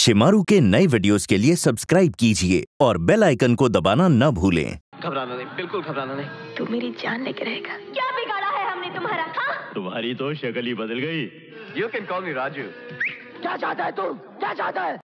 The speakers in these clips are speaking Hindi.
शिमारू के नए वीडियोस के लिए सब्सक्राइब कीजिए और बेल आइकन को दबाना न भूलें। घबराना नहीं, बिल्कुल घबराना नहीं। तू मेरी जान लेके रहेगा। क्या बिगाड़ा है हमने तुम्हारा? हाँ? तुम्हारी तो शक्ल ही बदल गई। You can call me Raju. क्या चाहता है तू? क्या चाहता है?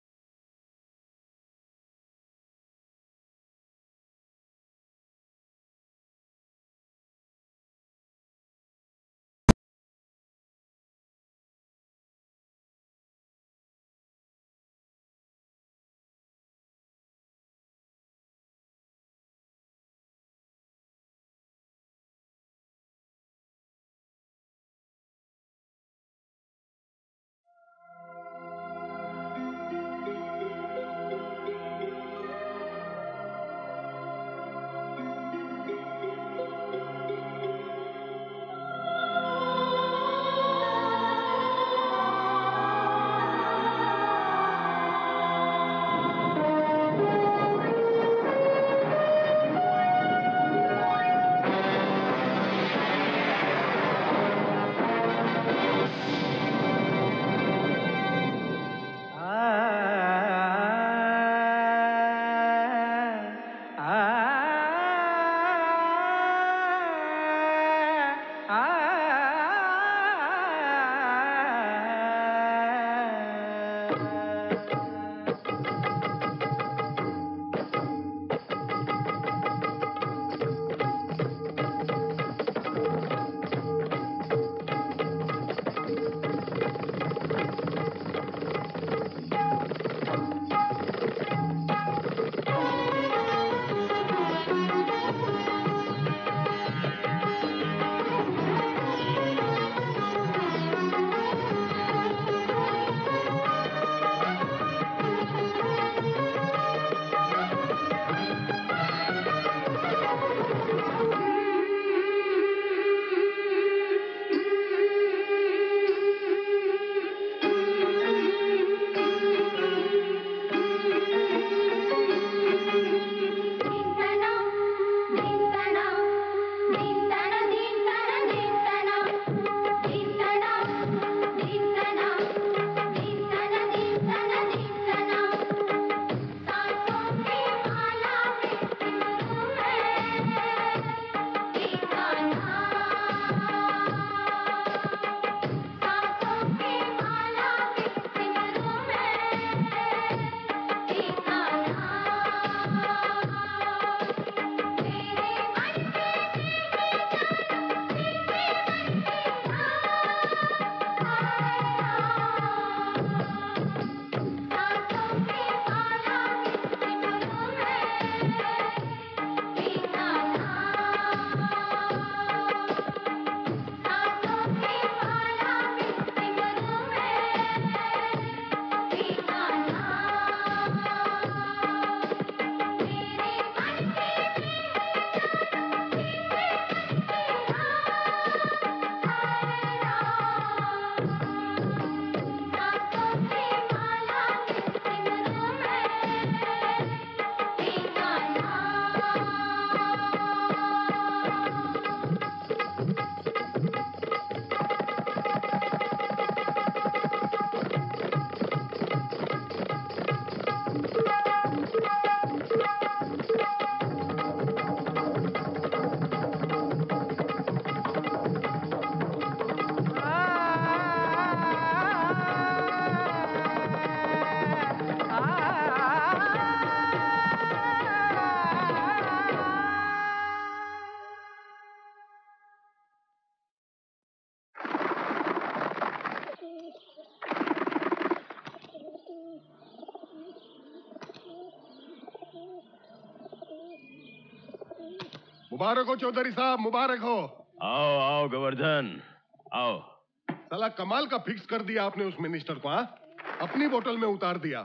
मुबारक हो चौधरी साहब, मुबारक हो। आओ आओ गोवर्धन आओ। साला कमाल का फिक्स कर दिया आपने उस मिनिस्टर को। हाँ, अपनी बोतल में उतार दिया।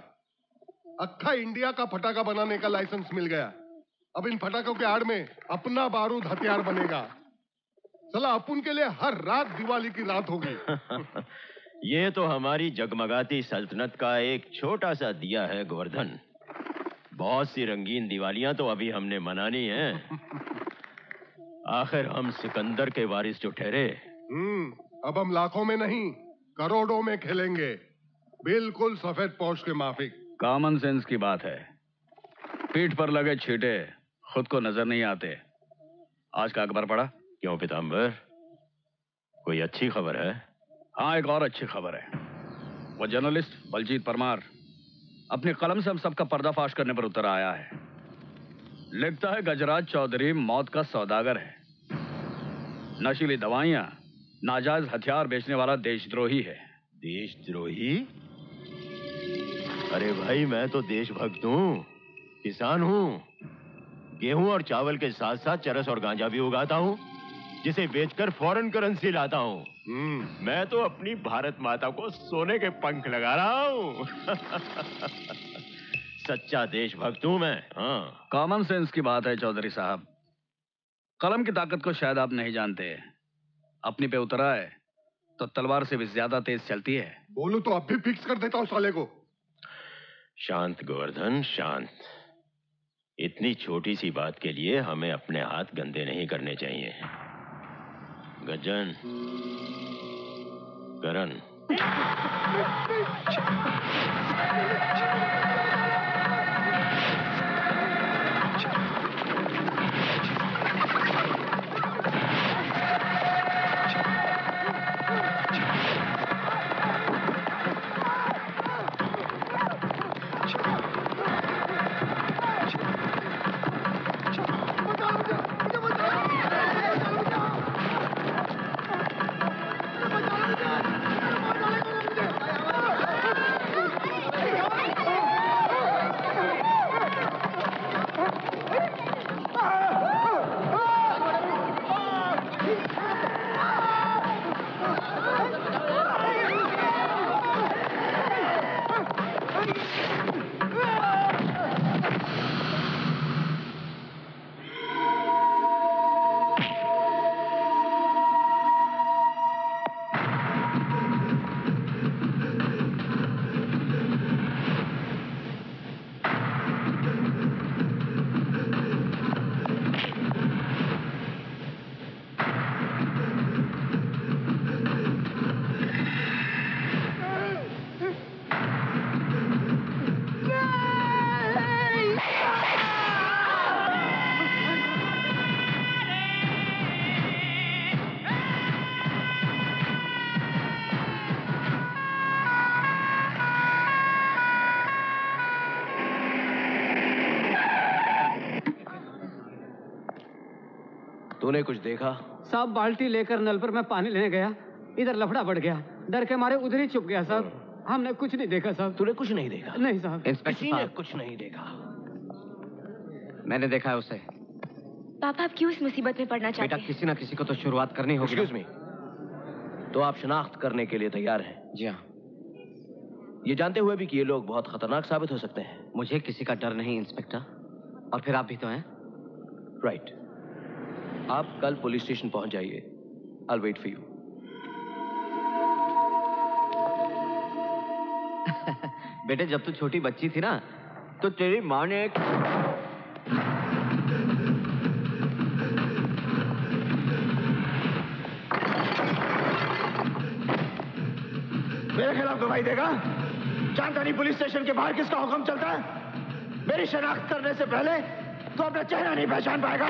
अक्खा इंडिया का फटाका बनाने का लाइसेंस मिल गया। अब इन फटाकों के आड़ में अपना बारूद हथियार बनेगा। साला अपुन के लिए हर रात दिवाली की रात होगी। ये तो हमारी जगमगाती सल्तनत का एक छोटा सा दिया है गोवर्धन। बहुत सी रंगीन दिवालियां तो अभी हमने मनानी है। आखिर हम सिकंदर के वारिस जो ठहरे। अब हम लाखों में नहीं करोड़ों में खेलेंगे। बिल्कुल सफेद पोश के माफिक। कॉमन सेंस की बात है। पीठ पर लगे छींटे खुद को नजर नहीं आते। आज का अखबार पढ़ा? क्यों पीताम्बर, कोई अच्छी खबर है? हाँ, एक और अच्छी खबर है। वो जर्नलिस्ट बलजीत परमार अपनी कलम से हम सबका पर्दाफाश करने पर उतर आया है। लिखता है गजराज चौधरी मौत का सौदागर है, नशीली दवाइयां, नाजायज हथियार बेचने वाला देशद्रोही है। देशद्रोही? अरे भाई, मैं तो देशभक्त हूँ, किसान हूँ। गेहूं और चावल के साथ साथ चरस और गांजा भी उगाता हूँ, जिसे बेचकर फॉरेन करेंसी लाता हूँ। मैं तो अपनी भारत माता को सोने के पंख लगा रहा हूँ। सच्चा देशभक्त हूँ मैं। हाँ, कॉमन सेंस की बात है चौधरी साहब। कलम की ताकत को शायद आप नहीं जानते। अपनी पे उतरा है तो तलवार से भी ज्यादा तेज चलती है। बोलू तो अब भी फिक्स कर देता हूँ साले को। शांत गोवर्धन, शांत। इतनी छोटी सी बात के लिए हमें अपने हाथ गंदे नहीं करने चाहिए। गजन, करण, तूने कुछ देखा? साहब, बाल्टी लेकर नल पर मैं पानी लेने गया, इधर लफड़ा बढ़ गया। डर के मारे उधर ही छुप गया साहब। हमने कुछ नहीं देखा साहब। तूने कुछ नहीं देखा? नहीं साहब। किसी ने कुछ नहीं देखा? मैंने देखा है उसे। पापा, आप क्यों इस मुसीबत में पड़ना चाहते बेटा, हैं? किसी ना किसी को तो शुरुआत करनी होगी। एक्सक्यूज मी, तो आप शनाख्त करने के लिए तैयार हैं? जी हाँ। ये जानते हुए भी कि ये लोग बहुत खतरनाक साबित हो सकते हैं। मुझे किसी का डर नहीं इंस्पेक्टर, और फिर आप भी तो हैं। राइट। आप कल पुलिस स्टेशन पहुंच जाइए। I'll wait for you. बेटे, जब तू छोटी बच्ची थी ना, तो तेरी माँ ने एक मेरे खिलाफ गवाही देगा? जानता नहीं पुलिस स्टेशन के बाहर किसका हुक्म चलता है? मेरी शनाख्त करने से पहले तो अपना चेहरा नहीं पहचान पाएगा।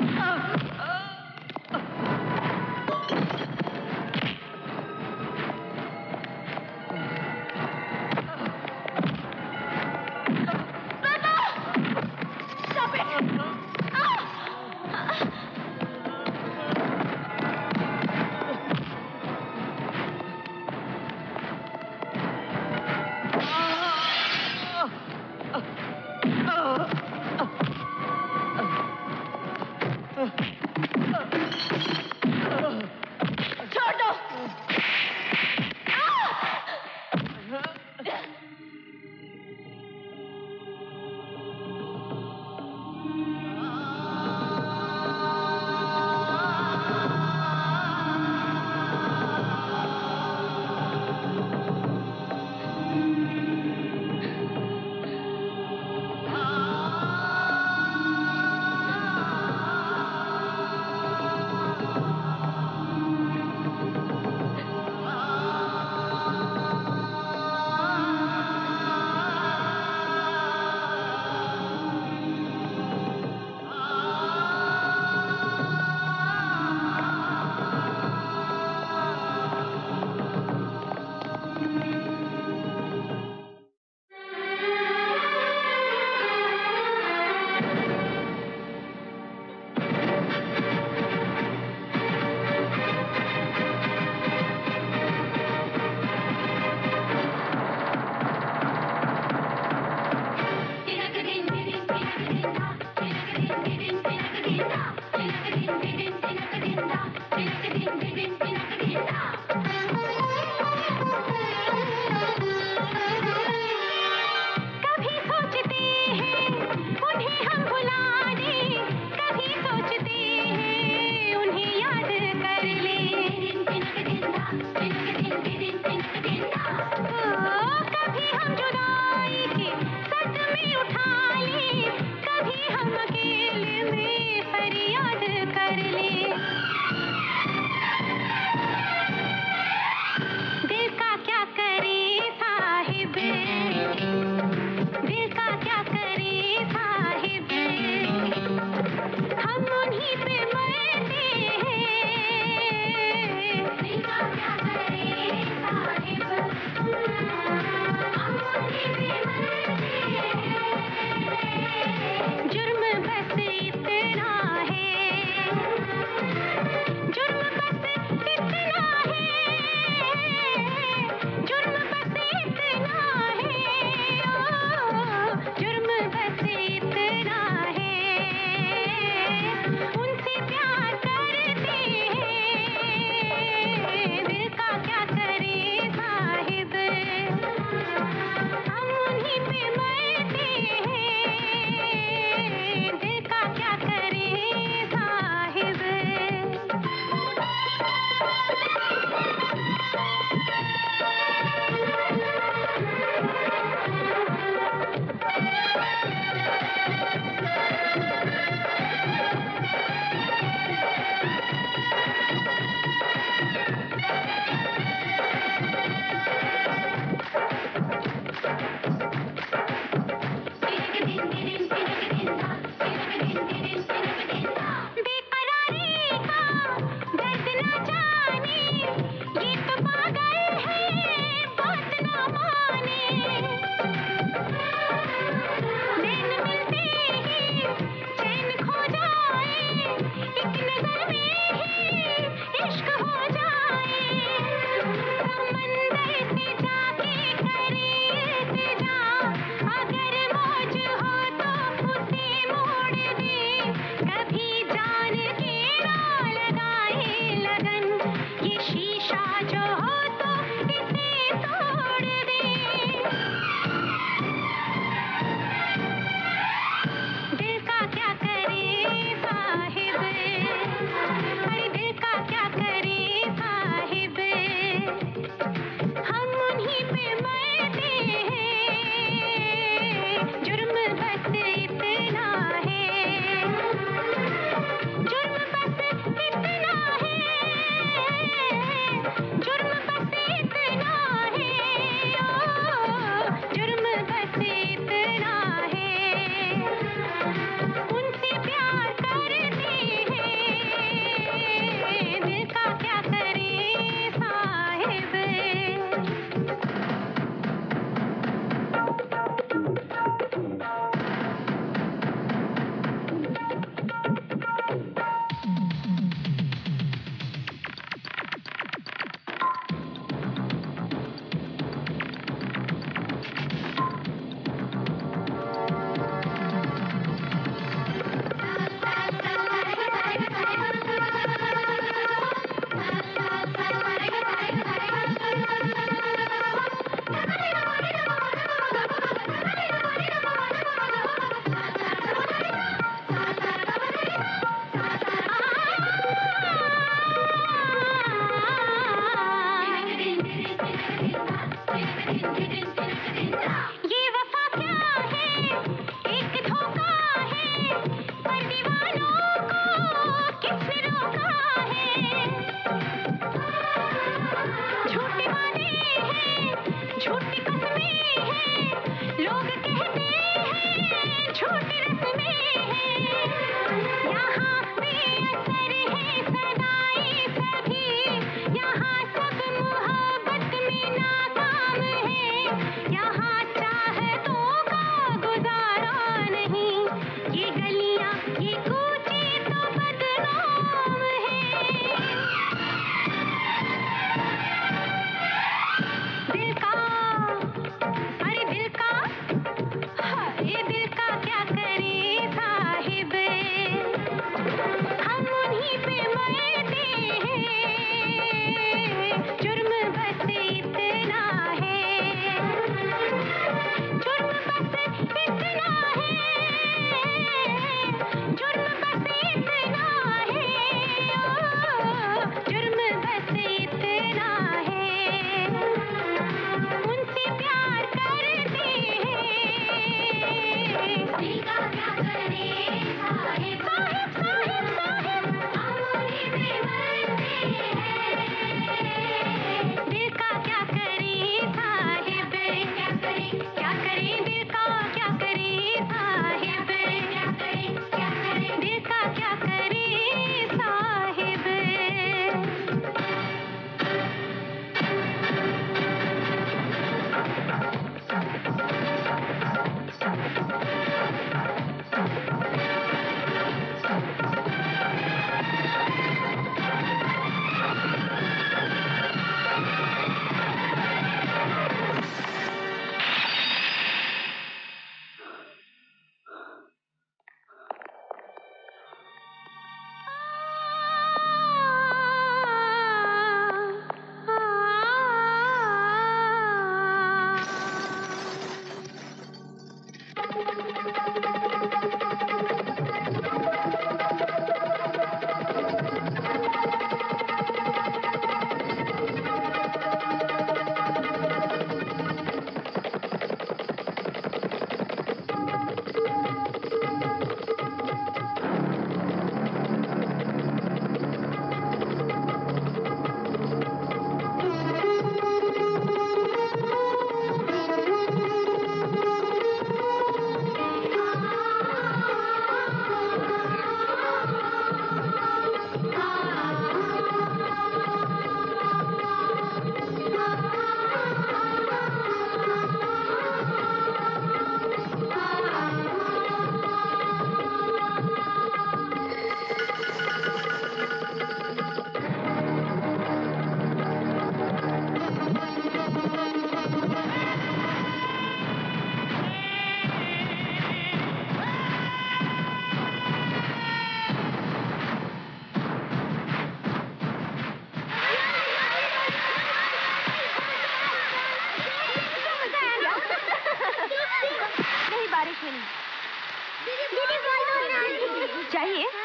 चाहिए?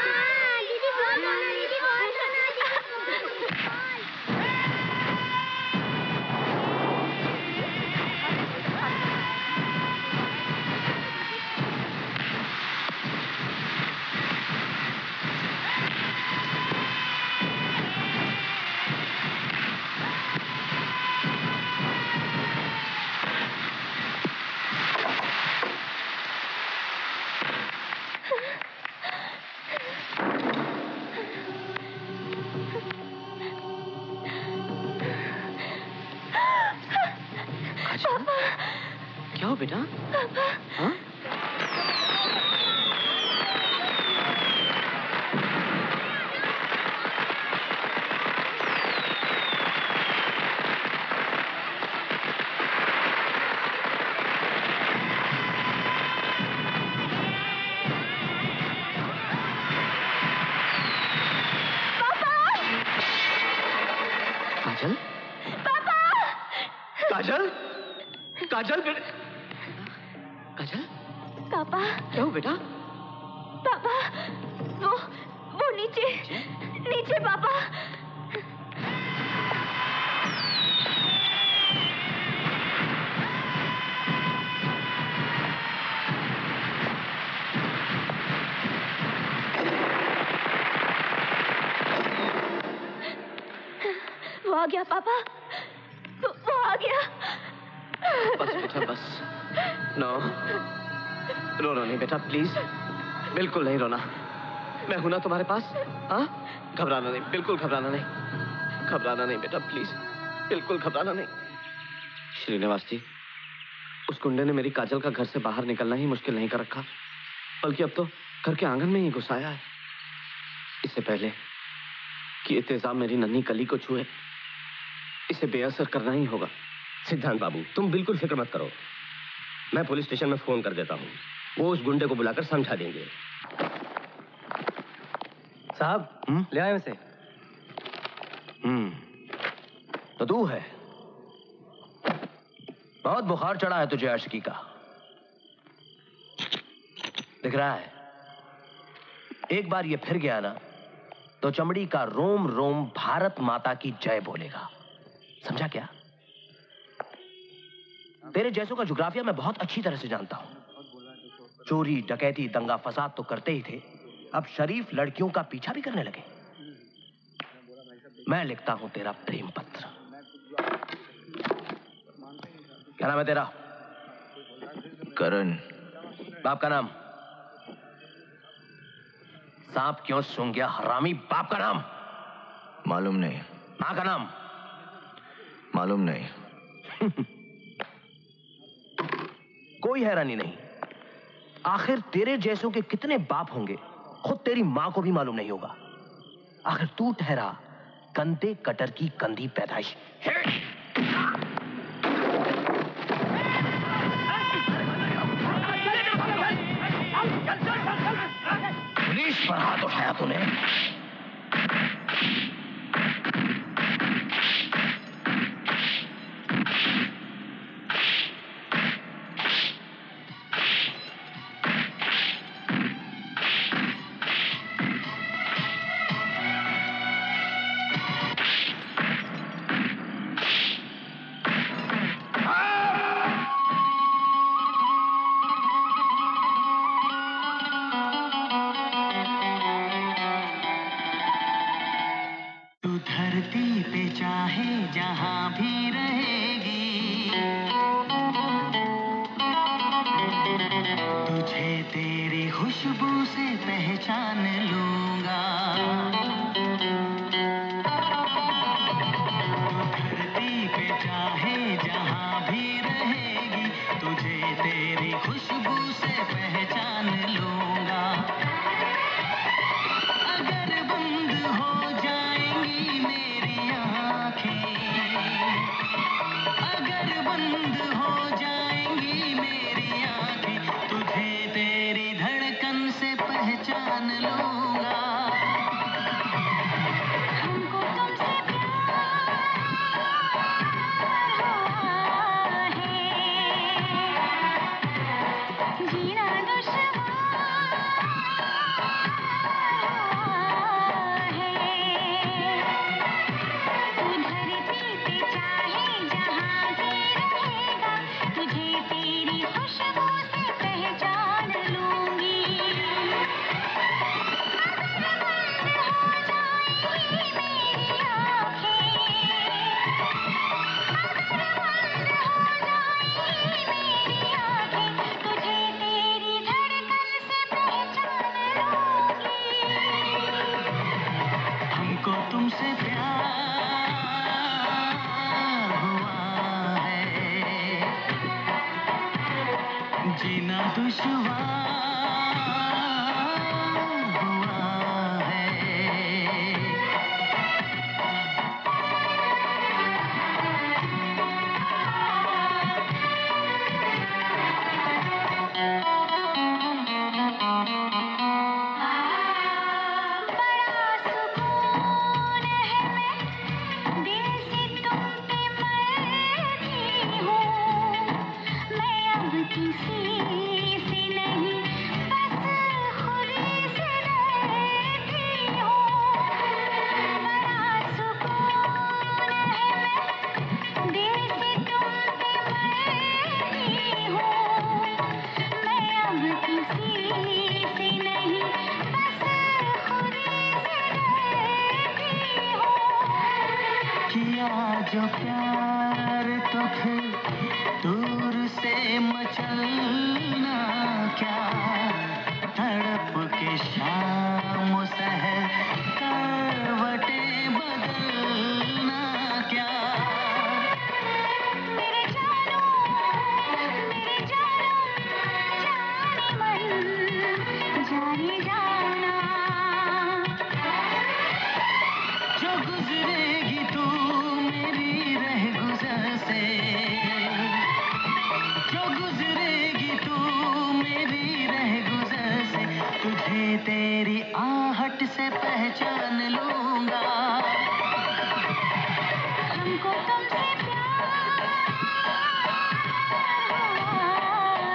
दीदी बॉल क्या हो बेटा? हाँ? काजल? काजल? काजल बेटा? काजल? पापा। क्या हो बेटा? पापा, वो नीचे पापा। वो आ गया पापा, वो आ गया। बस बेटा बस, नो, रोना नहीं बेटा, प्लीज, बिल्कुल नहीं रोना। मैं हूं ना तुम्हारे पास। हाँ, घबराना नहीं, बिल्कुल घबराना नहीं, घबराना नहीं बेटा, प्लीज, बिल्कुल घबराना नहीं। श्रीनिवास जी, उस गुंडे ने मेरी काजल का घर से बाहर निकलना ही मुश्किल नहीं कर रखा, बल्कि अब तो घर के आंगन में ही घुसाया है। इससे पहले कि ये तेजाब मेरी नन्ही कली को छुए, इसे बेअसर करना ही होगा। सिद्धांत बाबू, तुम बिल्कुल फिक्र मत करो। मैं पुलिस स्टेशन में फोन कर देता हूँ, वो उस गुंडे को बुलाकर समझा देंगे। साहब, ले आए उसे। तो तू है, बहुत बुखार चढ़ा है तुझे आशिकी का, दिख रहा है। एक बार ये फिर गया ना तो चमड़ी का रोम रोम भारत माता की जय बोलेगा, समझा क्या? तेरे जैसों का जुग्राफिया मैं बहुत अच्छी तरह से जानता हूं। चोरी डकैती दंगा फसाद तो करते ही थे, अब शरीफ लड़कियों का पीछा भी करने लगे। मैं लिखता हूं तेरा प्रेम पत्र। क्या नाम है तेरा? करण। बाप का नाम? सांप क्यों सूंघ गया हरामी? बाप का नाम? मालूम नहीं। मां का नाम? मालूम नहीं। कोई हैरानी नहीं, आखिर तेरे जैसों के कितने बाप होंगे, खुद तेरी मां को भी मालूम नहीं होगा। आखिर तू ठहरा कंधे कटर की कंधी पैदाइश। पुलिस पर हाथ उठाया तूने? जो प्यार तो फिर दूर से मचलना क्या, तड़प के शाम सहर करवटें बदलना क्या। मेरे जानो जाने मन जाने जाना। जो गुजरेगी तू मेरी रह गुजर से, जो गुजरेगी तू मेरी रह गुजर से, तुझे तेरी आहट से पहचान लूंगा। हमको तुमसे प्यार हुआ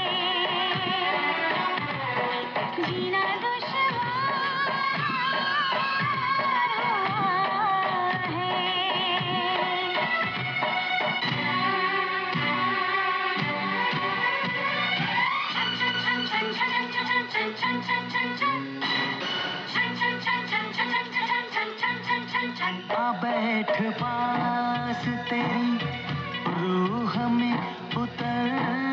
है, जीना दुश्वार हुआ आ बैठ पास तेरी रूह में उतर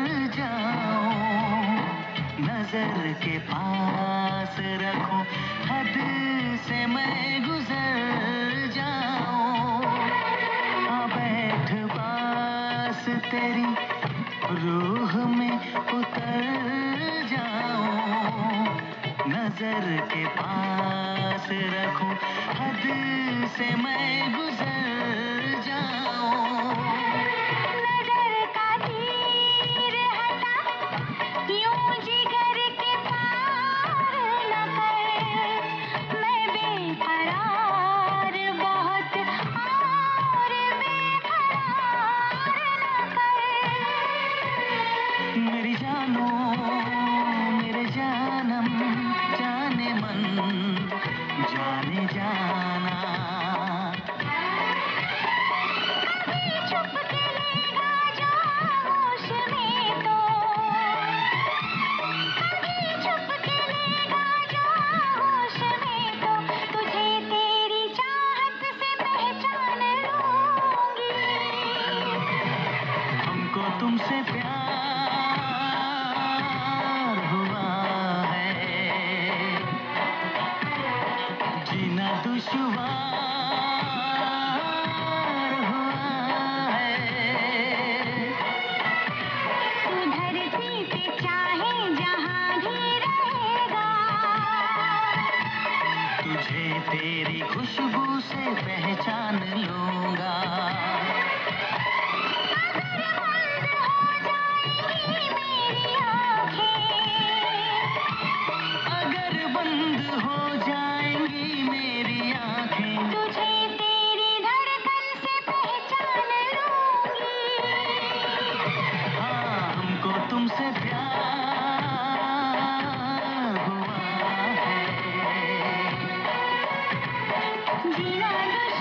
जाऊं, नजर के पास रखूं, हद से मैं गुजर जाऊं। आ बैठ पास तेरी रूह में उतर जाऊं, नजर के पास रखूं, हद से मैं गुजर जाऊं। नजर का तीर हटा, यूं जिगर के पार न कर, मैं बेकरार बहुत और बेकरार न कर। मेरी जानो मेरे जानम जाने मन जाने जाना। कभी छुप के लेगा जो आगोश में तो, कभी छुप के लेगा जो आगोश में तो, तुझे तेरी चाहत से पहचान लूंगी। हमको तुमसे प्यार हुआ है, जीना दुश्वार हुआ है। तू धरती पे चाहे जहां भी रहेगा, तुझे तेरी खुशबू से पहचान लूंगा। अगर बंद हो जाएंगी मेरी आंखें, तुझे तेरी धड़कन से पहचान लूंगी। हाँ हमको तुमसे प्यार हुआ है, जीना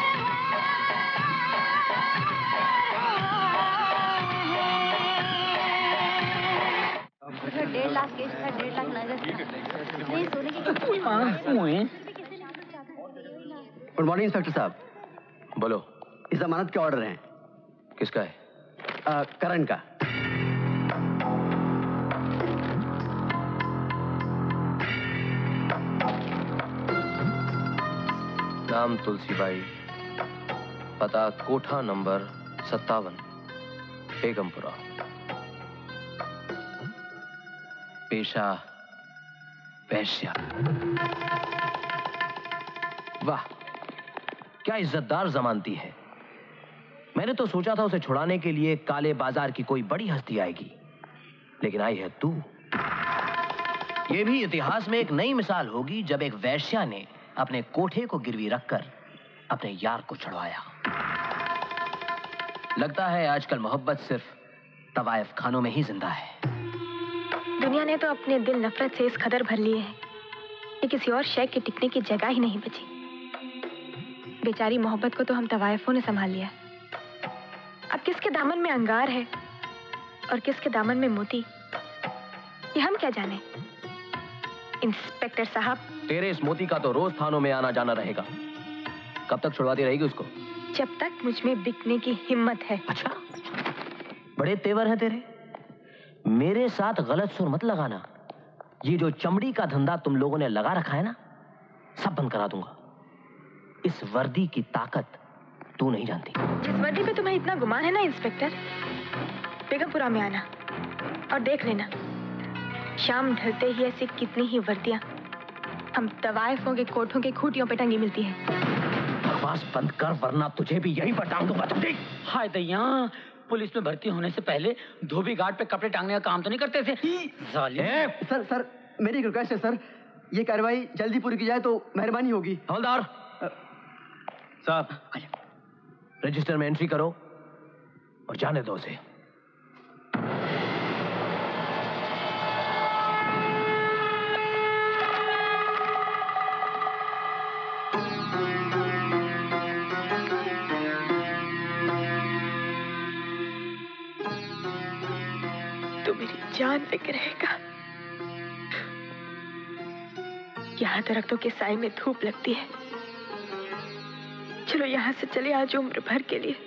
दुश्वार 1.5 लाख केस था, 1.5 लाख नगद था। नहीं सोने की गुड मॉर्निंग इंस्पेक्टर साहब। बोलो। इस जमानत के ऑर्डर हैं। किसका है? करण का। नाम तुलसीबाई, पता कोठा नंबर 57, बेगमपुरा, पेशा वैश्या। वाह, क्या इज्जतदार जमानती है। मैंने तो सोचा था उसे छुड़ाने के लिए काले बाजार की कोई बड़ी हस्ती आएगी, लेकिन आई है तू। यह भी इतिहास में एक नई मिसाल होगी जब एक वैश्या ने अपने कोठे को गिरवी रखकर अपने यार को छुड़वाया। लगता है आजकल मोहब्बत सिर्फ तवायफ खानों में ही जिंदा है। दुनिया ने तो अपने दिल नफरत से इस कदर भर लिए हैं कि किसी और शय के टिकने की जगह ही नहीं बची। बेचारी मोहब्बत को तो हम तवायफों ने संभाल लिया। अब किसके दामन में अंगार है और किसके दामन में मोती, ये हम क्या जाने। इंस्पेक्टर साहब, तेरे इस मोती का तो रोज थानों में आना जाना रहेगा। कब तक छुड़वाती रहेगी उसको? जब तक मुझ में बिकने की हिम्मत है। अच्छा, बड़े तेवर हैं तेरे। मेरे साथ गलत सुर मत लगाना। ये जो चमड़ी का धंधा तुम लोगों ने लगा रखा है ना, सब बंद करा दूंगा। इस वर्दी की ताकत तू नहीं जानती। जिस वर्दी पे तुम्हें इतना गुमान है ना इंस्पेक्टर, बेगमपुरा में आना और देख लेना, शाम ढलते ही ऐसी कितनी ही वर्दियां हम तवायफों के कोठों के खूंटियों पे टंगी मिलती हैं। बकवास बंद कर वरना तुझे भी यहीं पर टांग दूंगा। तुझे हाय दैया, पुलिस में भर्ती होने से पहले धोबी घाट पे कपड़े टांगने का काम तो नहीं करते थे? सर मेरी एक रिक्वेस्ट है सर, ये कार्रवाई जल्दी पूरी की जाए तो मेहरबानी होगी। हवलदार साहब, रजिस्टर में एंट्री करो और जाने दो उसे। तो मेरी जान लेके रहेगा। यहाँ दरख्तों के साए में धूप लगती है। चलो यहाँ से चले आज उम्र भर के लिए।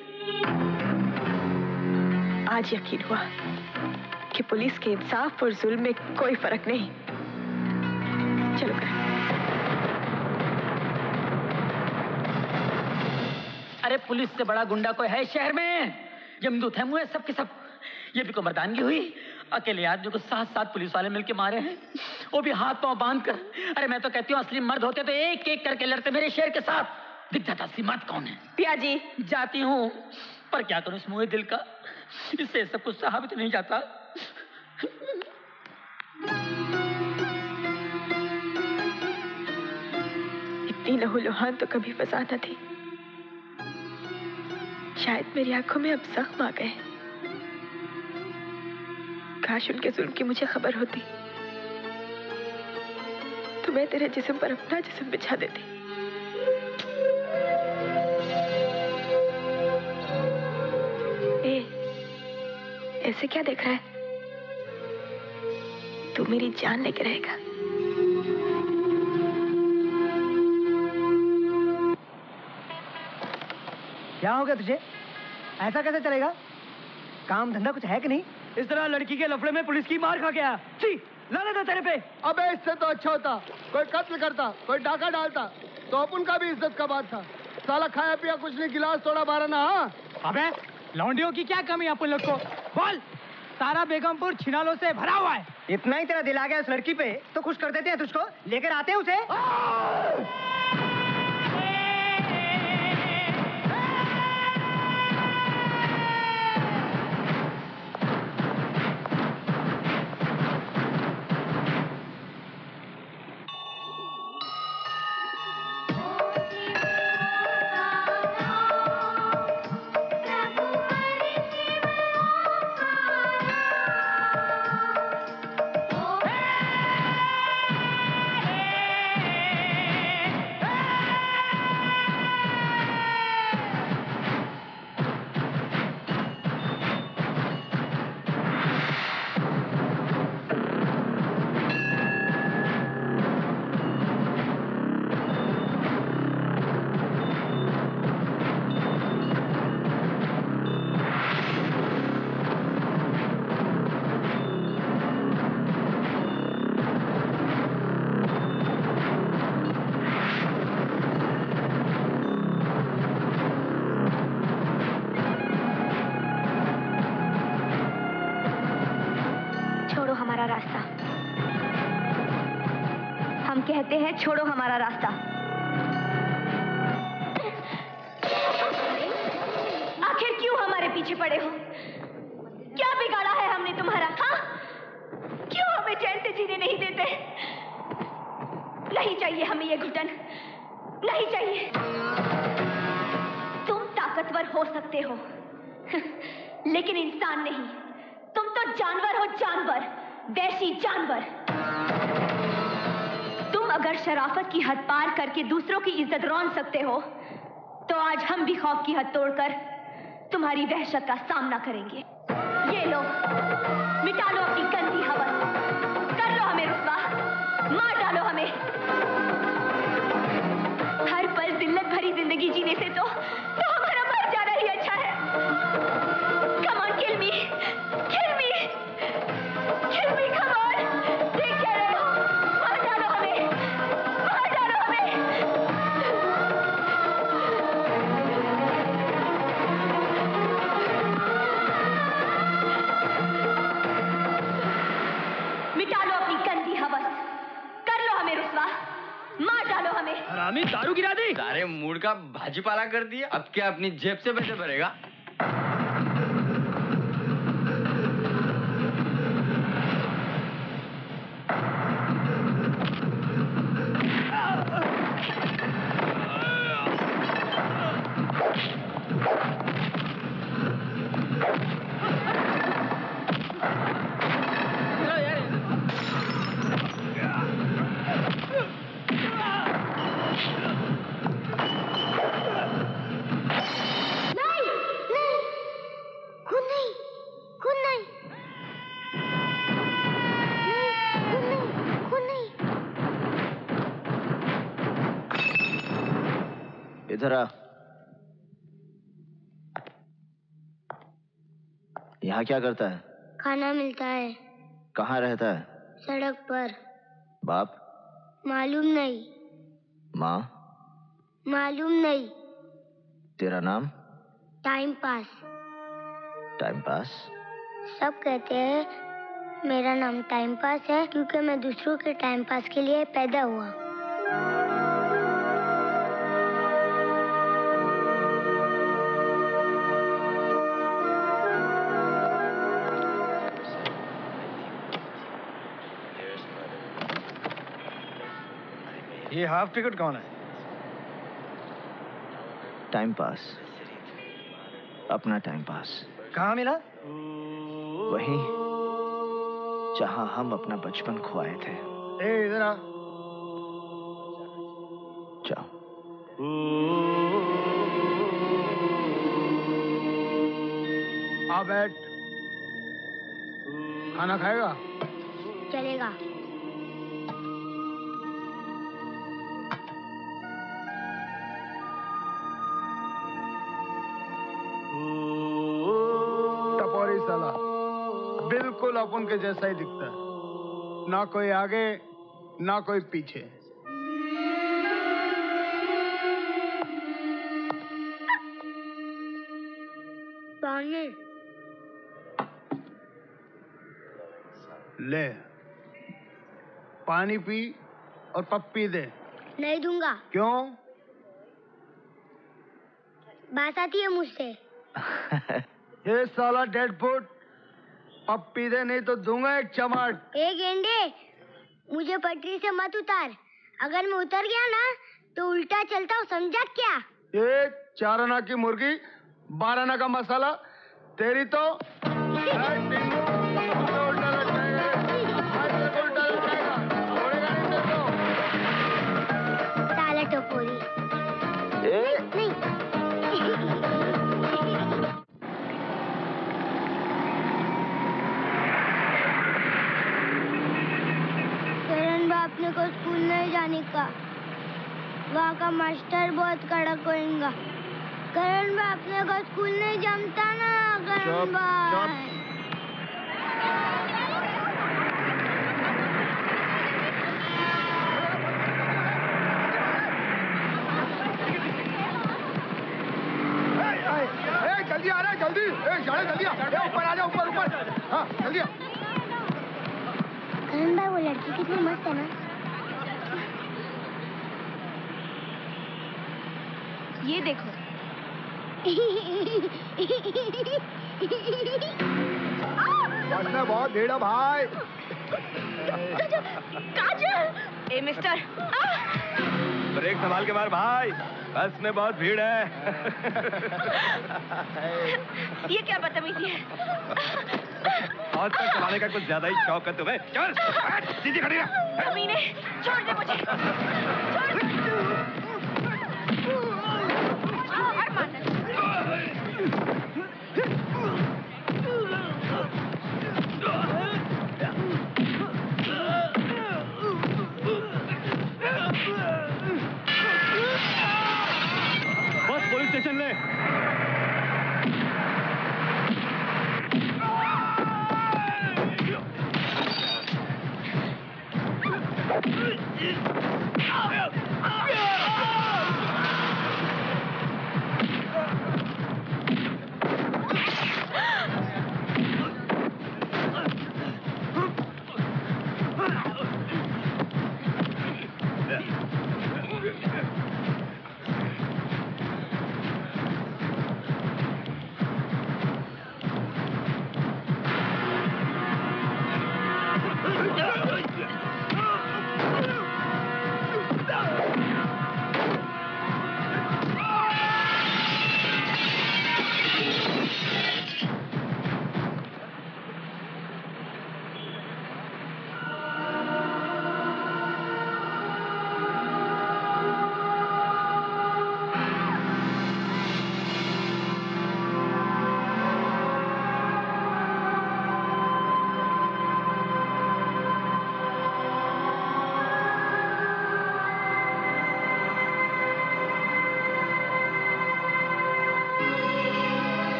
आज यकीन हुआ कि पुलिस के इंसाफ और जुल्म में कोई फर्क नहीं। चलो कर। अरे पुलिस से बड़ा गुंडा कोई है शहर में? यमदूत है मुझे सब के सब। ये भी कोई मर्दानगी हुई? अकेले आदमी को 7 पुलिस वाले मिलके मारे हैं, वो भी हाथ पांव बांध कर। अरे मैं तो कहती हूँ असली मर्द होते तो एक एक करके लड़ते मेरे शेर के साथ। दिख जाता असली मर्द कौन है। पिया जी जाती हूँ, पर क्या करूँ इस मुए दिल का, इससे सब कुछ सहा भी तो नहीं जाता। इतनी लहूलुहान तो कभी फसा न थी। शायद मेरी आंखों में अब जख्म आ गए। काश उनके जुल्म की मुझे खबर होती तो मैं तेरे जिस्म पर अपना जिस्म बिछा देती। ऐसे क्या देख रहा है? तू मेरी जान लेके रहेगा। क्या हो गया तुझे? ऐसा कैसे चलेगा? काम धंधा कुछ है कि नहीं? इस तरह लड़की के लफड़े में पुलिस की मार खा गया। छी, लानत है तेरे पे। अबे इससे तो अच्छा होता कोई कत्ल करता, कोई डाका डालता, तो अपन का भी इज्जत का बात था। साला खाया पिया कुछ नहीं, गिलास थोड़ा बारह ना। अबे लौंडियों की क्या कमी अपन लोग को? बोल। सारा बेगमपुर छिनालों से भरा हुआ है। इतना ही तेरा दिल आ गया उस लड़की पे तो खुश कर देते हैं तुझको, लेकर आते हैं उसे। कहते हैं छोड़ो हमारा रास्ता। आखिर क्यों हमारे पीछे पड़े हो? क्या बिगाड़ा है हमने तुम्हारा? हाँ, क्यों हमें चैन से जीने नहीं देते? नहीं चाहिए हमें ये घुटन, नहीं चाहिए। तुम ताकतवर हो सकते हो लेकिन इंसान नहीं। तुम तो जानवर हो, जानवर, वैसी जानवर। तुम अगर शराफत की हद पार करके दूसरों की इज्जत रौन सकते हो तो आज हम भी खौफ की हद तोड़कर तुम्हारी वहशत का सामना करेंगे। ये लो, मिटा लो अपनी गंदी हवस, कर लो हमें रुस्वा, मार डालो हमें। हर पल जिल्लत भरी जिंदगी जीने से तो हमारा मर जाना ही अच्छा है। Come on, kill me, kill me. मिटा लो अपनी गंदी हवस, कर लो हमें रुसवा, मार डालो हमें। हरामी दारू गिरा दी। सारे मूड का भाजीपाला कर दिया, अब क्या अपनी जेब से पैसे भरेगा? इधर आ। यहाँ क्या करता है? खाना मिलता है। कहाँ रहता है? सड़क पर। बाप? मालूम नहीं। माँ? मालूम नहीं। तेरा नाम? Time pass. Time pass? सब कहते हैं मेरा नाम टाइम पास है क्योंकि मैं दूसरों के टाइम पास के लिए पैदा हुआ। ये हाफ टिकट कौन है? टाइम पास, अपना टाइम पास। कहाँ मिला? वहीं जहाँ हम अपना बचपन खोए थे। ए इधर आ। जाओ। आ बैठ। खाना खाएगा? चलेगा। टपोरी साला, बिल्कुल अपन के जैसा ही दिखता है, ना कोई आगे ना कोई पीछे। पानी ले, पानी पी और पप्पी दे। नहीं दूंगा। क्यों? बात आती है मुझसे। ये साला डेड फूड, पप्पी दे नहीं तो दूंगा एक चमाट। ए गेंडे, मुझे पटरी से मत उतार। अगर मैं उतर गया ना तो उल्टा चलता हूँ, समझा क्या? ये 4 आना की मुर्गी 12 आना का मसाला, तेरी तो साला टपोरी। नहीं। करण बाप ने को स्कूल नहीं जाने का, वहाँ का मास्टर बहुत कड़क होएगा। करण बाप ने को स्कूल नहीं जमता ना। करण बाप। जल्दी आ रहा है, जल्दी। जल्दी आ, ऊपर आ जा, ऊपर ऊपर। हाँ जल्दी आ। करण भाई वो लड़की कितनी मस्त है ना। ये देखो। बस में बहुत भीड़ है भाई। काजल। ए मिस्टर, ब्रेक संभाल के मार भाई, बस में बहुत भीड़ है। ये क्या बदतमीजी है? और तक चलाने का कुछ ज्यादा ही शौक है तुम्हें। चल सीधी खड़ी रह। कमीने, छोड़ दे मुझे। छोड़ दे। बस पुलिस स्टेशन ले।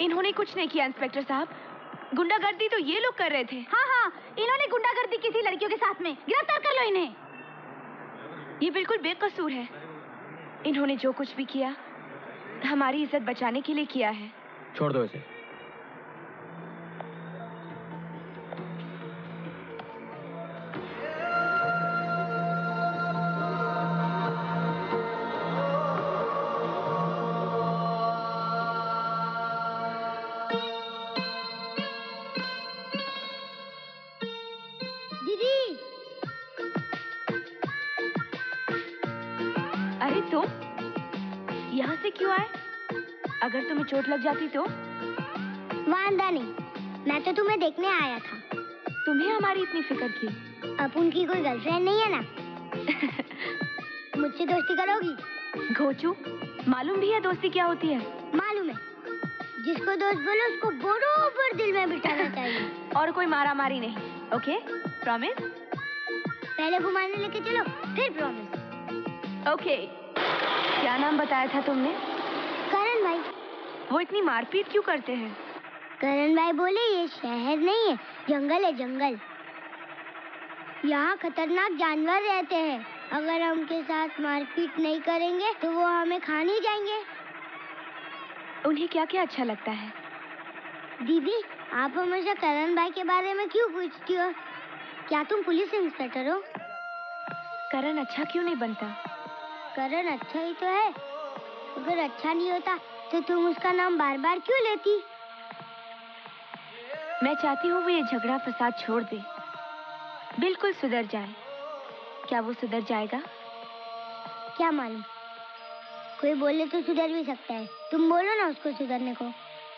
इन्होंने कुछ नहीं किया इंस्पेक्टर साहब। गुंडागर्दी तो ये लोग कर रहे थे। हाँ हाँ, इन्होंने गुंडागर्दी की थी लड़कियों के साथ में। गिरफ्तार कर लो इन्हें। ये बिल्कुल बेकसूर है। इन्होंने जो कुछ भी किया हमारी इज्जत बचाने के लिए किया है। छोड़ दो इसे। अरे तुम यहाँ से क्यों आए? अगर तुम्हें चोट लग जाती तो? वांदा नहीं, मैं तो तुम्हें देखने आया था। तुम्हें हमारी इतनी फिक्र की? अब उनकी कोई गर्लफ्रेंड नहीं है ना? मुझसे दोस्ती करोगी? घोचू, मालूम भी है दोस्ती क्या होती है? मालूम है। जिसको दोस्त बोलो उसको बरोबर दिल में बिठाना चाहिए। और कोई मारा मारी नहीं। Okay, promise? पहले घुमाने लेके चलो, फिर प्रॉमिस। ओके। क्या नाम बताया था तुमने? करण भाई। वो इतनी मारपीट क्यों करते हैं? करण भाई बोले ये शहर नहीं है, जंगल है, जंगल। यहाँ खतरनाक जानवर रहते हैं। अगर हम उनके साथ मारपीट नहीं करेंगे तो वो हमें खा नहीं जाएंगे। उन्हें क्या क्या अच्छा लगता है? दीदी, आप हमेशा करण भाई के बारे में क्यों पूछती हो? क्या तुम पुलिस इंस्पेक्टर हो? करण अच्छा क्यों नहीं बनता? करण अच्छा ही तो है। अगर अच्छा नहीं होता तो तुम उसका नाम बार बार क्यों लेती? मैं चाहती हूँ वो ये झगड़ा फसाद छोड़ दे, बिल्कुल सुधर जाए। क्या वो सुधर जाएगा? क्या मालूम, कोई बोले तो सुधर भी सकता है। तुम बोलो ना उसको सुधरने को।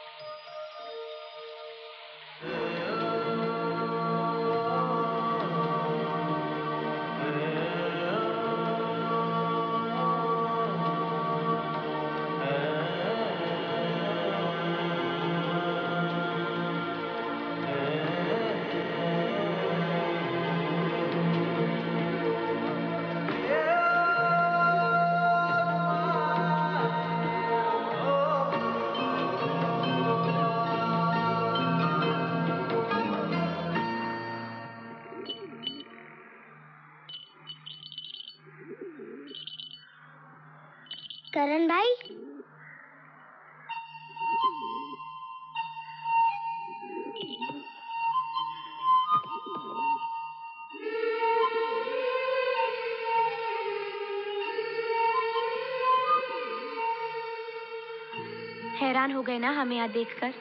करण भाई, हैरान हो गए ना हमें यहाँ देखकर?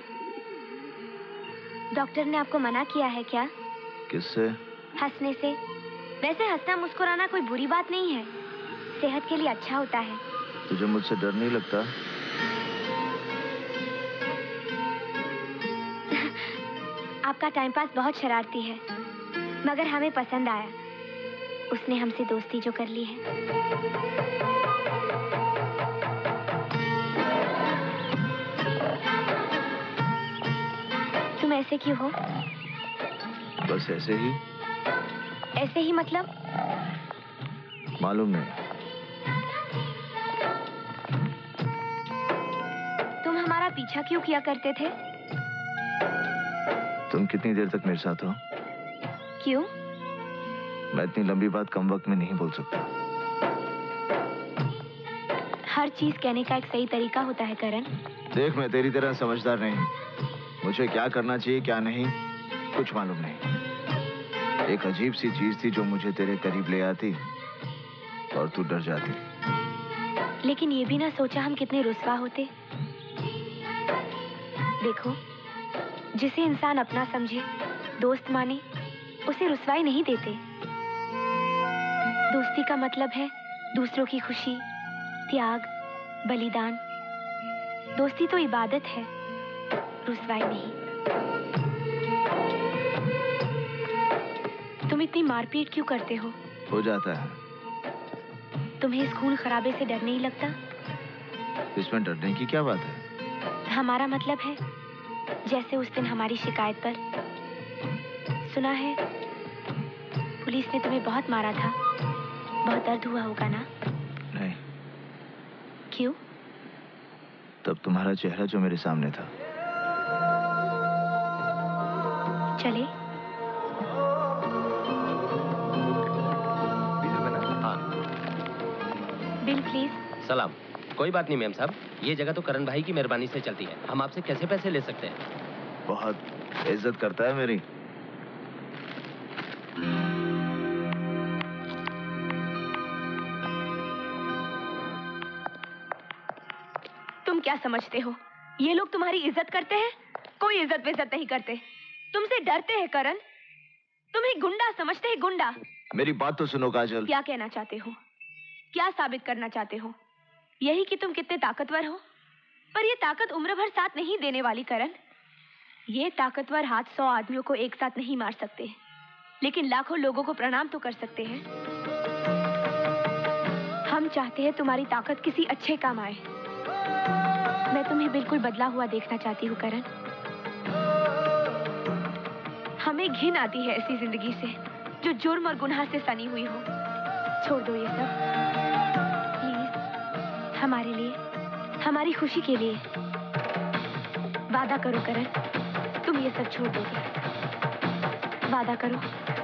डॉक्टर ने आपको मना किया है क्या? किससे? हंसने से। वैसे हंसना मुस्कुराना कोई बुरी बात नहीं है, सेहत के लिए अच्छा होता है। तुझे मुझसे डर नहीं लगता? आपका टाइम पास बहुत शरारती है, मगर हमें पसंद आया। उसने हमसे दोस्ती जो कर ली है। तुम ऐसे क्यों हो? बस ऐसे ही। ऐसे ही मतलब? मालूम नहीं। तुम हमारा पीछा क्यों किया करते थे? तुम कितनी देर तक मेरे साथ हो? क्यों? मैं इतनी लंबी बात कम वक्त में नहीं बोल सकता। हर चीज कहने का एक सही तरीका होता है करण। देख, मैं तेरी तरह समझदार नहीं। मुझे क्या करना चाहिए क्या नहीं कुछ मालूम नहीं। एक अजीब सी चीज थी जो मुझे तेरे करीब ले आती और तू डर जाती। लेकिन ये भी ना सोचा हम कितने रुस्वा होते। देखो, जिसे इंसान अपना समझे, दोस्त माने, उसे रुस्वाई नहीं देते। दोस्ती का मतलब है दूसरों की खुशी, त्याग, बलिदान। दोस्ती तो इबादत है, रुस्वाई नहीं। तुम इतनी मारपीट क्यों करते हो? हो जाता है। तुम्हें इस खून खराबे से डर नहीं लगता? इसमें डरने की क्या बात है? हमारा मतलब है, जैसे उस दिन हमारी शिकायत पर सुना है पुलिस ने तुम्हें बहुत मारा था। बहुत दर्द हुआ होगा ना? नहीं। क्यों? तब तुम्हारा चेहरा जो मेरे सामने था, चले? Bill please. सलाम। कोई बात नहीं मैम साहब, ये जगह तो करण भाई की मेहरबानी से चलती है। हम आपसे कैसे पैसे ले सकते हैं? बहुत इज्जत करता है मेरी। तुम क्या समझते हो, ये लोग तुम्हारी इज्जत करते हैं? कोई इज्जत बेइज्जत नहीं करते, तुमसे डरते हैं करण। तुम्हें गुंडा समझते हैं, गुंडा। मेरी बात तो सुनो काजल। क्या कहना चाहते हो? क्या साबित करना चाहते हो? यही कि तुम कितने ताकतवर हो। पर ये ताकत उम्र भर साथ नहीं देने वाली करण। ये ताकतवर हाथ 100 आदमियों को एक साथ नहीं मार सकते, लेकिन लाखों लोगों को प्रणाम तो कर सकते हैं। हम चाहते हैं तुम्हारी ताकत किसी अच्छे काम आए। मैं तुम्हें बिल्कुल बदला हुआ देखना चाहती हूँ करण। हमें घिन आती है ऐसी जिंदगी से जो जुर्म और गुनाह से सनी हुई हो। छोड़ दो ये सब प्लीज, हमारे लिए, हमारी खुशी के लिए। वादा करो करण, तुम ये सब छोड़ दोगे। वादा करो।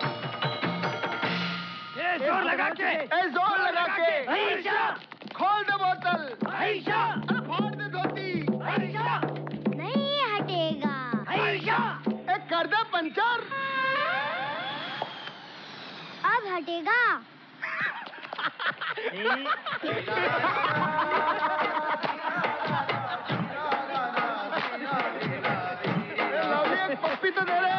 जोर लगा के, जोर लगा के। आयशा, खोल दे बोतल। आयशा, फाड़ दे धोती। आयशा, नहीं हटेगा। आयशा, कर दे पंचर। अब हटेगा। पप्पी तो दे रहे।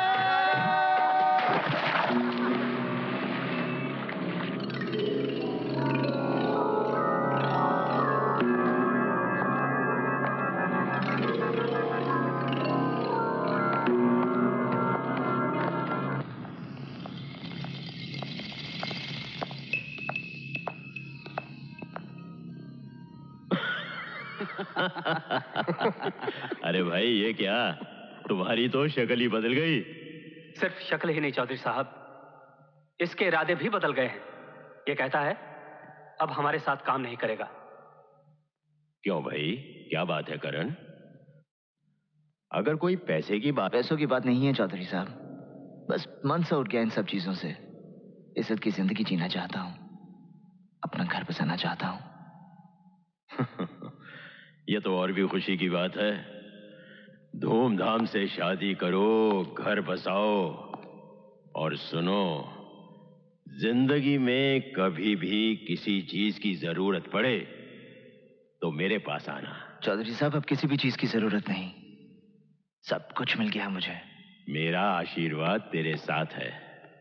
अरे भाई ये क्या, तुम्हारी तो शक्ल ही बदल गई। सिर्फ शक्ल ही नहीं चौधरी साहब, इसके इरादे भी बदल गए हैं। ये कहता है अब हमारे साथ काम नहीं करेगा। क्यों भाई, क्या बात है करण? अगर कोई पैसे की बात। पैसों की बात नहीं है चौधरी साहब, बस मन से उठ गया इन सब चीजों से। इज्जत की जिंदगी जीना चाहता हूँ, अपना घर बसाना चाहता हूँ। ये तो और भी खुशी की बात है। धूमधाम से शादी करो, घर बसाओ, और सुनो, जिंदगी में कभी भी किसी चीज की जरूरत पड़े तो मेरे पास आना। चौधरी साहब, अब किसी भी चीज की जरूरत नहीं, सब कुछ मिल गया मुझे। मेरा आशीर्वाद तेरे साथ है।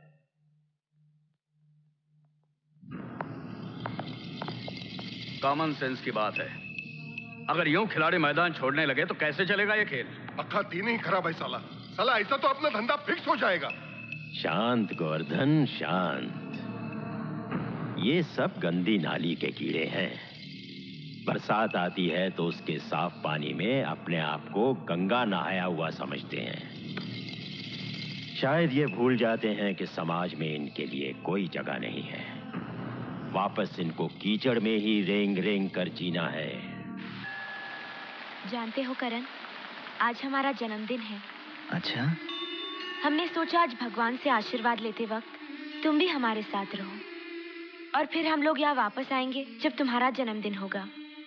कॉमन सेंस की बात है। अगर यूं खिलाड़ी मैदान छोड़ने लगे तो कैसे चलेगा ये खेल? अक्का तीन ही खराब है साला। साला ऐसा तो अपना धंधा फिक्स हो जाएगा। शांत गोवर्धन, शांत। ये सब गंदी नाली के कीड़े हैं। बरसात आती है तो उसके साफ पानी में अपने आप को गंगा नहाया हुआ समझते हैं। शायद ये भूल जाते हैं कि समाज में इनके लिए कोई जगह नहीं है। वापस इनको कीचड़ में ही रेंग रेंग कर जीना है। जानते हो करण, आज हमारा जन्मदिन है। अच्छा? हमने सोचा आज भगवान से आशीर्वाद लेते वक्त तुम भी हमारे साथ रहो, और फिर हम लोग यहाँ वापस आएंगे जब तुम्हारा जन्मदिन होगा।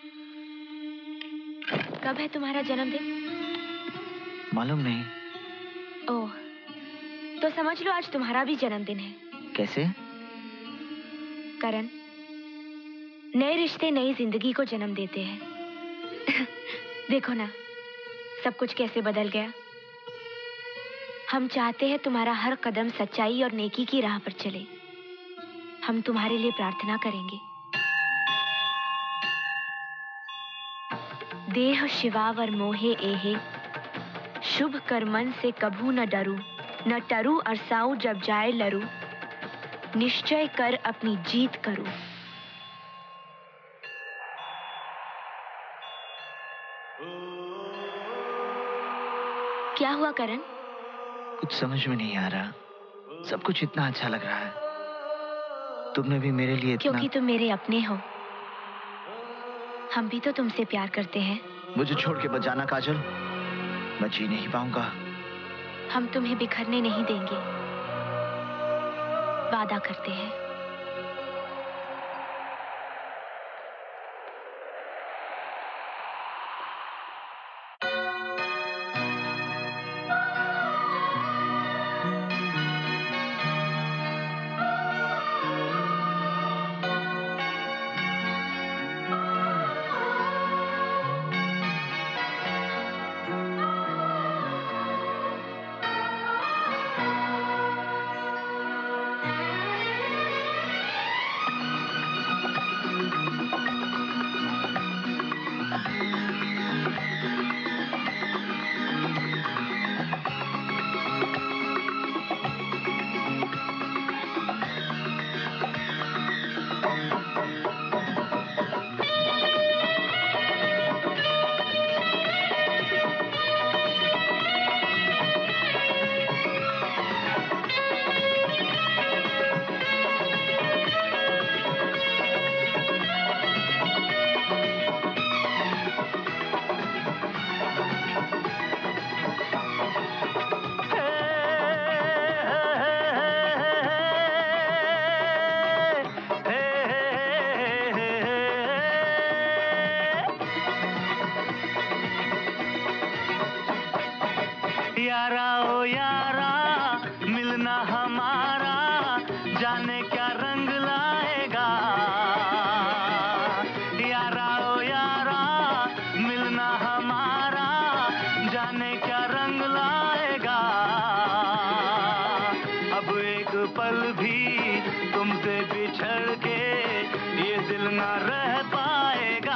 कब है तुम्हारा जन्मदिन? मालूम नहीं। ओह, तो समझ लो आज तुम्हारा भी जन्मदिन है। कैसे? करण, नए रिश्ते नई जिंदगी को जन्म देते हैं। देखो ना, सब कुछ कैसे बदल गया। हम चाहते हैं तुम्हारा हर कदम सच्चाई और नेकी की राह पर चले। हम तुम्हारे लिए प्रार्थना करेंगे। देह शिवावर मोहे एहे, शुभ कर्मन से कभू न डरू, न टरू अरसाऊ जब जाए लरू, निश्चय कर अपनी जीत करूं। क्या हुआ करण? कुछ समझ में नहीं आ रहा। सब कुछ इतना अच्छा लग रहा है। तुमने भी मेरे लिए इतना... क्योंकि तुम मेरे अपने हो। हम भी तो तुमसे प्यार करते हैं। मुझे छोड़ के मत जाना काजल, मैं जी नहीं पाऊंगा। हम तुम्हें बिखरने नहीं देंगे, वादा करते हैं। यारा ओ यारा मिलना हमारा जाने क्या रंग लाएगा। यारा ओ यारा मिलना हमारा जाने क्या रंग लाएगा। अब एक पल भी तुमसे बिछड़ के ये दिल ना रह पाएगा।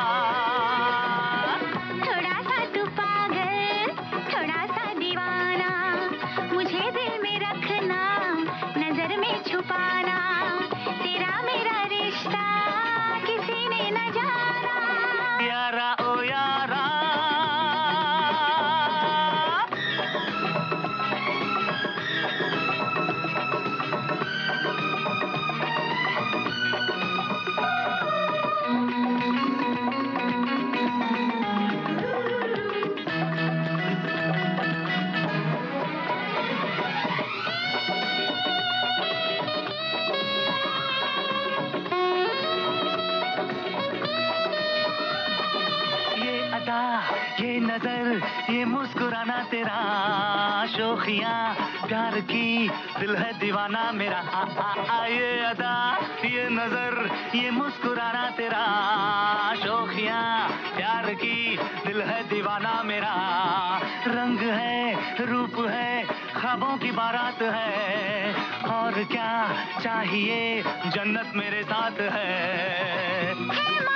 ये नजर ये मुस्कुराना तेरा शोखियां प्यार की दिल है दीवाना मेरा। ये अदा ये नजर ये मुस्कुराना तेरा शोखियां प्यार की दिल है दीवाना मेरा। रंग है रूप है ख्वाबों की बारात है और क्या चाहिए जन्नत मेरे साथ है।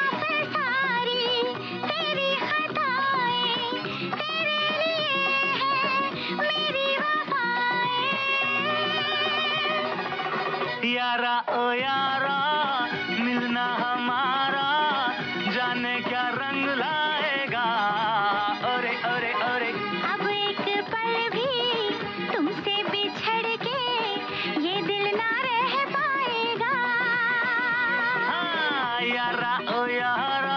यारा ओ यारा मिलना हमारा जाने क्या रंग लाएगा। ओरे ओरे ओरे अब एक पल भी तुमसे बिछड़ के ये दिल ना रह पाएगा। हाँ यारा ओ यारा।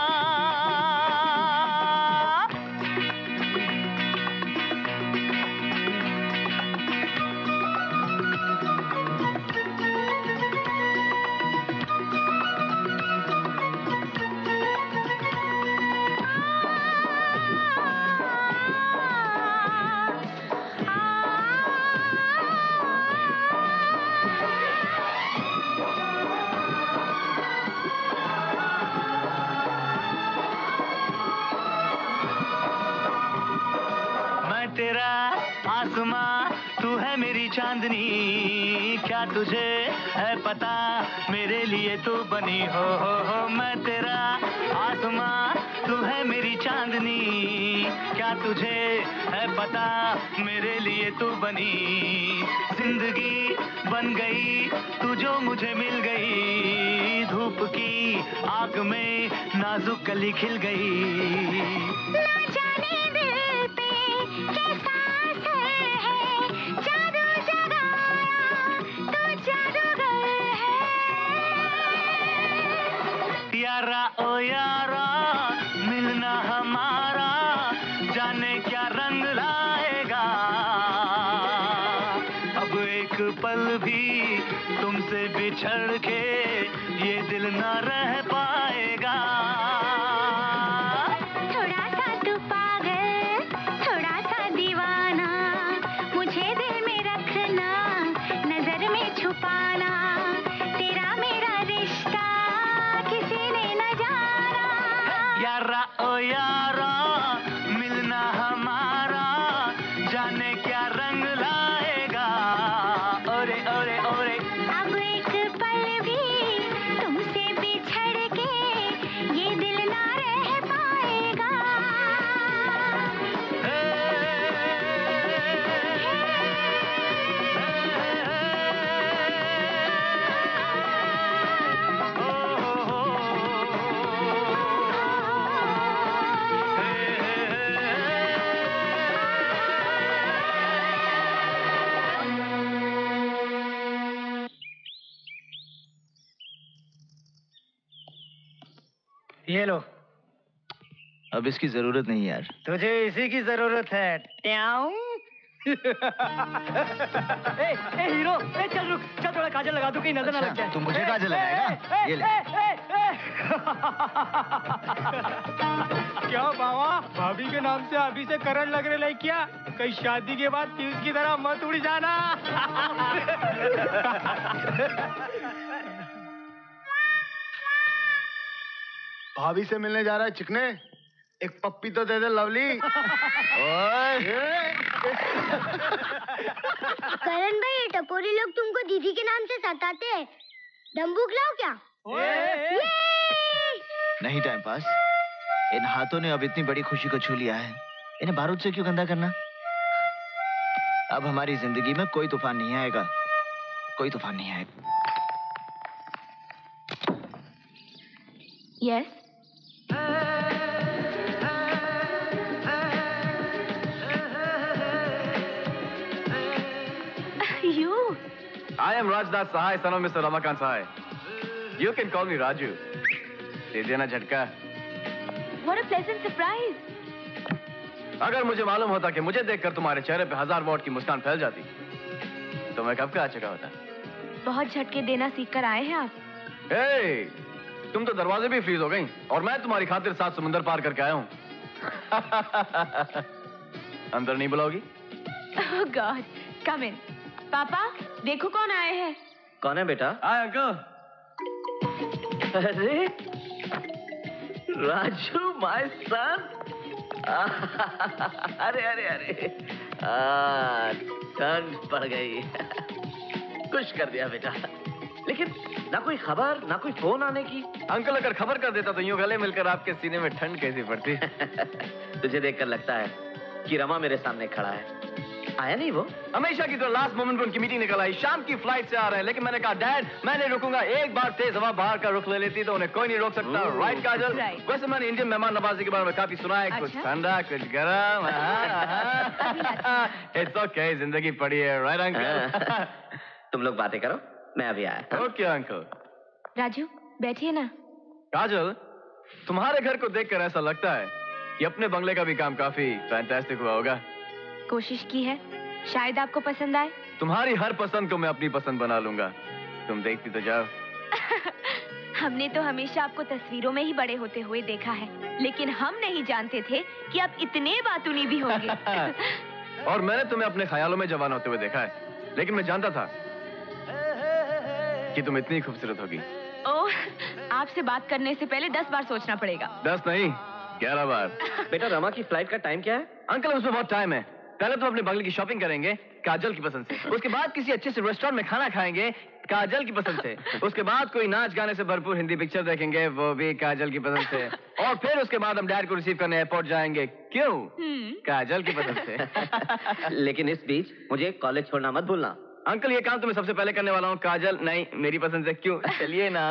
तेरा आसमां तू है मेरी चांदनी। क्या तुझे है पता मेरे लिए तू बनी हो। मैं तेरा आसमां तू है मेरी चांदनी। क्या तुझे है पता मेरे लिए तू बनी। जिंदगी बन गई तू जो मुझे मिल गई। धूप की आग में नाजुक कली खिल गई। यारा ओ यारा मिलना हमारा जाने क्या रंग लाएगा। तुमसे बिछड़ के ये दिल ना रह पाएगा। थोड़ा सा तू पागल, थोड़ा सा दीवाना, मुझे दिल में रखना, नजर में छुपाना, तेरा मेरा रिश्ता किसी ने न जाना। यारा ओ यारा, मिलना हमारा जाने क्या रंग लाएगा। ओरे ओरे ओरे, अब एक पल भी तुमसे बिछड़ के ये दिल ना रह पाएगा। ये लो। अब इसकी जरूरत नहीं यार। तुझे इसी की जरूरत है। ट्याऊ। ए हीरो, चल रुक, चल थोड़ा काजल लगा दूं कहीं नजर ना लग जाए। तू मुझे काजल लगाएगा? ये ले। क्या बाबा, भाभी के नाम से अभी से करंट लग रहे लाइक क्या? कहीं शादी के बाद फ्यूज की तरह मत उड़ जाना। भाभी से मिलने जा रहा है चिकने, एक पप्पी तो दे दे लवली। करण भाई, ये टपोरी लोग तुमको दीदी के नाम से सताते हैं, दम्बुक लाओ क्या? नहीं टाइम पास। इन हाथों ने अब इतनी बड़ी खुशी को छू लिया है, इन्हें बारूद से क्यों गंदा करना? अब हमारी जिंदगी में कोई तूफान नहीं आएगा, कोई तूफान नहीं आएगा। Yes You? I am Rajnath Sahai, son of Mr. Ramakant Sahai. You can call me Raju. दे देना झटका। What a pleasant surprise. अगर मुझे मालूम होता कि मुझे देखकर तुम्हारे चेहरे पे 1000 वॉट की मुस्कान फैल जाती, तो मैं कब का आ चुका होता। बहुत झटके देना सीख कर आए हैं आप। Hey, तुम तो दरवाजे भी फ्रीज हो गई और मैं तुम्हारी खातिर 7 समुंदर पार करके आया हूँ। अंदर नहीं बुलाओगी? Oh God, come in. पापा, देखो कौन आए हैं। कौन है बेटा? Hi uncle. अरे राजू माय सन। अरे अरे अरे ठंड पड़ गई। खुश कर दिया बेटा, लेकिन ना कोई खबर ना कोई फोन आने की। अंकल अगर खबर कर देता तो यूं गले मिलकर आपके सीने में ठंड कैसी पड़ती। तुझे देखकर लगता है कि रमा मेरे सामने खड़ा है। आया नहीं वो? हमेशा की तो लास्ट मोमेंट पर उनकी मीटिंग निकल आई, शाम की फ्लाइट से आ रहे हैं, लेकिन मैंने कहा डैड मैं नहीं रुकूंगा, एक बार तेज हवा बाहर का रुख ले लेती तो उन्हें कोई नहीं रोक सकता। राइट काजल? वैसे मैंने इंडियन मेहमान नवाजी के बारे में काफी सुना है। कुछ ठंडा कुछ गर्म। इट्स ओके, जिंदगी पड़ी है। Right uncle? तुम लोग बातें करो, मैं अभी आया। Okay uncle. राजू बैठिए ना। काजल, तुम्हारे घर को देखकर ऐसा लगता है कि अपने बंगले का भी काम काफी फैंटास्टिक हुआ होगा। कोशिश की है, शायद आपको पसंद आए। तुम्हारी हर पसंद को मैं अपनी पसंद बना लूंगा, तुम देखती तो जाओ। हमने तो हमेशा आपको तस्वीरों में ही बड़े होते हुए देखा है, लेकिन हम नहीं जानते थे कि आप इतने बातूनी भी होंगे। और मैंने तुम्हें अपने ख्यालों में जवान होते हुए देखा है, लेकिन मैं जानता था कि तुम इतनी खूबसूरत होगी। ओह, आपसे बात करने से पहले 10 बार सोचना पड़ेगा। 10 नहीं 11 बार। बेटा रमा की फ्लाइट का टाइम क्या है? अंकल उसमें बहुत टाइम है। पहले तो अपने बंगले की शॉपिंग करेंगे काजल की पसंद से, उसके बाद किसी अच्छे से रेस्टोरेंट में खाना खाएंगे काजल की पसंद से, उसके बाद कोई नाच गाने से भरपूर हिंदी पिक्चर देखेंगे, वो भी काजल की पसंद से, और फिर उसके बाद हम डैड को रिसीव करने एयरपोर्ट जाएंगे। क्यों? काजल की पसंद से। लेकिन इस बीच मुझे कॉलेज छोड़ना मत भूलना। अंकल ये काम तो मैं सबसे पहले करने वाला हूँ। काजल नहीं मेरी पसंद से। क्यों? चलिए ना।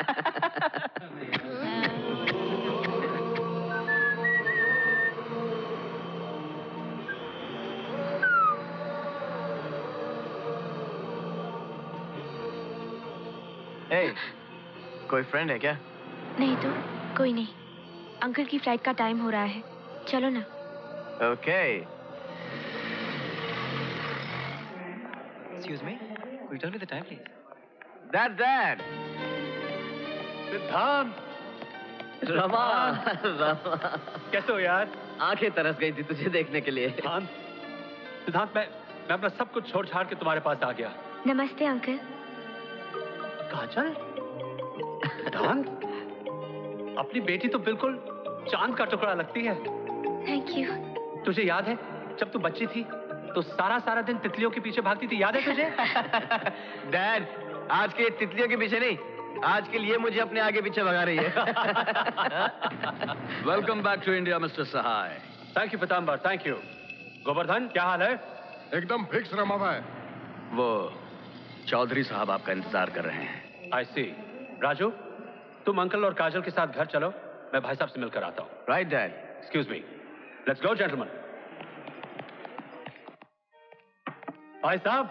Hey, कोई फ्रेंड है क्या? नहीं तो कोई नहीं। अंकल की फ्लाइट का टाइम हो रहा है, चलो ना। Okay. Excuse me, Will you tell me the time, please? Dad. सिद्धांत। रमा। कैसे हो यार? आंखें तरस गई थी तुझे देखने के लिए। सिद्धांत, मैं अपना सब कुछ छोड़ छाड़ के तुम्हारे पास आ गया। नमस्ते अंकल। काजल? सिद्धांत, अपनी बेटी तो बिल्कुल चांद का टुकड़ा लगती है। Thank you. तुझे याद है जब तू बच्ची थी तो सारा दिन तितलियों के पीछे भागती थी, याद है तुझे? डैड, आज के तितलियों के पीछे नहीं, आज के लिए मुझे अपने आगे पीछे भगा रही है। Welcome back to India mister Sahay. Thank you Pitambar, thank you. Govardhan, क्या हाल है? एकदम फिक्स रमा भाई। वो चौधरी साहब आपका इंतजार कर रहे हैं। आई सी। राजू, तुम अंकल और काजल के साथ घर चलो, मैं भाई साहब से मिलकर आता हूँ। Right dad. Excuse me, let's go gentleman. भाई साहब।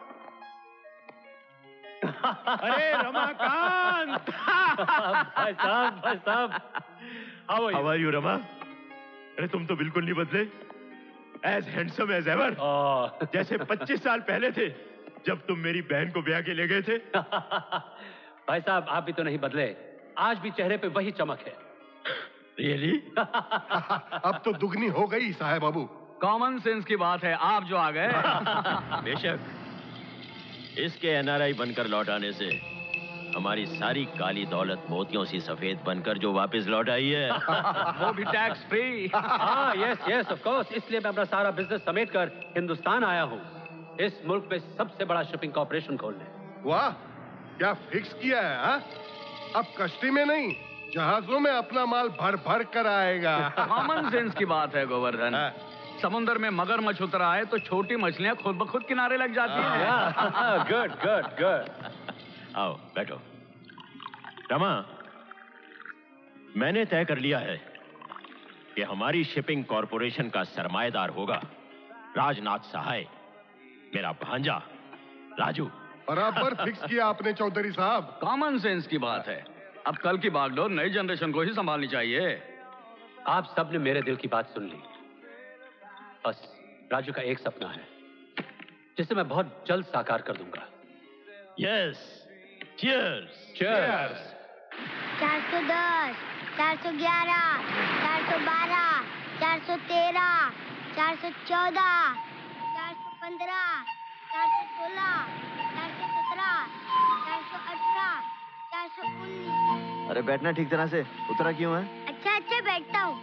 अरे रमाकांत। भाई साहब। How are you, Rama? अरे तुम तो बिल्कुल नहीं बदले। As handsome as ever। जैसे 25 साल पहले थे जब तुम मेरी बहन को ब्याह के ले गए थे। भाई साहब, आप भी तो नहीं बदले, आज भी चेहरे पे वही चमक है। Really? अब तो दुगनी हो गई साहब बाबू। कॉमन सेंस की बात है, आप जो आ गए। बेशक इसके एनआरआई बनकर लौट आने से हमारी सारी काली दौलत मोतियों सी सफेद बनकर जो वापस लौट आई है वो भी tax free. Yes of course. इसलिए मैं अपना सारा बिजनेस समेट कर हिंदुस्तान आया हूँ, इस मुल्क में सबसे बड़ा शिपिंग कॉर्पोरेशन खोलने। वाह, क्या फिक्स किया है हा? अब कश्ती में नहीं, जहाजों में अपना माल भर भर कर आएगा। कॉमन सेंस की बात है गोवर्धन। समुद्र में मगरमच्छ उतर आए तो छोटी मछलियां खुद ब खुद किनारे लग जाती हैं। गुड। आओ बैठो। रमा, मैंने तय कर लिया है कि हमारी शिपिंग कॉर्पोरेशन का सरमाएदार होगा राजनाथ सहाय, मेरा भांजा राजू। बराबर फिक्स किया आपने चौधरी साहब। कॉमन सेंस की बात है, अब कल की बागडोर नई जनरेशन को ही संभालनी चाहिए। आप सबने मेरे दिल की बात सुन ली। बस राजू का एक सपना है जिसे मैं बहुत जल्द साकार कर दूंगा। Yes, cheers. चीयर्स। 410, 411, 412, 413, 414, 415, 416, 417, 418, 419। अरे बैठना ठीक तरह से, उतरा क्यों है? अच्छा बैठता हूँ।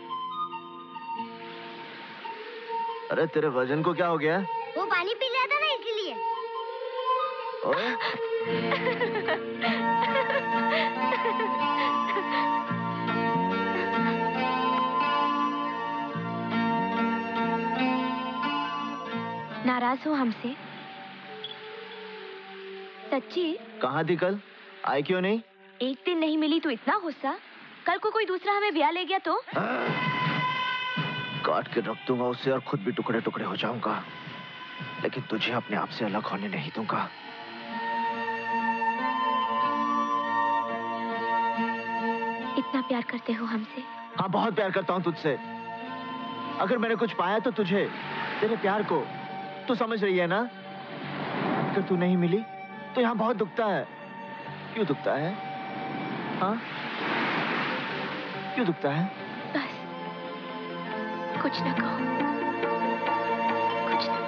अरे तेरे वजन को क्या हो गया? वो पानी पी लिया था ना इसलिए। ओए? नाराज हो हमसे? सच्ची? कहाँ थी कल? आई क्यों नहीं? एक दिन नहीं मिली तो इतना गुस्सा? कल को कोई दूसरा हमें ब्याह ले गया तो? काट के रख दूंगा उसे और खुद भी टुकड़े टुकड़े हो जाऊंगा, लेकिन तुझे अपने आप से अलग होने नहीं दूंगा। इतना प्यार करते हो हमसे? हाँ, बहुत प्यार करता हूँ तुझसे। अगर मैंने कुछ पाया तो तुझे, तेरे प्यार को। तू समझ रही है ना? अगर तू नहीं मिली तो यहाँ बहुत दुखता है। क्यों दुखता है? हाँ, क्यों दुखता है? बस कुछ ना कहो, कुछ ना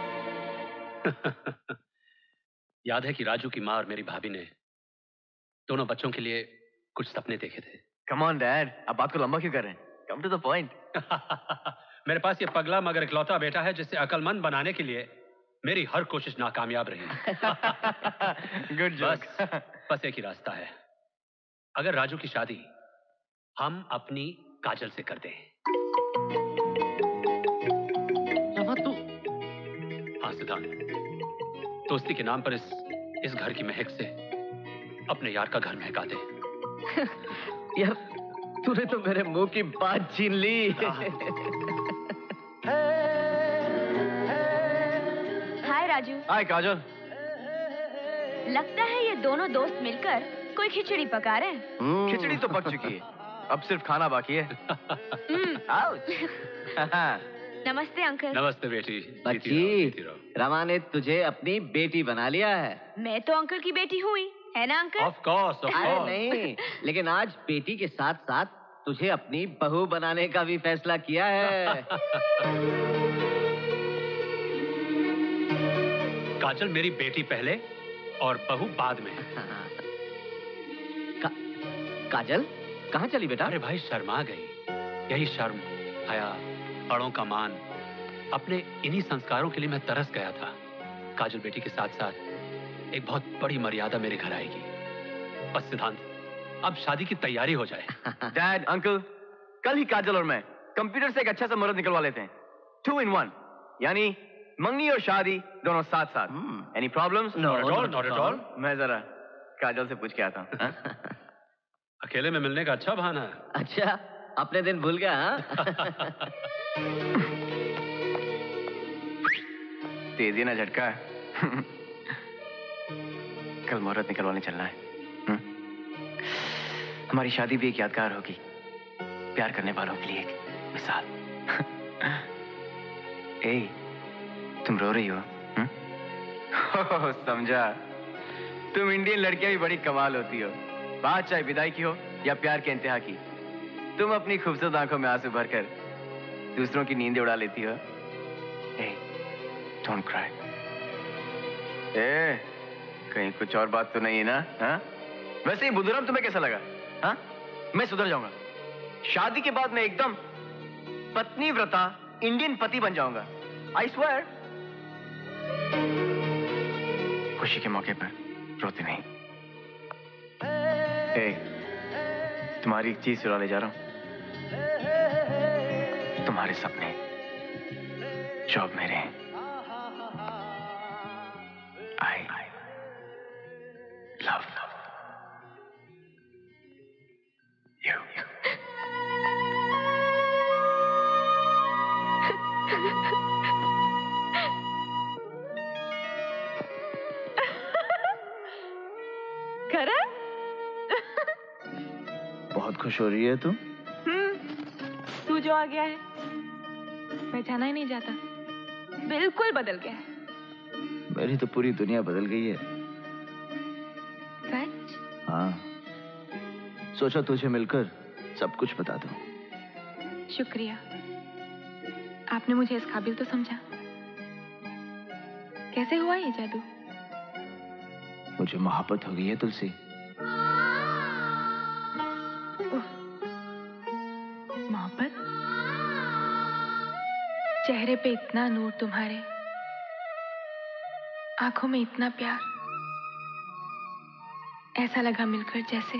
कहो। याद है कि राजू की माँ और मेरी भाभी ने दोनों बच्चों के लिए कुछ सपने देखे थे। कम ऑन डैड, आप बात को लंबा क्यों कर रहे हैं? Come to the point. मेरे पास ये पगला मगर इकलौता बेटा है जिसे अकलमंद बनाने के लिए मेरी हर कोशिश नाकामयाब रही। Good joke. बस एक ही रास्ता है, अगर राजू की शादी हम अपनी काजल से कर दें। तू? हाँ सिद्धांत, दोस्ती के नाम पर इस घर की महक से अपने यार का घर महका दे। यार, तूने तो मेरे मुंह की बात छीन ली। हाय राजू। हाय काजल। लगता है ये दोनों दोस्त मिलकर कोई खिचड़ी पका रहे हैं। खिचड़ी तो पक चुकी है, अब सिर्फ खाना बाकी है। नमस्ते अंकल। नमस्ते बेटी। बच्ची, रमा ने तुझे अपनी बेटी बना लिया है। मैं तो अंकल की बेटी हुई है ना अंकल? Of course. अरे नहीं, लेकिन आज बेटी के साथ साथ तुझे अपनी बहू बनाने का भी फैसला किया है। काजल मेरी बेटी पहले और बहू बाद में। काजल कहाँ चली बेटा? अरे भाई शर्मा गई। यही शर्म, हया, बड़ों का मान, अपने इन्हीं संस्कारों के लिए मैं तरस गया था। काजल बेटी के साथ साथ एक बहुत बड़ी मर्यादा मेरे घर आएगी। बस सिद्धांत, अब शादी की तैयारी हो जाए। डैड, अंकल, कल ही काजल और मैं कंप्यूटर से एक अच्छा सा मुहूर्त निकलवा लेते हैं। 2 in 1, यानी मंगनी और शादी दोनों साथ साथ। Any problems? Not at all, not at all. मैं जरा काजल से पूछ के आता हूँ। अकेले में मिलने का अच्छा बहाना है। अच्छा, अपने दिन भूल गया हाँ? तेजी ना झटका। कल मुहूर्त निकलवाने चलना है। हमारी शादी भी एक यादगार होगी, प्यार करने वालों के लिए एक मिसाल। ए, तुम रो रही हो? समझा, तुम इंडियन लड़कियां भी बड़ी कमाल होती हो। बात चाहे विदाई की हो या प्यार के इंतहा की, तुम अपनी खूबसूरत आंखों में आंसू भरकर दूसरों की नींद उड़ा लेती हो। Don't cry. कहीं कुछ और बात तो नहीं है ना? हाँ? वैसे ही बुद्धूराम तुम्हें कैसा लगा? हाँ? मैं सुधर जाऊंगा। शादी के बाद मैं एकदम पत्नी व्रता इंडियन पति बन जाऊंगा। I swear. खुशी के मौके पर रोते नहीं। तुम्हारी एक चीज चुरा ले जा रहा हूं। तुम्हारे सपने जॉब मेरे हैं। I love you. करण? बहुत खुश हो रही है तुम? तू जो आ गया है पहचाना ही नहीं जाता, बिल्कुल बदल गया है। मेरी तो पूरी दुनिया बदल गई है। सच? हाँ, सोचा तुझे मिलकर सब कुछ बता दूं। शुक्रिया, आपने मुझे इस काबिल तो समझा। कैसे हुआ ये जादू? मुझे मोहब्बत हो गई है तुलसी। मोहब्बत? चेहरे पे इतना नूर तुम्हारे, आंखों में इतना प्यार। ऐसा लगा मिलकर जैसे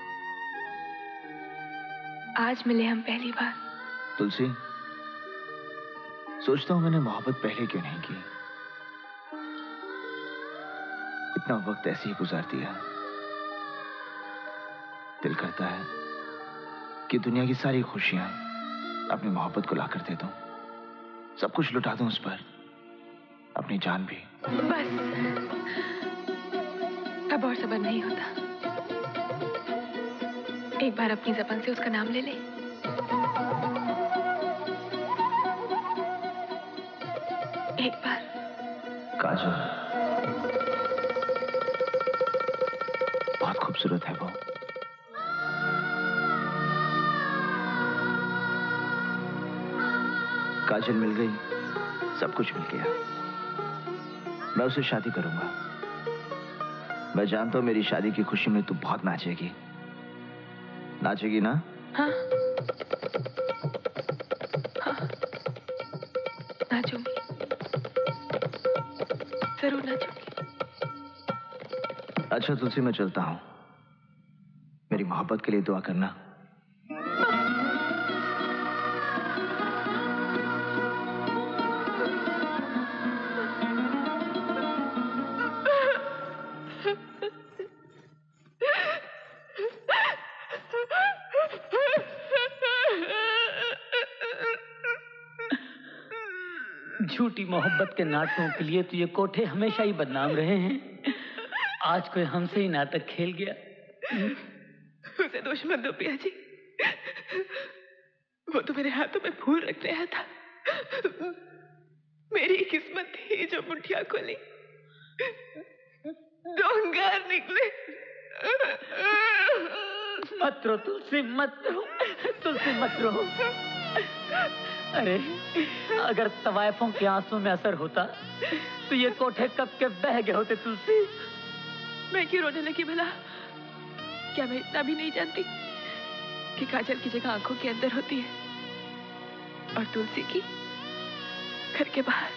आज मिले हम पहली बार। तुलसी, सोचता हूं मैंने मोहब्बत पहले क्यों नहीं की। इतना वक्त ऐसे ही गुजार दिया। दिल करता है कि दुनिया की सारी खुशियां अपनी मोहब्बत को लाकर दे दूं, सब कुछ लुटा दूं उस पर, अपनी जान भी। बस अब और सब्र नहीं होता। एक बार अपनी ज़बान से उसका नाम ले ले। एक बार। काजल, बहुत खूबसूरत है वो। काजल मिल गई, सब कुछ मिल गया। मैं उससे शादी करूंगा। मैं जानता हूं मेरी शादी की खुशी में तू बहुत नाचेगी। नाचेगी ना? हाँ, हाँ, नाचूंगी, जरूर नाचूंगी। अच्छा तुलसी, मैं चलता हूं। मेरी मोहब्बत के लिए दुआ करना। झूठी मोहब्बत के नाटकों के लिए तो ये कोठे हमेशा ही बदनाम रहे हैं। आज कोई हमसे ही नाटक खेल गया। उसे दुश्मन दो पिया जी, वो तो मेरे हाथों में फूल रख रहा था। मेरी किस्मत थी जो मुठिया खोली, डोंगर निकले। मत रो तुलसी, मत रो तुलसी, मत रो। अरे अगर तवायफों के आंसू में असर होता तो ये कोठे कब के बह गए होते तुलसी। मैं क्यों रोने लगी भला? क्या मैं इतना भी नहीं जानती कि काजल की जगह आंखों के अंदर होती है और तुलसी की घर के बाहर?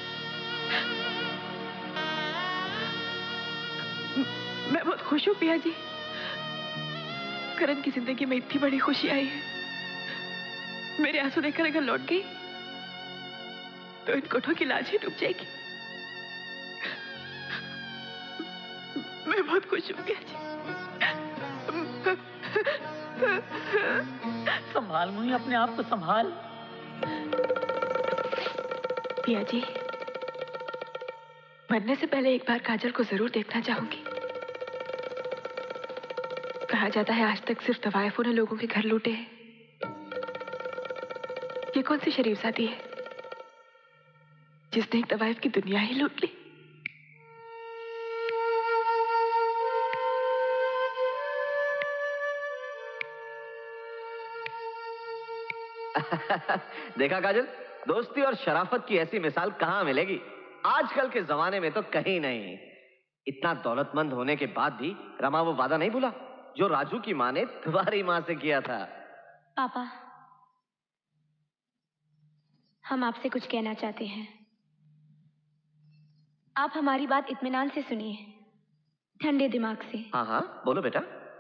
मैं बहुत खुश हूँ पिया जी। करण की जिंदगी में इतनी बड़ी खुशी आई है। मेरे आंसू देखकर अगर लौट गई तो इन कोठों की लाज ही डूब जाएगी। मैं बहुत खुश हूँ पिया जी। संभाल मुझे, अपने आप को संभाल। पिया जी, मरने से पहले एक बार काजल को जरूर देखना चाहूंगी। कहा जाता है आज तक सिर्फ तवायफों ने लोगों के घर लूटे हैं। ये कौन सी शरीफजादी है जिसने एक तवायफ की दुनिया ही लूट ली? देखा काजल, दोस्ती और शराफत की ऐसी मिसाल कहां मिलेगी? आजकल के जमाने में तो कहीं नहीं। इतना दौलतमंद होने के बाद भी रमा वो वादा नहीं भूला जो राजू की माँ ने तुम्हारी माँ से किया था। पापा, हम आपसे कुछ कहना चाहते हैं। आप हमारी बात इत्मीनान से सुनिए, ठंडे दिमाग से। हाँ हाँ, बोलो बेटा।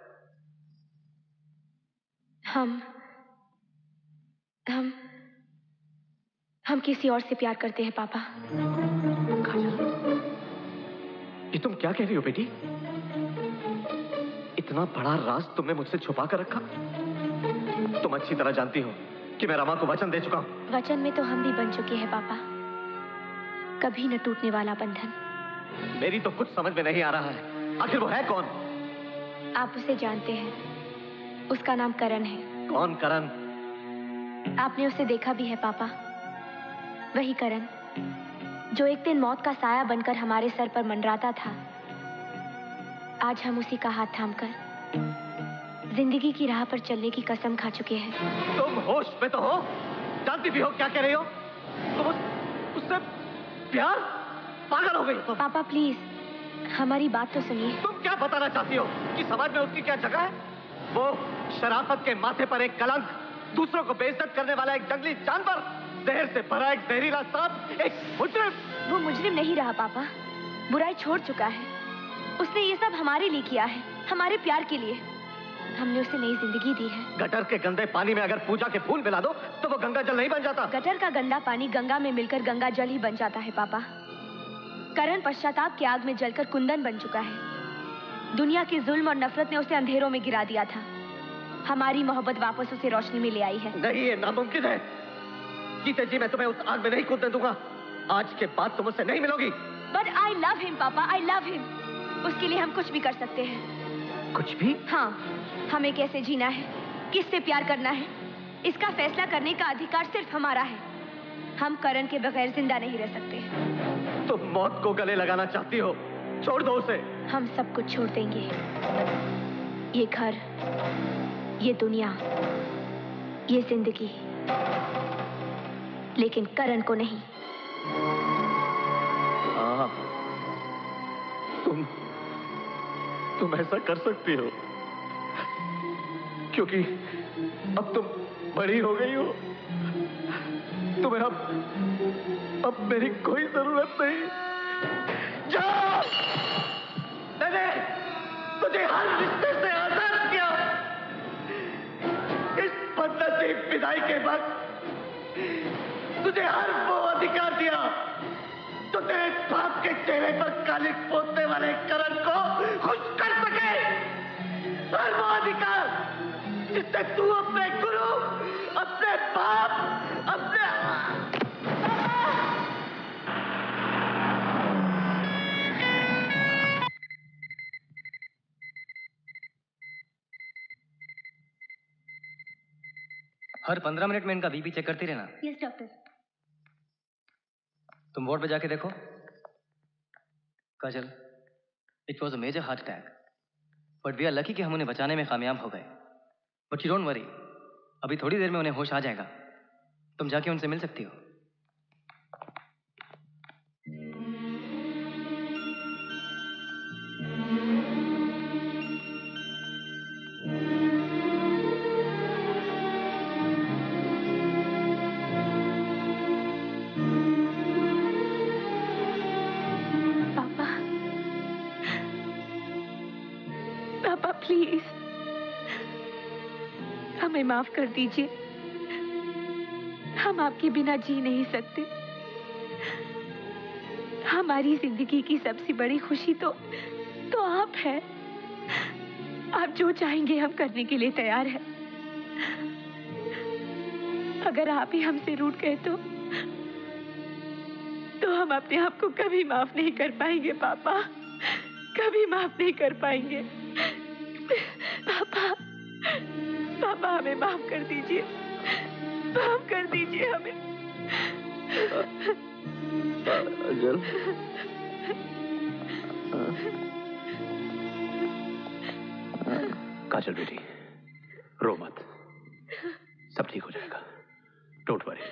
हम किसी और से प्यार करते हैं पापा। ये तुम क्या कह रही हो बेटी? इतना बड़ा राज तुमने मुझसे छुपा कर रखा? तुम अच्छी तरह जानती हो कि मैं रमा को वचन दे चुका हूं। वचन में तो हम भी बन चुके हैं पापा, कभी न टूटने वाला बंधन। मेरी तो कुछ समझ में नहीं आ रहा है, आखिर वो है कौन? आप उसे जानते हैं, उसका नाम करण है। कौन करण? आपने उसे देखा भी है पापा। वही करण जो एक दिन मौत का साया बनकर हमारे सर पर मंडराता था। आज हम उसी का हाथ थामकर जिंदगी की राह पर चलने की कसम खा चुके हैं। तुम होश में तो हो? जानती भी हो क्या कह रही हो? तुम उससे प्यार? पागल हो गई तुम। पापा प्लीज हमारी बात तो सुनिए। तुम क्या बताना चाहती हो कि समाज में उसकी क्या जगह है? वो शराफत के माथे पर एक कलंक, दूसरों को बेइज्जत करने वाला एक जंगली जानवर, जहर से भरा एक जहरीला सांप, एक मुजरिम। वो मुजरिम नहीं रहा पापा, बुराई छोड़ चुका है। उसने ये सब हमारे लिए किया है, हमारे प्यार के लिए। हमने उसे नई जिंदगी दी है। गटर के गंदे पानी में अगर पूजा के फूल मिला दो तो वो गंगा जल नहीं बन जाता। गटर का गंदा पानी गंगा में मिलकर गंगा जल ही बन जाता है पापा। करण पश्चाताप की आग में जलकर कुंदन बन चुका है। दुनिया की जुल्म और नफरत ने उसे अंधेरों में गिरा दिया था। हमारी मोहब्बत वापस उसे रोशनी में ले आई है। नहीं, ये नामुमकिन है। जीते जी मैं तुम्हें उस आग में नहीं कूदने दूंगा। आज के बाद तुम उससे नहीं मिलोगी। बट आई लव हिम पापा, आई लव हिम। उसके लिए हम कुछ भी कर सकते हैं। कुछ भी? हाँ, हमें कैसे जीना है, किससे प्यार करना है, इसका फैसला करने का अधिकार सिर्फ हमारा है। हम करण के बगैर जिंदा नहीं रह सकते। तुम मौत को गले लगाना चाहती हो? छोड़ दो उसे। हम सब कुछ छोड़ देंगे, ये घर, ये दुनिया, ये जिंदगी, लेकिन करण को नहीं। तुम ऐसा कर सकती हो क्योंकि अब तुम बड़ी हो गई हो। तुम्हें अब मेरी कोई जरूरत नहीं। जाओ! मैंने तुझे हर रिश्ते से आजाद किया। इस बदनसीब विदाई के बाद तुझे हर वो अधिकार दिया जो तेरे बाप के चेहरे पर कालिक पोतने वाले करण को खुश कर सके। हर वो अधिकार जिससे तू अपने गुरु, अपने बाप, अपने हर 15 मिनट में इनका बीपी चेक करती रहना। Yes doctor. तुम वार्ड पे जाके देखो। Kajal, it was a major heart attack, but we are lucky कि हम उन्हें बचाने में कामयाब हो गए। बट यू डोंट वरी, अभी थोड़ी देर में उन्हें होश आ जाएगा। तुम जाके उनसे मिल सकती हो। प्लीज हमें माफ कर दीजिए, हम आपके बिना जी नहीं सकते। हमारी जिंदगी की सबसे बड़ी खुशी तो आप हैं। आप जो चाहेंगे हम करने के लिए तैयार हैं। अगर आप ही हमसे रूठ गए तो हम अपने आप को कभी माफ नहीं कर पाएंगे पापा, कभी माफ नहीं कर पाएंगे। पापा, पापा हमें माफ कर दीजिए, माफ कर दीजिए हमें। काजल, काजल बेटी, रो मत, सब ठीक हो जाएगा। Don't worry.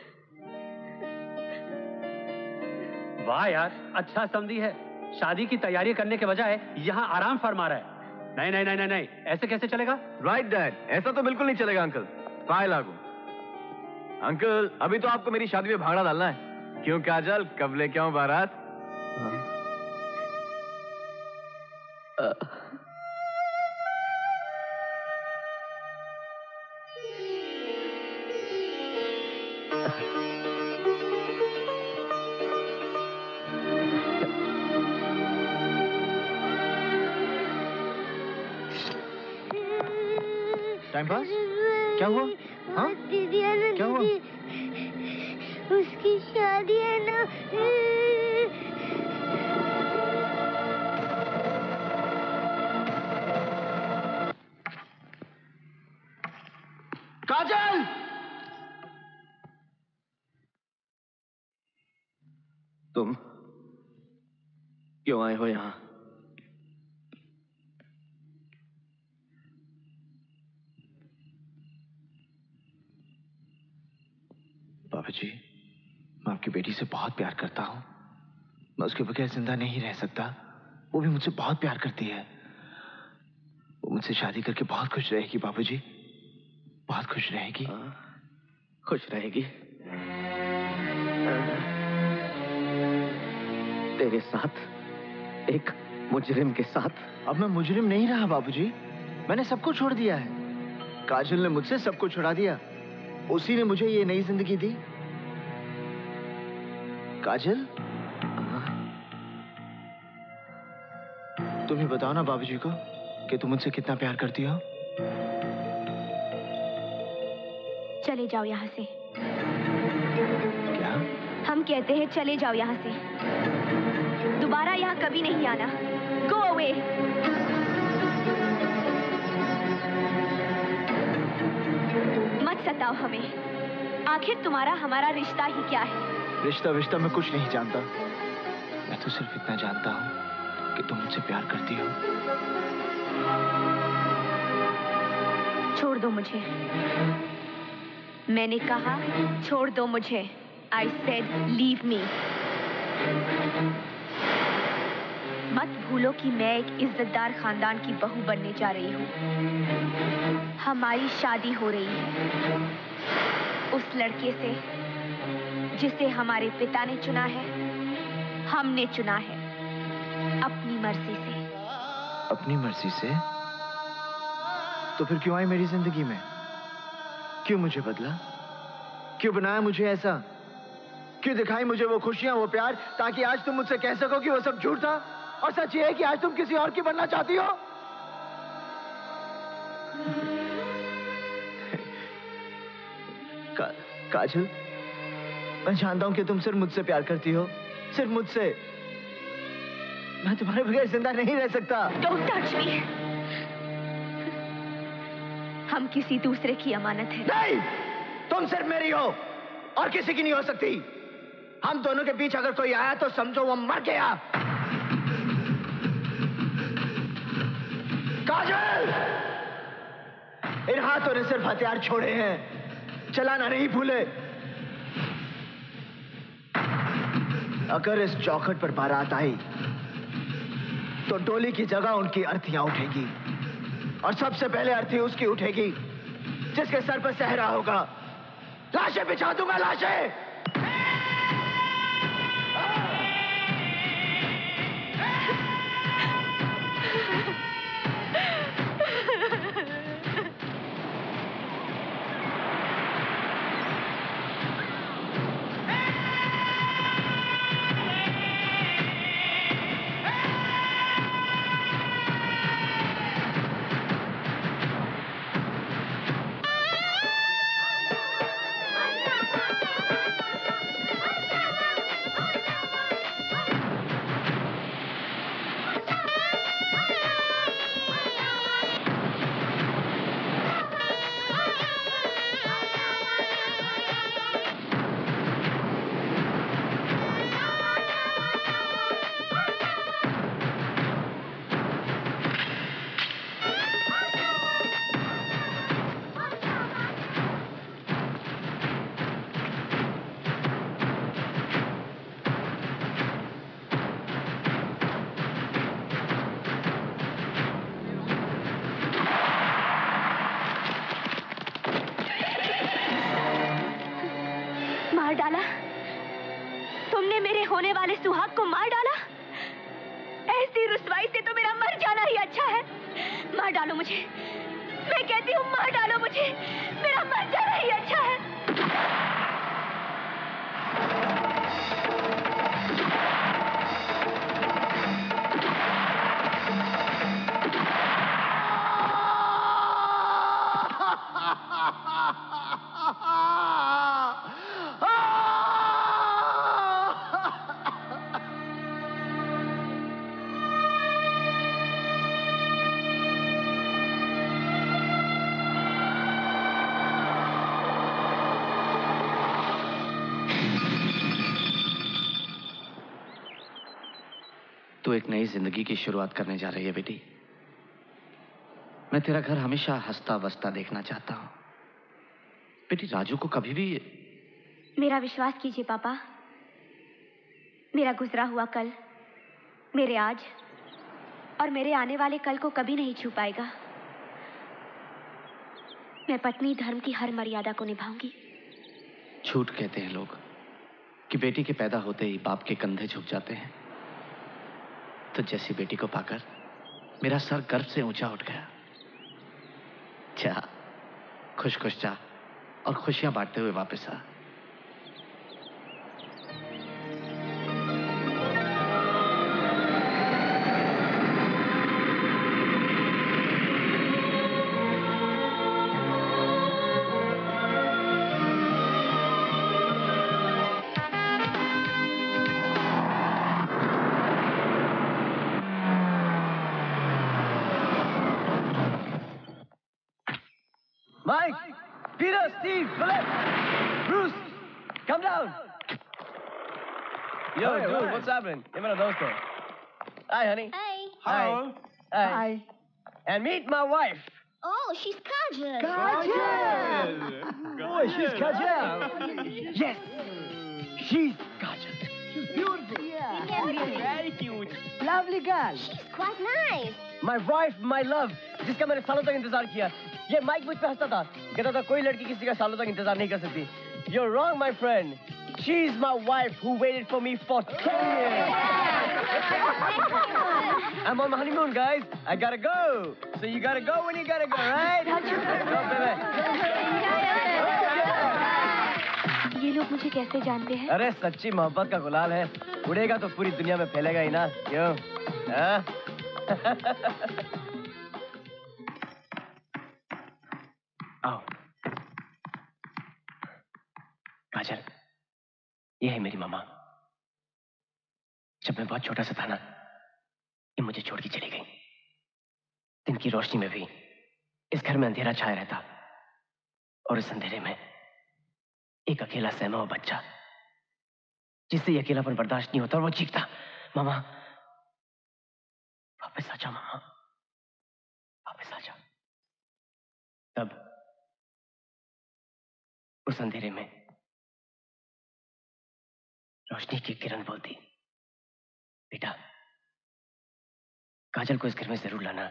वाह यार, अच्छा समझी है। शादी की तैयारी करने के बजाय यहाँ आराम फरमा रहा है। नहीं नहीं नहीं नहीं नहीं, ऐसे कैसे चलेगा? राइट डैड, ऐसा तो बिल्कुल नहीं चलेगा अंकल। पाए लागू। अंकल, अभी तो आपको मेरी शादी में भांगड़ा डालना है। क्यों काजल, कब लेके आऊं बारात? Time pass? क्या हुआ? हाँ? दीदी है ना, क्या हुआ? उसकी शादी है ना। काजल! तुम क्यों आए हो यहाँ? बाबूजी, मैं आपकी बेटी से बहुत प्यार करता हूँ। मैं उसके बगैर जिंदा नहीं रह सकता। वो भी मुझसे बहुत प्यार करती है। वो मुझसे शादी करके बहुत खुश रहेगी बाबूजी, बहुत खुश रहेगी। खुश रहेगी? तेरे साथ, एक मुजरिम के साथ? अब मैं मुजरिम नहीं रहा बाबूजी, मैंने सबको छोड़ दिया है। काजल ने मुझसे सबको छुड़ा दिया, उसी ने मुझे ये नई जिंदगी दी। काजल, तुम ही बताओ ना बाबूजी को कि तुम मुझसे कितना प्यार करती हो। चले जाओ यहाँ से। क्या? हम कहते हैं चले जाओ यहाँ से, दोबारा यहाँ कभी नहीं आना। Go away. मत सताओ हमें, आखिर तुम्हारा हमारा रिश्ता ही क्या है? रिश्ता विश्ता मैं कुछ नहीं जानता। मैं तो सिर्फ इतना जानता हूँ कि तुम मुझसे प्यार करती हो। छोड़ दो मुझे। मैंने कहा छोड़ दो मुझे। I said leave me। मत भूलो कि मैं एक इज्जतदार खानदान की बहू बनने जा रही हूँ। हमारी शादी हो रही है उस लड़के से जिसे हमारे पिता ने चुना है, हमने चुना है अपनी मर्जी से। अपनी मर्जी से? तो फिर क्यों आई मेरी जिंदगी में? क्यों मुझे बदला? क्यों बनाया मुझे ऐसा? क्यों दिखाई मुझे वो खुशियां, वो प्यार, ताकि आज तुम मुझसे कह सको कि वो सब झूठ था और सच ये है कि आज तुम किसी और की बनना चाहती हो? काजल, मैं जानता हूं कि तुम सिर्फ मुझसे प्यार करती हो, सिर्फ मुझसे। मैं तुम्हारे बगैर जिंदा नहीं रह सकता। Don't touch me। हम किसी दूसरे की अमानत है। नहीं, तुम सिर्फ मेरी हो और किसी की नहीं हो सकती। हम दोनों के बीच अगर कोई आया तो समझो वो मर गया। काजल, इन हाथों ने सिर्फ हथियार छोड़े हैं, चलाना नहीं भूले। अगर इस चौखट पर बारात आई तो डोली की जगह उनकी अर्थियां उठेगी, और सबसे पहले अर्थी उसकी उठेगी जिसके सर पर सहरा होगा। लाशें बिछा दूंगा, लाशें। सुहाग को मार डाला। ऐसी रुसवाई से तो मेरा मर जाना ही अच्छा है। मार डालो मुझे, मैं कहती हूँ मार डालो मुझे, मेरा मर जाना ही अच्छा है। तू एक नई जिंदगी की शुरुआत करने जा रही है बेटी। मैं तेरा घर हमेशा हंसता बसता देखना चाहता हूं बेटी। राजू को कभी भी मेरा विश्वास कीजिए पापा, मेरा गुजरा हुआ कल मेरे आज और मेरे आने वाले कल को कभी नहीं छू पाएगा। मैं पत्नी धर्म की हर मर्यादा को निभाऊंगी। झूठ कहते हैं लोग कि बेटी के पैदा होते ही बाप के कंधे झुक जाते हैं, तो जैसी बेटी को पाकर मेरा सर गर्व से ऊंचा उठ गया। जा, खुश खुश जा और खुशियां बांटते हुए वापस आ। Mike, Peter, Steve, Philip, Bruce, come down. Yo, Hi, dude, hi. what's happening? Hey, my dosto. Hi, honey. Hi. Hi. Hi. And meet my wife. Oh, she's Kajal. Kajal. Boy, she's Kajal. Yes, she's Kajal. She's beautiful. Yeah. Very cute. Lovely girl. She's quite nice. My wife, my love, जिसका मैंने सालों तक इंतजार किया। ये माइक मुझ पे हंसता था, कहता था कोई लड़की किसी का सालों तक इंतजार नहीं कर सकती। You're wrong, my friend. She's my wife who waited for me for 10 years. I'm on my honeymoon, guys. I gotta go. So you gotta go when you gotta go, right? Go, ये लोग मुझे कैसे जानते हैं? अरे सच्ची मोहब्बत का गुलाल है, उड़ेगा तो पूरी दुनिया में फैलेगा ही ना, क्यों? हाँ? आओ। काजल, ये है मेरी मामा। जब मैं बहुत छोटा सा था ना, ये मुझे छोड़ के चली गई। दिन की रोशनी में भी इस घर में अंधेरा छाया रहता, और इस अंधेरे में एक अकेला सहमा हुआ बच्चा जिससे ये अकेलापन बर्दाश्त नहीं होता और वो चीखता, मामा वापस आ जा, मामा वापस आ जा। तब उस अंधेरे में रोशनी की किरण बोलती, बेटा काजल को इस घर में जरूर लाना,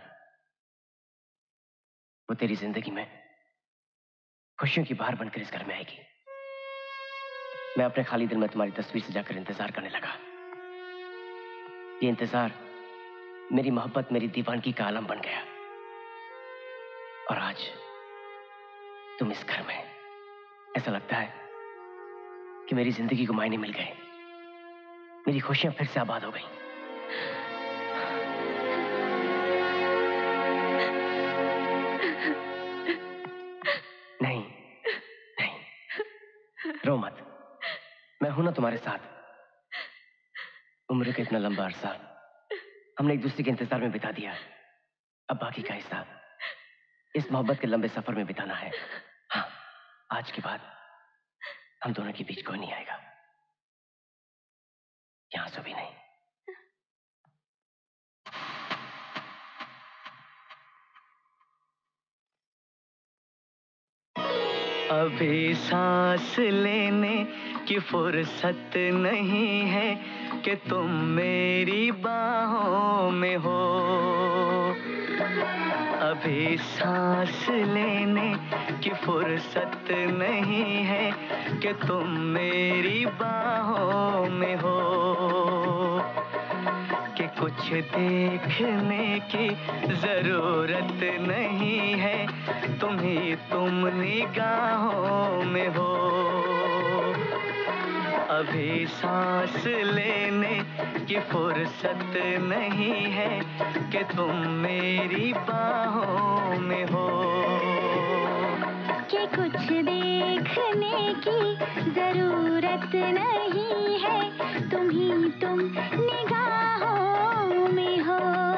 वो तेरी जिंदगी में खुशियों की बहार बनकर इस घर में आएगी। मैं अपने खाली दिल में तुम्हारी तस्वीर सजाकर इंतजार करने लगा। ये इंतजार मेरी मोहब्बत, मेरी दीवानगी का आलम बन गया। और आज तुम इस घर में, ऐसा लगता है कि मेरी जिंदगी को मायने मिल गए, मेरी खुशियां फिर से आबाद हो गई। नहीं नहीं, रो मत, मैं हूं ना तुम्हारे साथ। उम्र का इतना लंबा अरसा हमने एक दूसरे के इंतजार में बिता दिया, अब बाकी का हिस्सा इस मोहब्बत के लंबे सफर में बिताना है। हाँ, आज के बाद हम दोनों के बीच कोई नहीं आएगा, यहां से भी नहीं। अभी सांस लेने की फुर्सत नहीं है कि तुम मेरी बाहों में हो। अभी सांस लेने की फुर्सत नहीं है कि तुम मेरी बाहों में हो। कि कुछ देखने की जरूरत नहीं है, तुम ही तुम निगाहों में हो। अभी सांस लेने की फुर्सत नहीं है कि तुम मेरी बाहों में हो। कि कुछ देखने की जरूरत नहीं है, तुम ही तुम निगाहों में हो।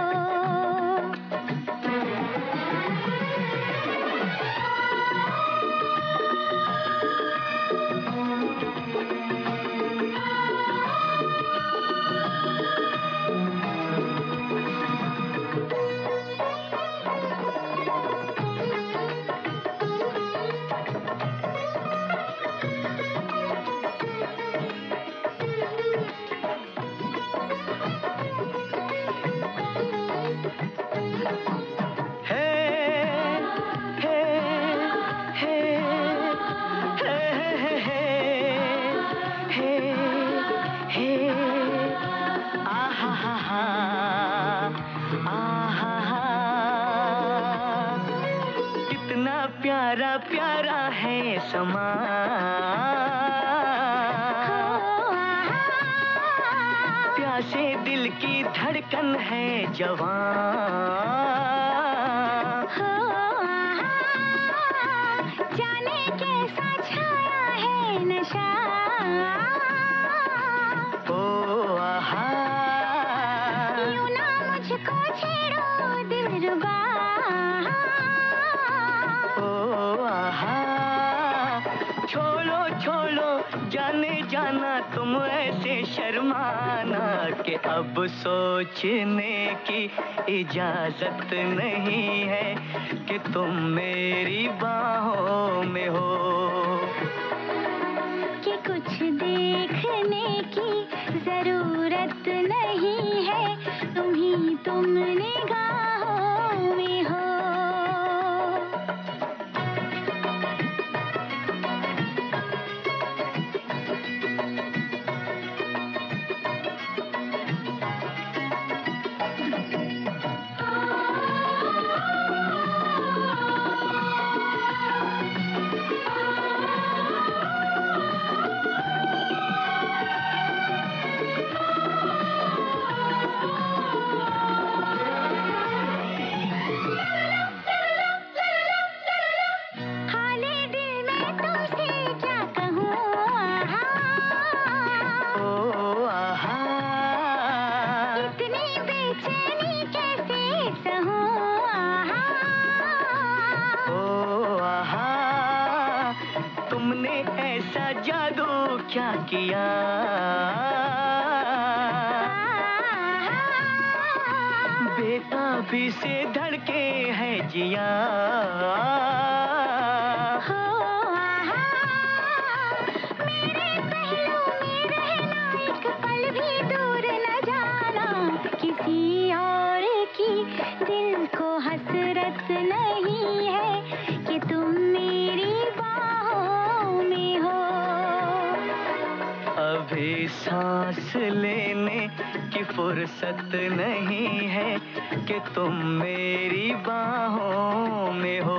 प्यारा प्यारा है समा, प्यासे दिल की धड़कन है जवान। जाने कैसा छाया है नशा, ओ आहा, यूं ना मुझको छेड़ो दिलरुबा। छोड़ो छोड़ो जाने जाना तुम ऐसे शर्माना कि अब सोचने की इजाजत नहीं है कि तुम मेरी बाहों में हो। कि कुछ देखने की जरूरत नहीं है, तुम ही तुम निगाहों में हो। क्या किया, बेताबी से धड़के है जिया। मेरे पहलू में रहना, एक पल भी दूर न जाना, किसी और की दिल को हसरत नहीं है कि तुम मेरी बाहों में हो। अभी सांस लेने की फुर्सत नहीं है कि तुम मेरी बाहों में हो।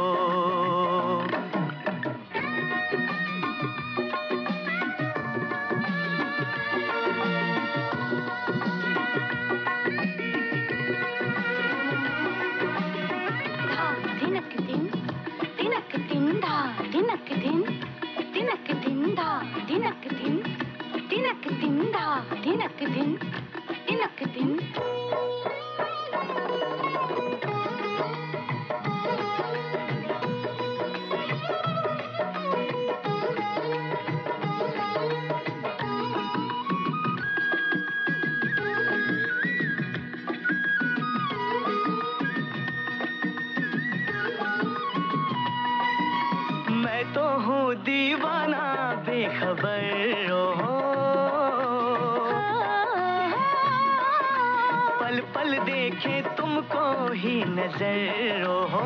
धिनक दिन, धिनक दिन धा, धिनक दिन, धिनक दिन धा, धिनक दिन, धिनक दिन धा, धिनक दिन, धिनक दिन। मैं तो हूँ दीवाना बेखबर हो, पल पल देखे तुमको ही नजर हो।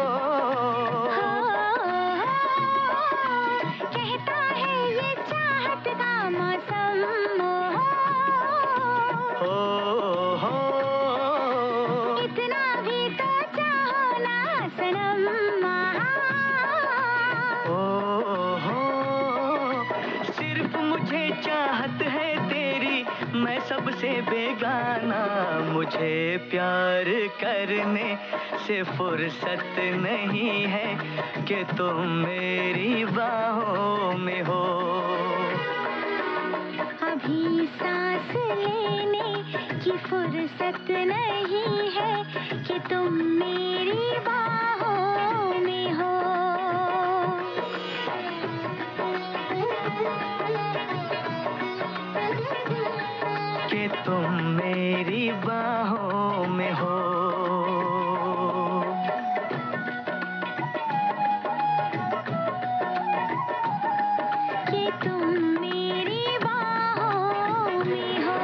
कहता है ये चाहत का मौसम हो, इतना भी तो चाहो ना सनम। सिर्फ मुझे चाहत है तेरी, मैं सबसे बेगाना, मुझे प्यार करने से फुर्सत नहीं है कि तुम मेरी बाहों में हो। अभी सांस लेने की फुर्सत नहीं है कि तुम मेरी बाहों में हो। कि तुम मेरी बाहों में हो। कि तुम मेरी बाहों में हो।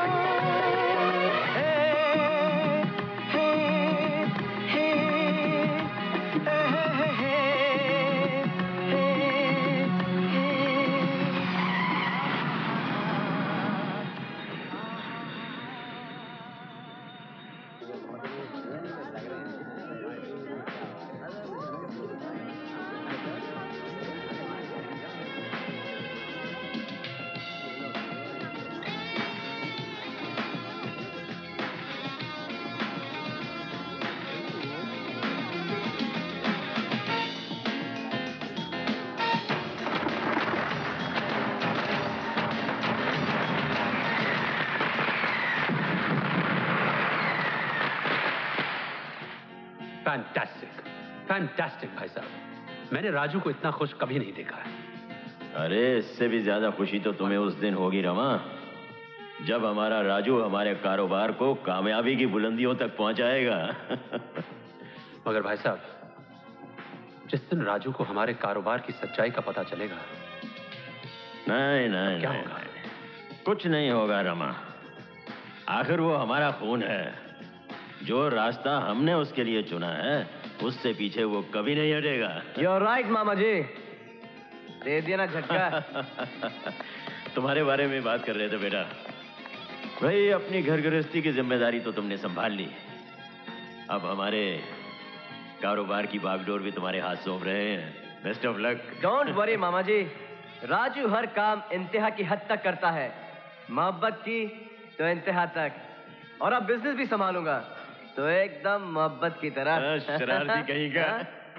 फैंटास्टिक, फैंटास्टिक भाई साहब, मैंने राजू को इतना खुश कभी नहीं देखा है। अरे इससे भी ज्यादा खुशी तो तुम्हें उस दिन होगी रमा, जब हमारा राजू हमारे कारोबार को कामयाबी की बुलंदियों तक पहुंचाएगा। मगर भाई साहब, जिस दिन राजू को हमारे कारोबार की सच्चाई का पता चलेगा, नहीं नहीं क्या नहीं, होगा? नहीं। कुछ नहीं होगा रमा, आखिर वो हमारा खून है। जो रास्ता हमने उसके लिए चुना है उससे पीछे वो कभी नहीं हटेगा। You're right, मामा जी, दे दिया ना झटका। तुम्हारे बारे में बात कर रहे थे बेटा। भाई अपनी घर गृहस्थी की जिम्मेदारी तो तुमने संभाल ली, अब हमारे कारोबार की बागडोर भी तुम्हारे हाथ सौंप रहे हैं। Best of luck. Don't worry मामा जी, राजू हर काम इंतहा की हद तक करता है, मोहब्बत की तो इंतहा तक, और अब बिजनेस भी संभालूंगा तो एकदम मोहब्बत की तरह। शरारती कहीं का।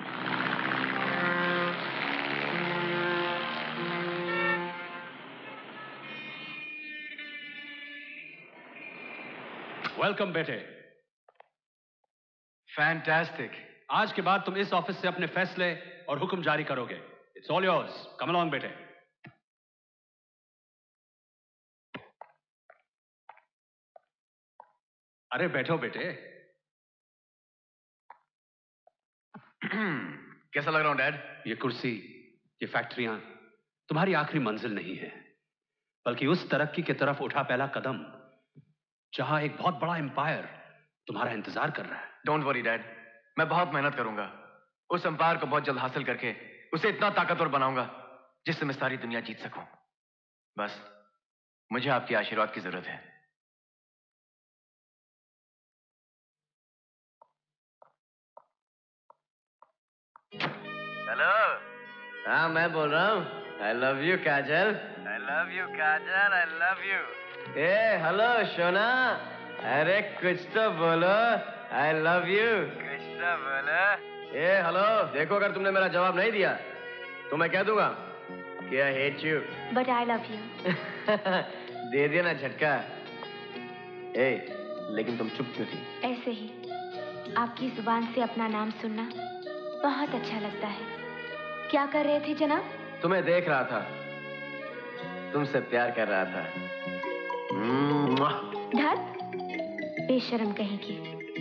वेलकम बेटे। फैंटास्टिक। आज के बाद तुम इस ऑफिस से अपने फैसले और हुक्म जारी करोगे। It's all yours. Come along बेटे। अरे बैठो बेटे। कैसा लग रहा हूं डैड? ये कुर्सी, ये फैक्ट्रियां तुम्हारी आखिरी मंजिल नहीं है, बल्कि उस तरक्की की तरफ उठा पहला कदम जहां एक बहुत बड़ा एम्पायर तुम्हारा इंतजार कर रहा है। डोंट वरी डैड, मैं बहुत मेहनत करूंगा। उस एम्पायर को बहुत जल्द हासिल करके उसे इतना ताकतवर बनाऊंगा जिससे मैं सारी दुनिया जीत सकूं। बस मुझे आपके आशीर्वाद की जरूरत है। हेलो। हाँ मैं बोल रहा हूँ। I love you Kajal. I love you Kajal. I love you. ए हेलो सोना, अरे कुछ तो बोलो। I love you. कुछ तो बोलो। ए हेलो, देखो अगर तुमने मेरा जवाब नहीं दिया तो मैं कह दूंगा कि I hate you. But I love you. दे दिया ना झटका। ए लेकिन तुम चुप क्यों थी? ऐसे ही आपकी जुबान से अपना नाम सुनना बहुत अच्छा लगता है। क्या कर रहे थे जनाब? तुम्हें देख रहा था, तुमसे प्यार कर रहा था। धत बेशर्म कहीं की।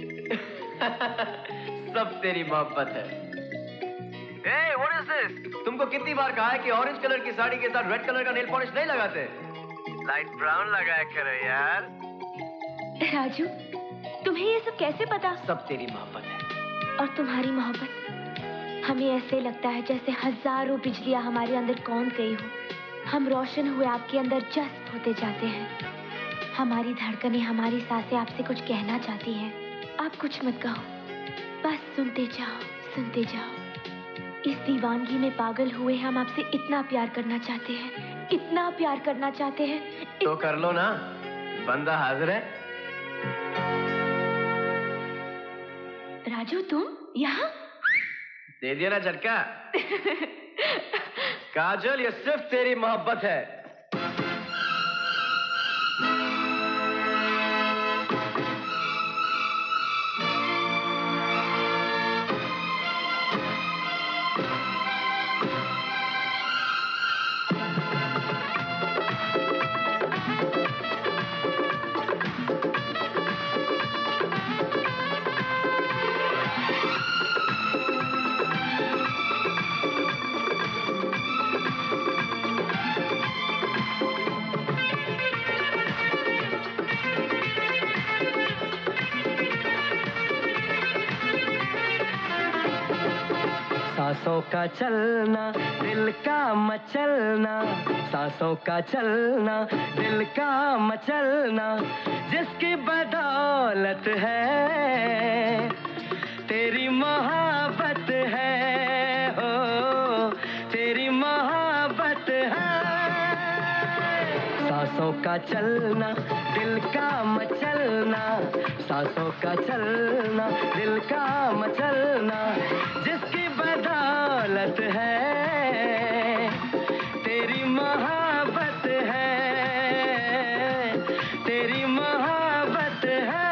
सब तेरी मोहब्बत है। Hey, what is this? तुमको कितनी बार कहा है कि ऑरेंज कलर की साड़ी के साथ रेड कलर का नेल पॉलिश नहीं लगाते? लाइट ब्राउन लगाया करो यार। राजू, तुम्हें ये सब कैसे पता? सब तेरी मोहब्बत है। और तुम्हारी मोहब्बत हमें ऐसे लगता है जैसे हजारों बिजलियां हमारे अंदर कौंध गई हो। हम रोशन हुए आपके अंदर जज्ब होते जाते हैं। हमारी धड़कनें, हमारी सांसें आपसे कुछ कहना चाहती हैं। आप कुछ मत कहो, बस सुनते जाओ, सुनते जाओ। इस दीवानगी में पागल हुए हम आपसे इतना प्यार करना चाहते हैं, इतना प्यार करना चाहते हैं। तो कर लो ना, बंदा हाजिर है। राजू तुम यहाँ? दे दिया ना झटका। काजल ये सिर्फ तेरी मोहब्बत है। सांसों का चलना, दिल का मचलना, सांसों का चलना, दिल का मचलना, जिसकी बदौलत है तेरी मोहब्बत है, हो तेरी मोहब्बत है। सांसों का चलना, दिल का मचलना, सांसों का चलना, दिल का मचलना, जिसकी बदौलत है तेरी मोहब्बत है, तेरी मोहब्बत है।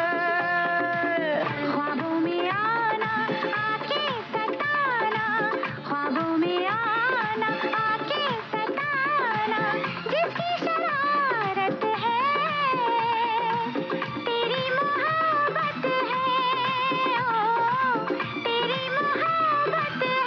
ख्वाबों में आना, आके सताना, ख्वाबों में आना, आके सताना, जिसकी शरारत है तेरी मोहब्बत है, ओ तेरी मोहब्बत है।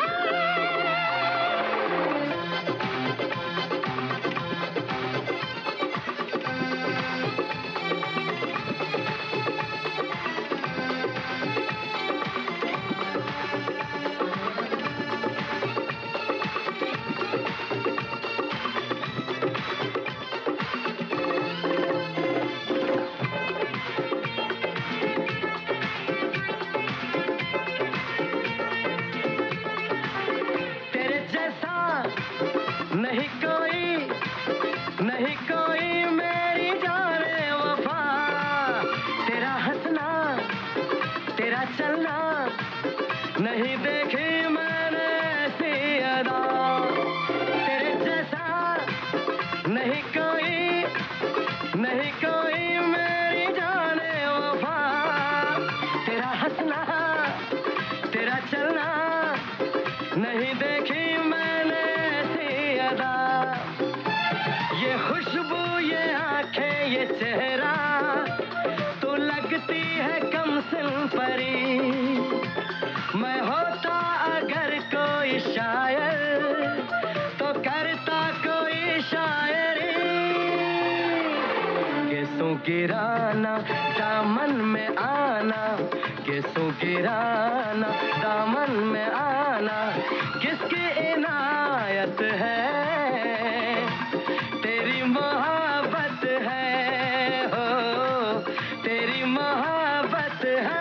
तेरे जैसा नहीं कोई, नहीं कोई मेरी जाने वफा, तेरा हंसना, तेरा चलना, नहीं देखी मैंने ऐसी अदा। तेरे जैसा नहीं कोई, नहीं कोई मेरी जाने वफा, तेरा हंसना, तेरा चलना, नहीं देखी मैंने ऐसी अदा। ये खुशबू, ये आंखें, ये चेहरा, तू लगता गिराना दामन में आना, केसों गिराना दामन में आना, किसकी इनायत है, तेरी मोहब्बत है, हो तेरी मोहब्बत है।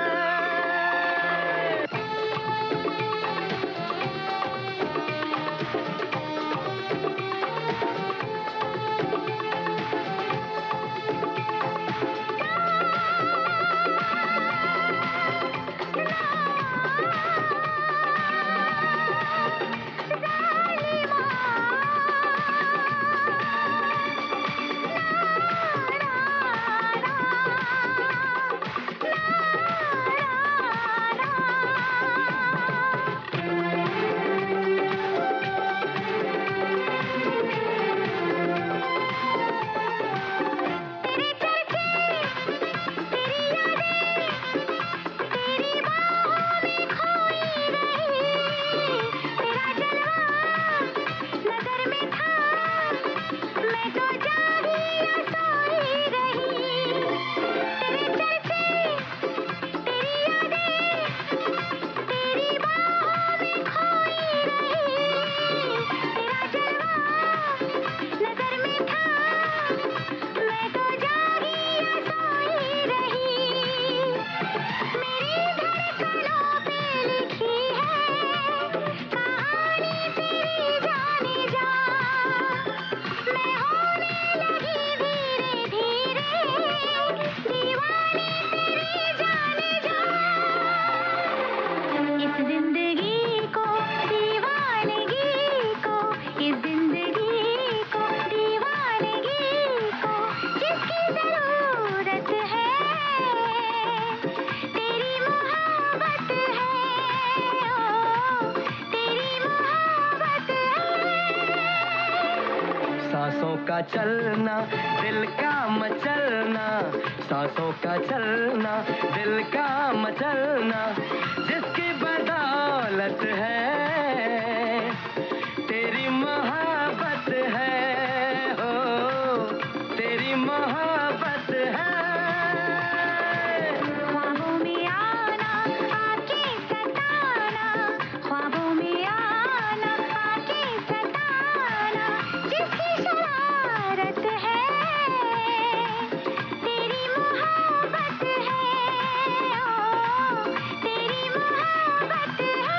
का चलना दिल का मचलना, सांसों का चलना दिल का मचलना, जिसकी बदौलत है तेरी मोहब्बत है, हो तेरी मोहब्बत है। ख्वाबों में आना आके सताना, ख्वाबों में आना आके सताना, जिसकी शरारत है तेरी मोहब्बत है, ओ तेरी मोहब्बत है।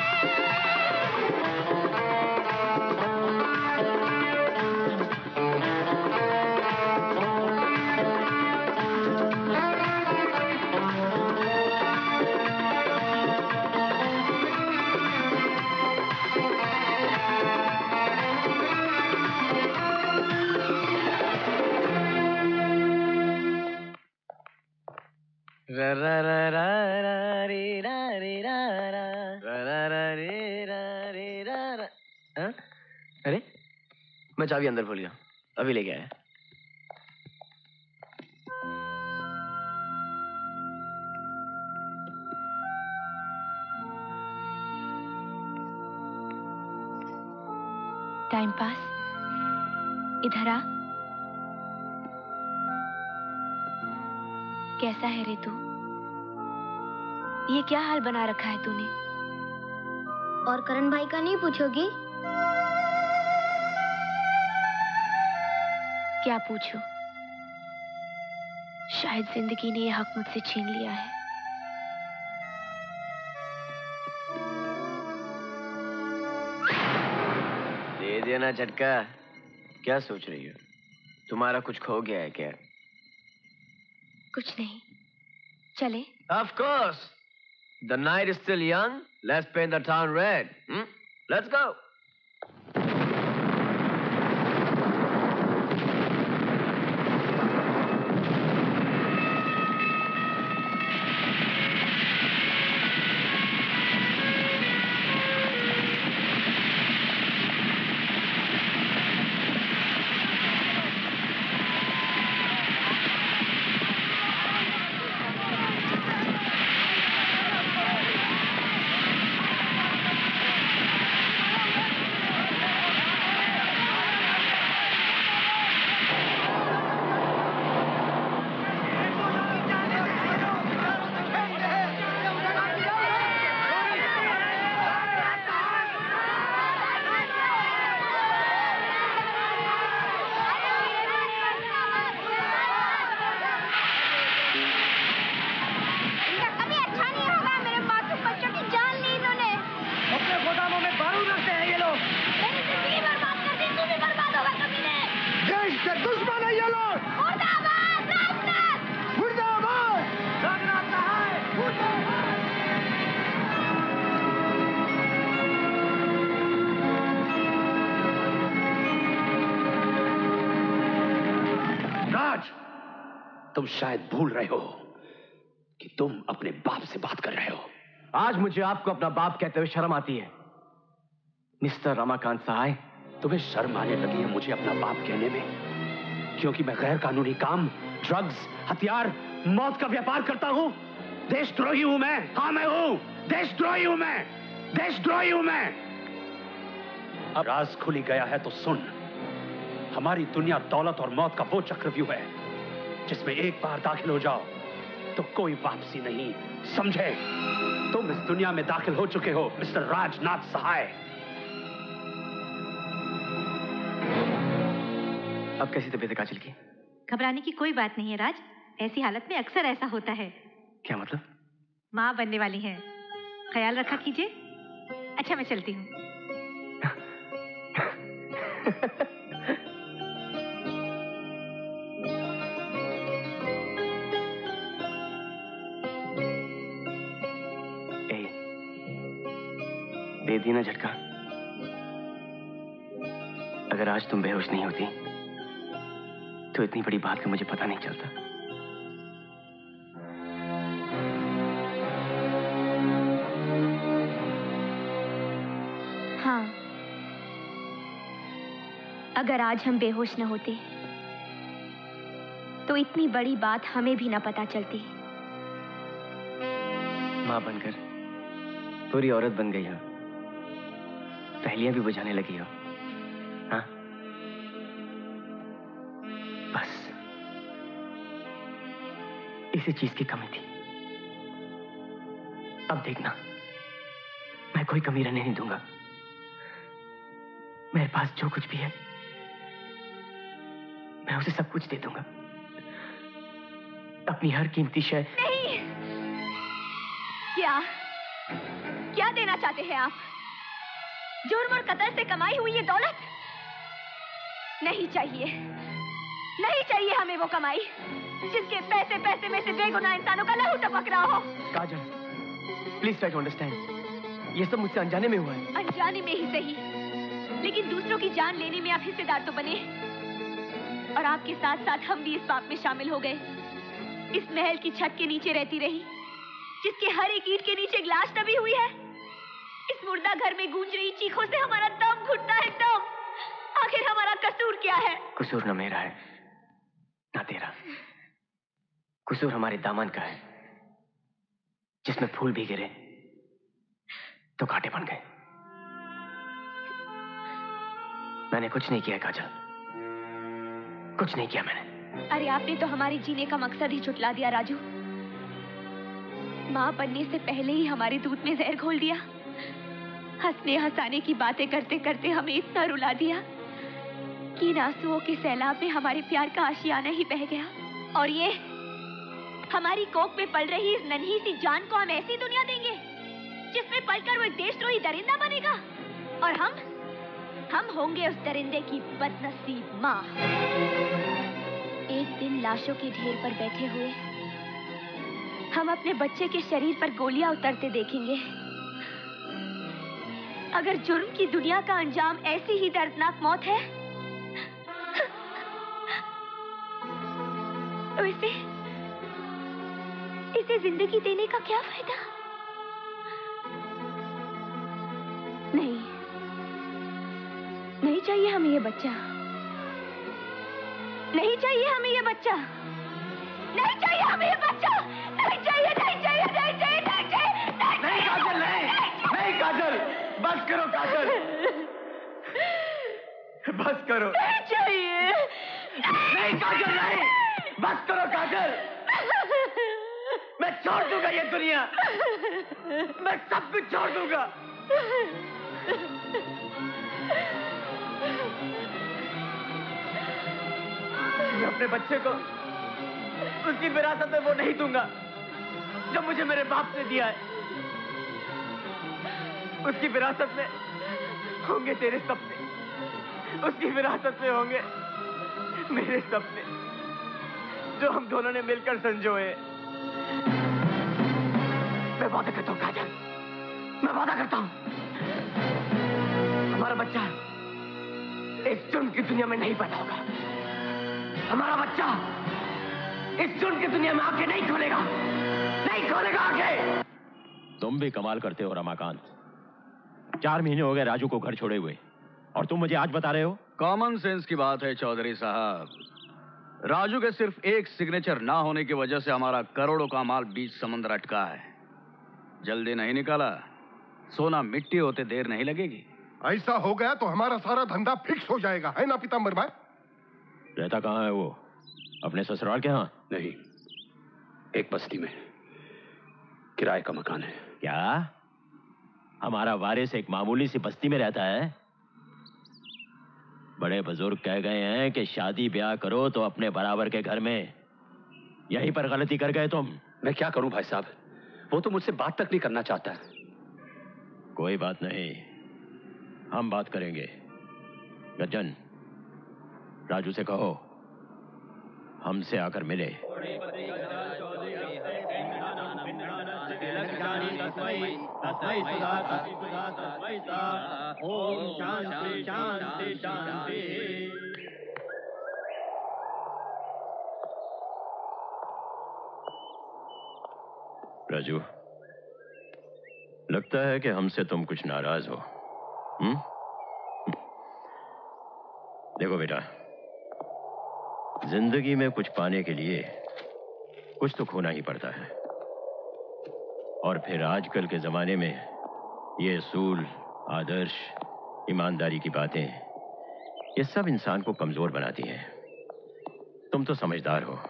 रा रा रा रा रा रे रा रे रा रा रा रा रा रे रा रे रा रा। हाँ? अरे मैं चाबी अंदर भूल गया, अभी लेके आया। टाइम पास, इधर आ। कैसा है रे तू? ये क्या हाल बना रखा है तूने? और करण भाई का नहीं पूछोगी? क्या पूछूं? शायद जिंदगी ने ये हक मुझसे छीन लिया है। दे देना झटका। क्या सोच रही हो? तुम्हारा कुछ खो गया है क्या? कुछ नहीं, चले? Of course. The night is still young. Let's paint the town red. Let's go. तुम शायद भूल रहे हो कि तुम अपने बाप से बात कर रहे हो। आज मुझे आपको अपना बाप कहते हुए शर्म आती है मिस्टर रमाकांत सहाय। तुम्हें शर्म आने लगी है मुझे अपना बाप कहने में, क्योंकि मैं गैर कानूनी काम, ड्रग्स, हथियार, मौत का व्यापार करता हूं। देशद्रोही हूं मैं। हाँ मैं हूं, देशद्रोही हूं मैं, देशद्रोही हूं मैं। अब राज खुली गया है तो सुन, हमारी दुनिया दौलत और मौत का वो चक्रव्यूह है जिसमें एक बार दाखिल हो जाओ तो कोई वापसी नहीं, समझे? तुम इस दुनिया में दाखिल हो चुके हो मिस्टर राजनाथ सहाय। अब कैसी तबीयत है काजल की? घबराने की कोई बात नहीं है राज, ऐसी हालत में अक्सर ऐसा होता है। क्या मतलब? माँ बनने वाली है, ख्याल रखा कीजिए। अच्छा मैं चलती हूँ। दे दी ना झटका। अगर आज तुम बेहोश नहीं होती तो इतनी बड़ी बात का मुझे पता नहीं चलता। हाँ, अगर आज हम बेहोश न होते तो इतनी बड़ी बात हमें भी न पता चलती। मां बनकर पूरी औरत बन गई हो, पहेलियां भी बुझाने लगी हो। हाँ, बस इसी चीज की कमी थी। अब देखना, मैं कोई कमी रहने नहीं दूंगा। मेरे पास जो कुछ भी है मैं उसे सब कुछ दे दूंगा। अपनी हर कीमती शय। नहीं, क्या देना चाहते हैं आप? जुर्म और कत्ल से कमाई हुई ये दौलत? नहीं चाहिए, नहीं चाहिए हमें वो कमाई जिसके पैसे पैसे में से बेगुनाह इंसानों का लहू टपक रहा हो। Kajal, please try to understand. ये सब मुझसे अनजाने में हुआ है। अनजाने में ही सही, लेकिन दूसरों की जान लेने में आप हिस्सेदार तो बने, और आपके साथ साथ हम भी इस पाप में शामिल हो गए। इस महल की छत के नीचे रहती रही जिसके हर एक ईंट के नीचे ग्लास दबी हुई है। इस मुर्दा घर में गूंज रही चीखों से हमारा दम घुटता है, दम। आखिर हमारा कसूर क्या है? कसूर न मेरा है ना तेरा, कसूर हमारे दामन का है जिसमें फूल भी गिरे तो कांटे बन गए। मैंने कुछ नहीं किया काजल, कुछ नहीं किया मैंने। अरे आपने तो हमारे जीने का मकसद ही झुटला दिया राजू। माँ बनने से पहले ही हमारे दूध में जहर घोल दिया। हंसने हंसाने की बातें करते करते हमें इतना रुला दिया कि इन आंसुओं के सैलाब में हमारे प्यार का आशियाना ही बह गया। और ये हमारी कोख में पल रही इस नन्ही सी जान को हम ऐसी दुनिया देंगे जिसमें पलकर वो एक देशद्रोही दरिंदा बनेगा, और हम होंगे उस दरिंदे की बदनसीब माँ। एक दिन लाशों के ढेर पर बैठे हुए हम अपने बच्चे के शरीर पर गोलियां उतरते देखेंगे। अगर जुर्म की दुनिया का अंजाम ऐसी ही दर्दनाक मौत है तो इसे जिंदगी देने का क्या फायदा? नहीं चाहिए हमें ये बच्चा, नहीं चाहिए हमें ये बच्चा, नहीं चाहिए हमें ये बच्चा, नहीं चाहिए, नहीं चाहिए, नहीं चाहिए, नहीं चाहिए, नहीं काजल, नहीं काजल, बस करो काजल, बस करो। नहीं चाहिए, नहीं काजल, नहीं, बस करो काजल। मैं छोड़ दूंगा ये दुनिया, मैं सब कुछ छोड़ दूंगा। मैं अपने बच्चे को उसकी विरासत में वो नहीं दूंगा जो मुझे मेरे बाप ने दिया है। उसकी विरासत में होंगे तेरे सपने, उसकी विरासत में होंगे मेरे सपने जो हम दोनों ने मिलकर संजोए। मैं वादा करता हूं काजल, मैं वादा करता हूं हमारा बच्चा इस जुर्म की दुनिया में नहीं पैदा होगा। हमारा बच्चा इस जुल्म की दुनिया में आंखें नहीं खोलेगा, नहीं खोलेगा आंखें। तुम भी कमाल करते हो रमाकांत। 4 महीने हो गए राजू को घर छोड़े हुए और तुम मुझे आज बता रहे हो? कॉमन सेंस की बात है चौधरी साहब। राजू के सिर्फ एक सिग्नेचर ना होने की वजह से हमारा करोड़ों का माल बीच समुद्र अटका है। जल्दी नहीं निकाला, सोना मिट्टी होते देर नहीं लगेगी। ऐसा हो गया तो हमारा सारा धंधा फिक्स हो जाएगा, है ना पीतांबर भाई? रहता कहाँ है वो? अपने ससुराल के यहाँ? नहीं, एक बस्ती में किराए का मकान है। क्या हमारा वारिस एक मामूली सी बस्ती में रहता है? बड़े बुजुर्ग कह गए हैं कि शादी ब्याह करो तो अपने बराबर के घर में। यहीं पर गलती कर गए तुम। मैं क्या करूं भाई साहब, वो तो मुझसे बात तक नहीं करना चाहता। कोई बात नहीं, हम बात करेंगे। गज्जन, राजू से कहो हमसे आकर मिले। ओम शांति शांति शांति। राजू, लगता है कि हमसे तुम कुछ नाराज हो। देखो बेटा, जिंदगी में कुछ पाने के लिए कुछ तो खोना ही पड़ता है। और फिर आजकल के जमाने में ये असूल, आदर्श, ईमानदारी की बातें, ये सब इंसान को कमजोर बनाती हैं। तुम तो समझदार हो।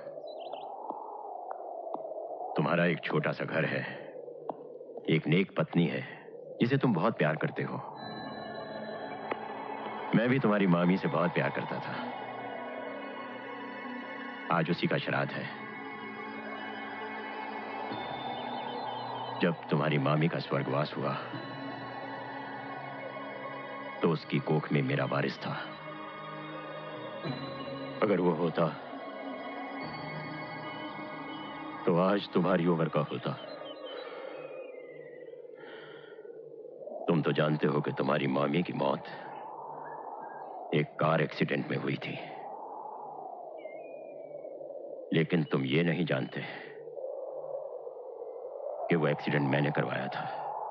तुम्हारा एक छोटा सा घर है, एक नेक पत्नी है जिसे तुम बहुत प्यार करते हो। मैं भी तुम्हारी मामी से बहुत प्यार करता था। आज उसी का श्राद्ध है। जब तुम्हारी मामी का स्वर्गवास हुआ तो उसकी कोख में मेरा वारिस था। अगर वो होता तो आज तुम्हारी उम्र का होता। तुम तो जानते हो कि तुम्हारी मामी की मौत एक कार एक्सीडेंट में हुई थी, लेकिन तुम ये नहीं जानते कि वो एक्सीडेंट मैंने करवाया था।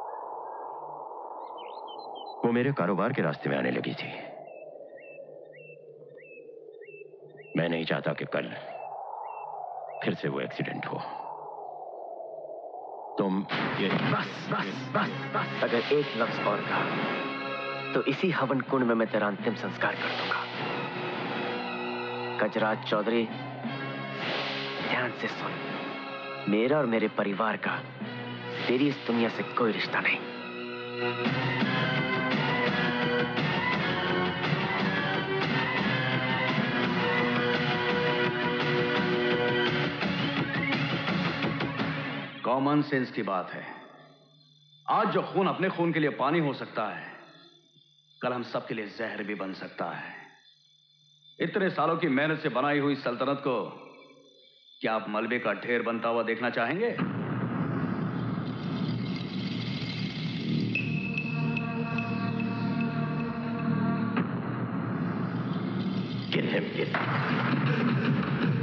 वो मेरे कारोबार के रास्ते में आने लगी थी। मैं नहीं चाहता कि कल फिर से वो एक्सीडेंट हो। तुम ये बस अगर एक लफ्ज और कहा तो इसी हवन कुंड में मैं तेरा अंतिम संस्कार कर दूंगा। गजराज चौधरी, ध्यान से सुन, मेरा और मेरे परिवार का तेरी इस दुनिया से कोई रिश्ता नहीं। कॉमन सेंस की बात है। आज जो खून अपने खून के लिए पानी हो सकता है, कल हम सब के लिए जहर भी बन सकता है। इतने सालों की मेहनत से बनाई हुई सल्तनत को क्या आप मलबे का ढेर बनता हुआ देखना चाहेंगे? Kill him, kill him.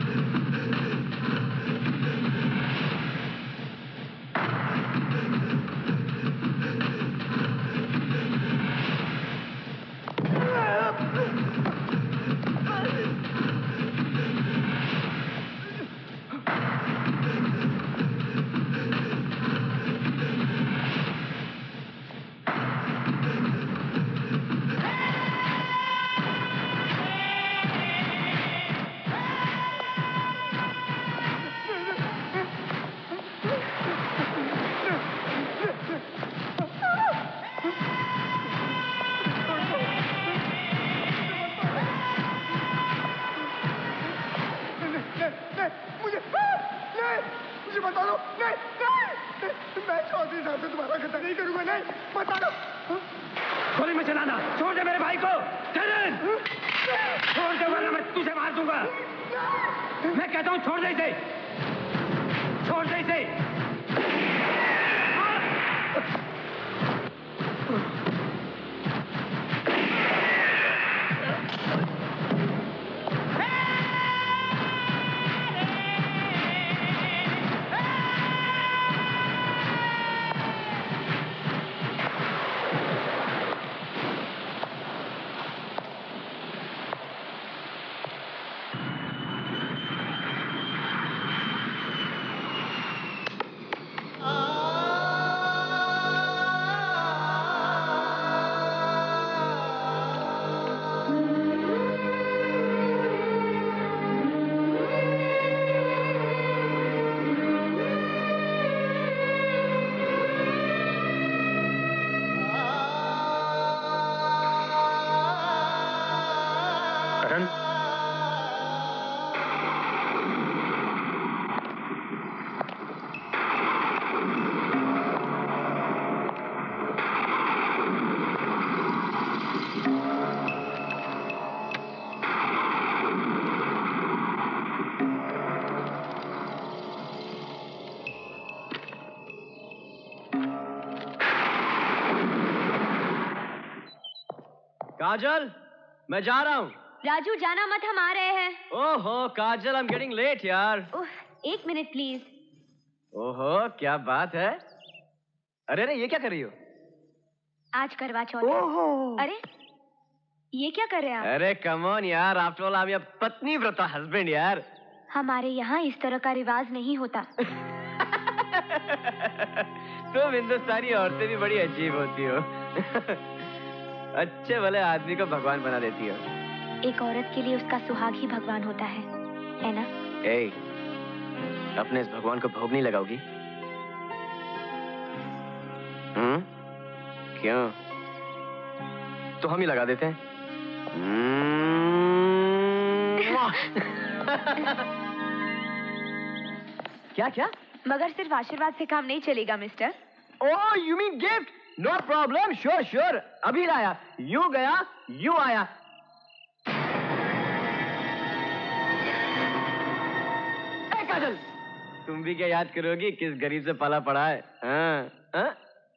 मुझे बता दो। नहीं नहीं, मैं चौधरी साहब से तुम्हारा खतरा नहीं करूंगा। नहीं, बता दो। गोली में चलाना, छोड़ दे मेरे भाई को। चलन, छोड़ दे वरना मैं तुझे मार दूंगा। मैं कहता हूँ छोड़ दे इसे, छोड़ दे इसे। करण, काजल, मैं जा रहा हूँ। राजू जाना मत, हम आ रहे हैं। ओहो Kajal, I am getting late यार। एक मिनट प्लीज। ओहो क्या बात है। अरे अरे ये क्या कर रही हो? आज करवा चौथ है। अरे ये क्या कर रहे हैं आप? अरे कम ऑन यार, आफ्टर ऑल आई एम पत्नी व्रता हस्बैंड यार। हमारे यहाँ इस तरह का रिवाज नहीं होता। तुम हिंदुस्तानी औरतें भी बड़ी अजीब होती हो। अच्छे भले आदमी को भगवान बना देती हो। एक औरत के लिए उसका सुहाग ही भगवान होता है ना? ए, अपने इस भगवान को भोग नहीं लगाओगी? क्यों? तो हम ही लगा देते हैं। क्या क्या? मगर सिर्फ आशीर्वाद से काम नहीं चलेगा mister. Oh you mean gift? No problem, sure sure, अभी लाया। यू गया यू आया। ए काजल, तुम भी क्या याद करोगी किस गरीब से पाला पड़ा है? हाँ हाँ?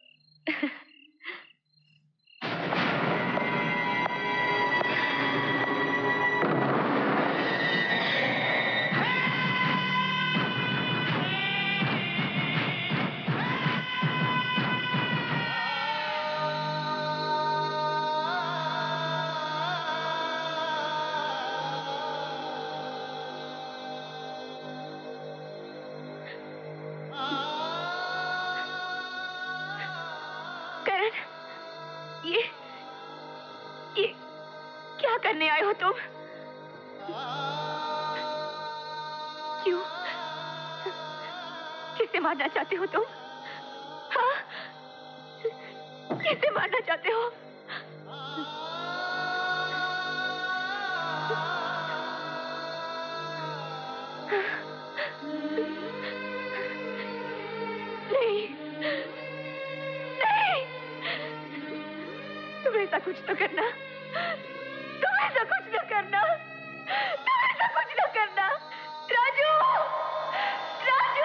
करने आए हो तुम? क्यों? किसे मारना चाहते हो तुम? हाँ? किसे मारना चाहते हो? नहीं, नहीं, तुम ऐसा कुछ तो करना। तुम ऐसा कुछ न करना। तुम ऐसा कुछ न करना। राजू! राजू!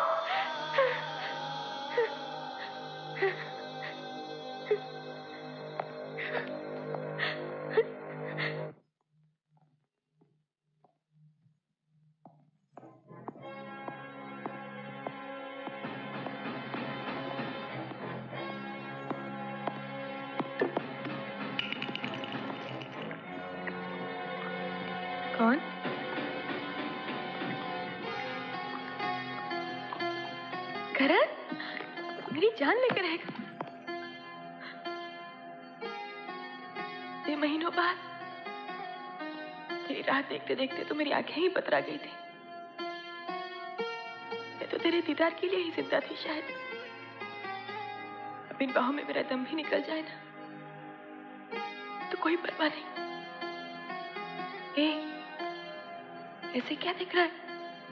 कौन? करण, मेरी जान लेकर रहेगा। ये महीनों बाद तेरी राह देखते देखते तो मेरी आंखें ही पतरा गई थी। मैं तो तेरे दीदार के लिए ही जिंदा थी शायद। अब इन बाहों में मेरा दम भी निकल जाए ना तो कोई परवाह नहीं। ऐसे क्या दिख रहा है?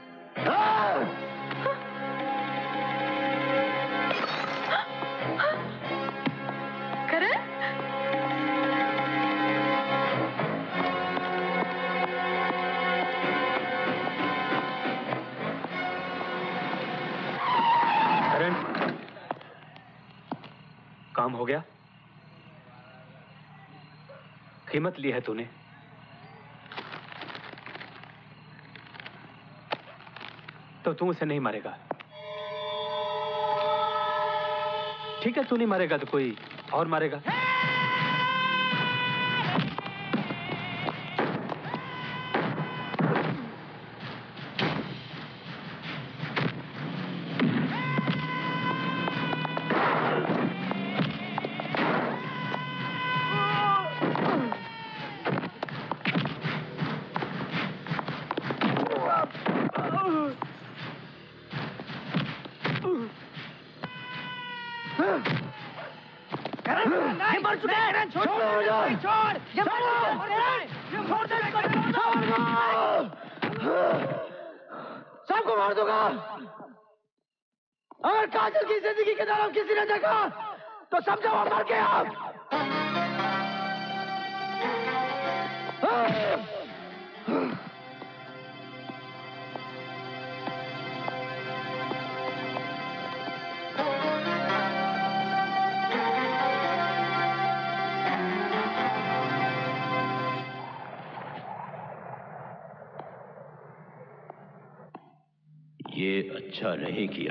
करण? करण, काम हो गया? कीमत ली है तूने। तो तू उसे नहीं मारेगा। ठीक है, तू नहीं मारेगा तो कोई और मारेगा। करण! ये मर चुका है। छोड़ ये मर सबको मार दूंगा। अगर काजल की जिंदगी के दौरान किसी ने देखा तो समझो वो मर गया। ये अच्छा नहीं किया,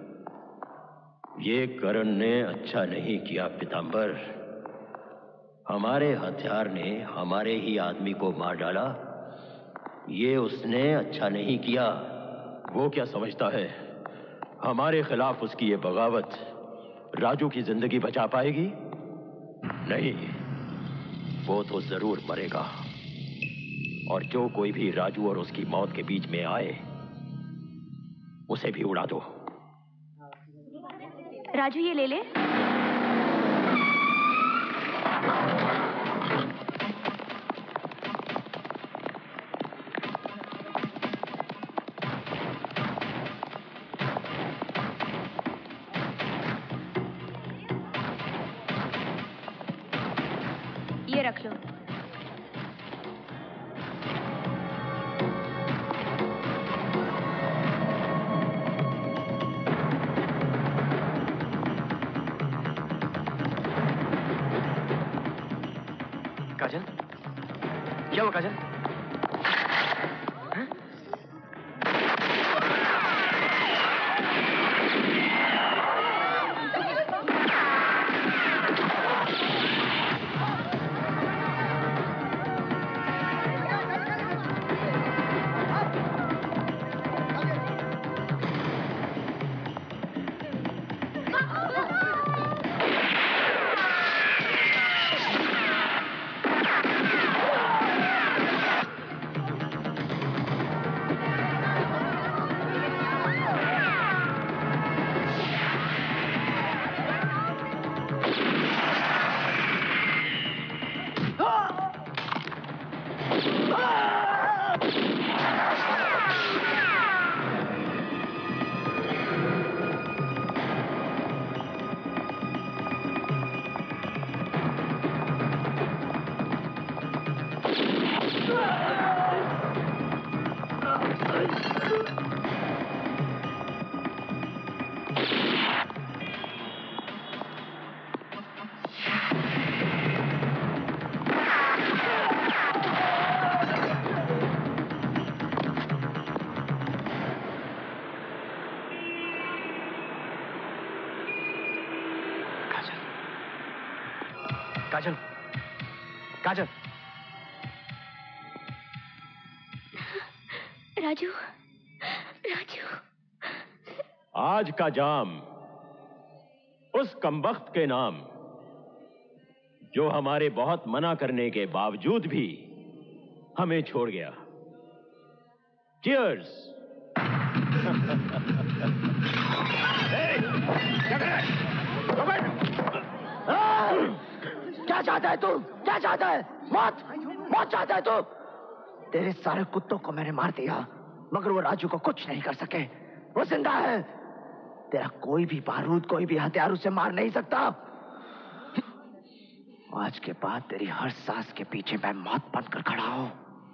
ये करण ने अच्छा नहीं किया पीतांबर। हमारे हथियार ने हमारे ही आदमी को मार डाला, ये उसने अच्छा नहीं किया। वो क्या समझता है हमारे खिलाफ उसकी ये बगावत राजू की जिंदगी बचा पाएगी? नहीं, वो तो जरूर मरेगा। और जो कोई भी राजू और उसकी मौत के बीच में आए उसे भी उड़ा दो। राजू ये ले ले। ये रख लो। काजल, क्या हुआ काजल? काजल, काजल, राजू, राजू। आज का जाम उस कमबख्त के नाम जो हमारे बहुत मना करने के बावजूद भी हमें छोड़ गया। Cheers! क्या चाहता है तू? क्या चाहता है? मौत, मौत चाहता है तू? तेरे सारे कुत्तों को मैंने मार दिया, मगर वो राजू को कुछ नहीं कर सके। वो जिंदा है। तेरा कोई भी बारूद, कोई भी हथियार उसे मार नहीं सकता। आज के बाद तेरी हर सांस के पीछे मैं मौत बनकर खड़ा हूं।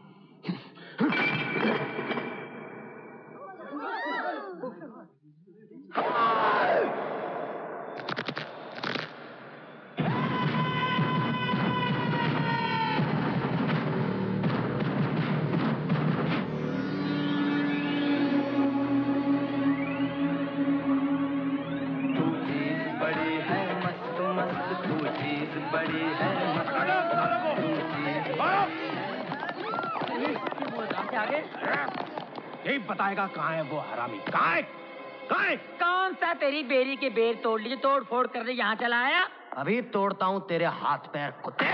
यही बताएगा कहाँ है वो हरामी। कहाँ है? कहाँ है? कौन सा तेरी बेरी के बेर तोड़ लीजिए, तोड़ फोड़ करने यहाँ चला आया? अभी तोड़ता हूँ तेरे हाथ पैर कुत्ते।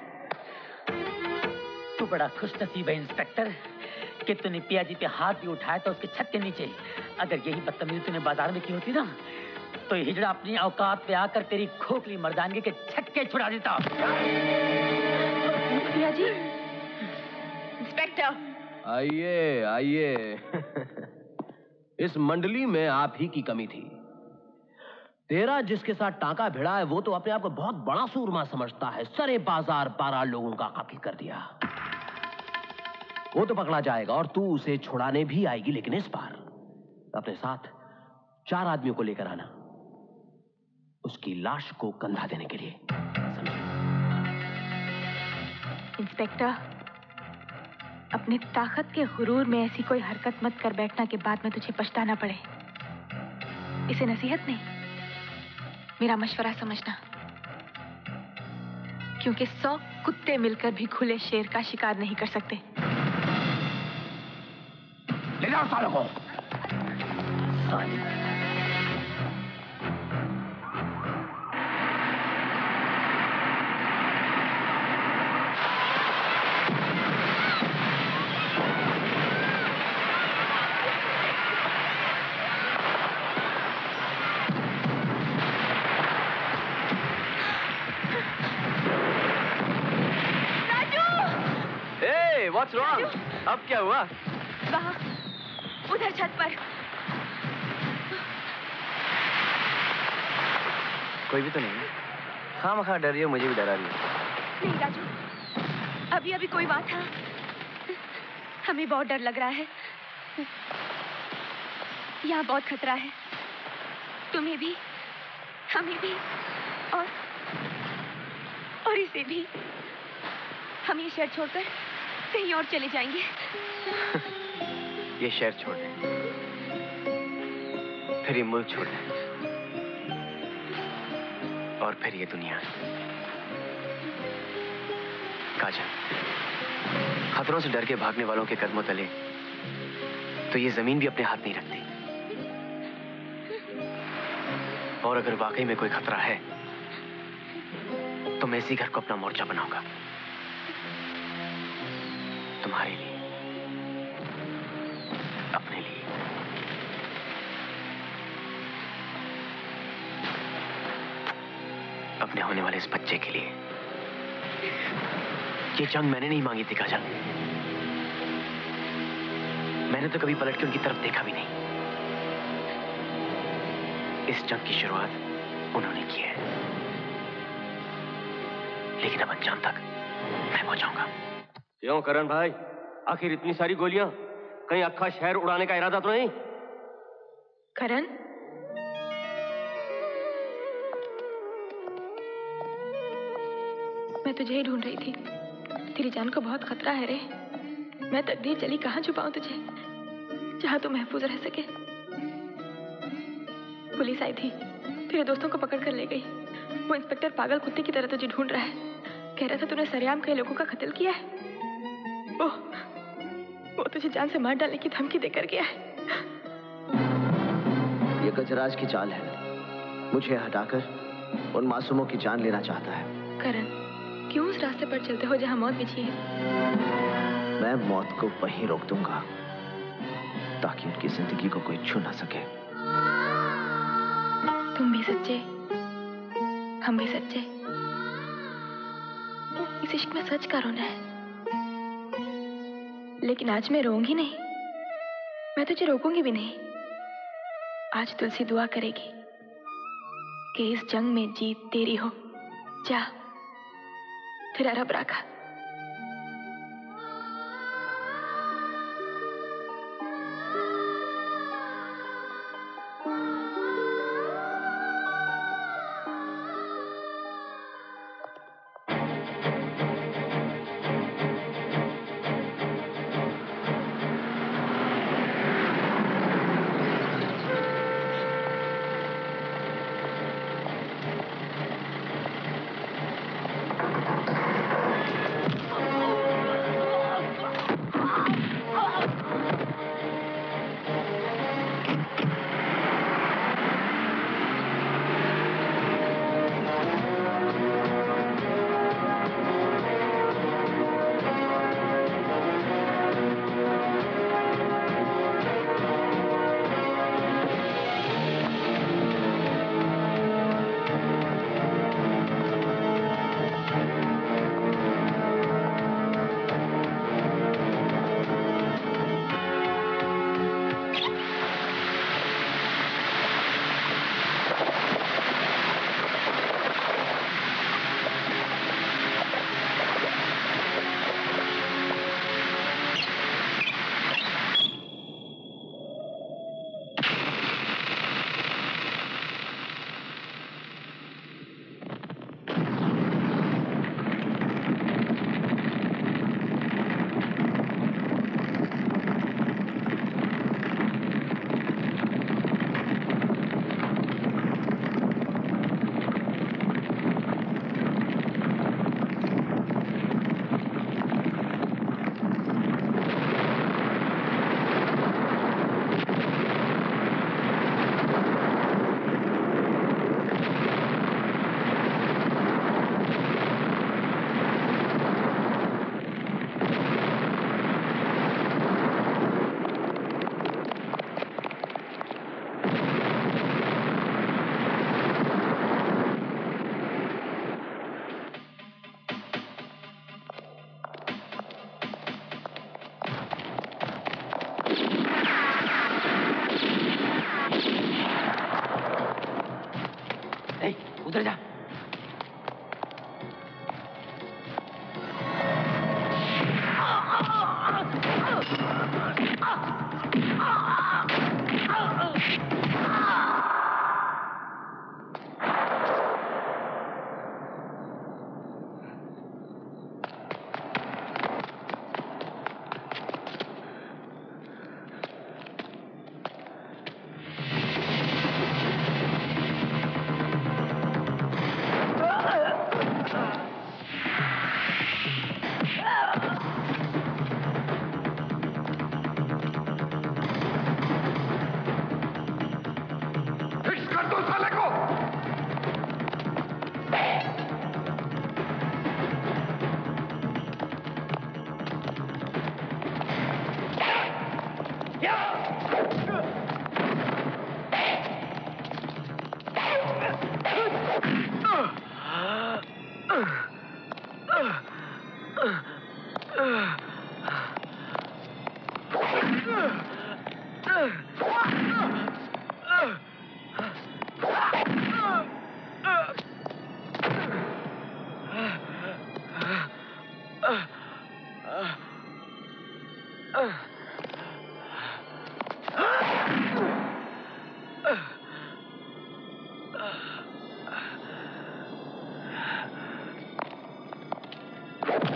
तू बड़ा खुश नसीब है इंस्पेक्टर कि तूने पिया जी पे हाथ भी उठाया तो उसके छत के नीचे। अगर यही बदतमीजी तूने बाजार में की होती ना तो हिजड़ा अपनी औकात पे आकर तेरी खोखली मर्दानगी के छक्के छुड़ा देता। भैया जी, इंस्पेक्टर। आइए आइए। इस मंडली में आप ही की कमी थी। तेरा जिसके साथ टांका भिड़ा है वो तो अपने आप को बहुत बड़ा सूरमा समझता है। सरे बाजार 12 लोगों का कातिल कर दिया। वो तो पकड़ा जाएगा और तू उसे छुड़ाने भी आएगी, लेकिन इस बार अपने साथ 4 आदमियों को लेकर आना, उसकी लाश को कंधा देने के लिए। इंस्पेक्टर, अपनी ताकत के गुरूर में ऐसी कोई हरकत मत कर बैठना कि बाद में तुझे पछताना पड़े। इसे नसीहत नहीं, मेरा मशवरा समझना, क्योंकि 100 कुत्ते मिलकर भी खुले शेर का शिकार नहीं कर सकते। ले जाओ सालों को। What's wrong? अब क्या हुआ? वहाँ, उधर छत पर। कोई भी तो नहीं है। खामखा डर रही हो, मुझे भी डरा रही हो। नहीं राजू, अभी अभी कोई वहाँ था। हमें बहुत डर लग रहा है। यहाँ बहुत खतरा है, तुम्हें भी, हमें भी, और इसे भी। हम ये शहर छोड़कर कहीं और चले जाएंगे। ये शहर छोड़ दें, फिर ये मुल्क छोड़ दें, और फिर ये दुनिया। काजल, खतरों से डर के भागने वालों के कदमों तले तो ये जमीन भी अपने हाथ नहीं रखती। और अगर वाकई में कोई खतरा है तो मैं इसी घर को अपना मोर्चा बनाऊंगा, तुम्हारे लिए, अपने लिए। अपने होने वाले इस बच्चे के लिए। ये जंग मैंने नहीं मांगी थी काजल, मैंने तो कभी पलट के उनकी तरफ देखा भी नहीं। इस जंग की शुरुआत उन्होंने की है, लेकिन अब अंजाम तक मैं पहुंचाऊंगा। क्यों करण भाई, आखिर इतनी सारी गोलियां? कहीं अक्खा शहर उड़ाने का इरादा तो नहीं? करण, मैं तुझे ही ढूंढ रही थी। तेरी जान को बहुत खतरा है रे। मैं तकदीर चली कहां छुपाऊं तुझे, जहां तू महफूज रह सके। पुलिस आई थी, तेरे दोस्तों को पकड़ कर ले गई। वो इंस्पेक्टर पागल कुत्ते की तरह तुझे ढूंढ रहा है। कह रहा था तूने सरेआम कई लोगों का कत्ल किया है। वो तुझे जान से मार डालने की धमकी देकर गया है। ये गजराज की चाल है, मुझे हटाकर उन मासूमों की जान लेना चाहता है। करण, क्यों उस रास्ते पर चलते हो जहां मौत बिछी है? मैं मौत को वहीं रोक दूंगा ताकि उनकी जिंदगी को कोई छू ना सके। तुम भी सच्चे, हम भी सच्चे। इस इश्क में सच का रोना है, लेकिन आज मैं रोऊंगी नहीं, मैं तुझे रोकूंगी भी नहीं। आज तुलसी दुआ करेगी कि इस जंग में जीत तेरी हो। जा, तेरा रब राखा।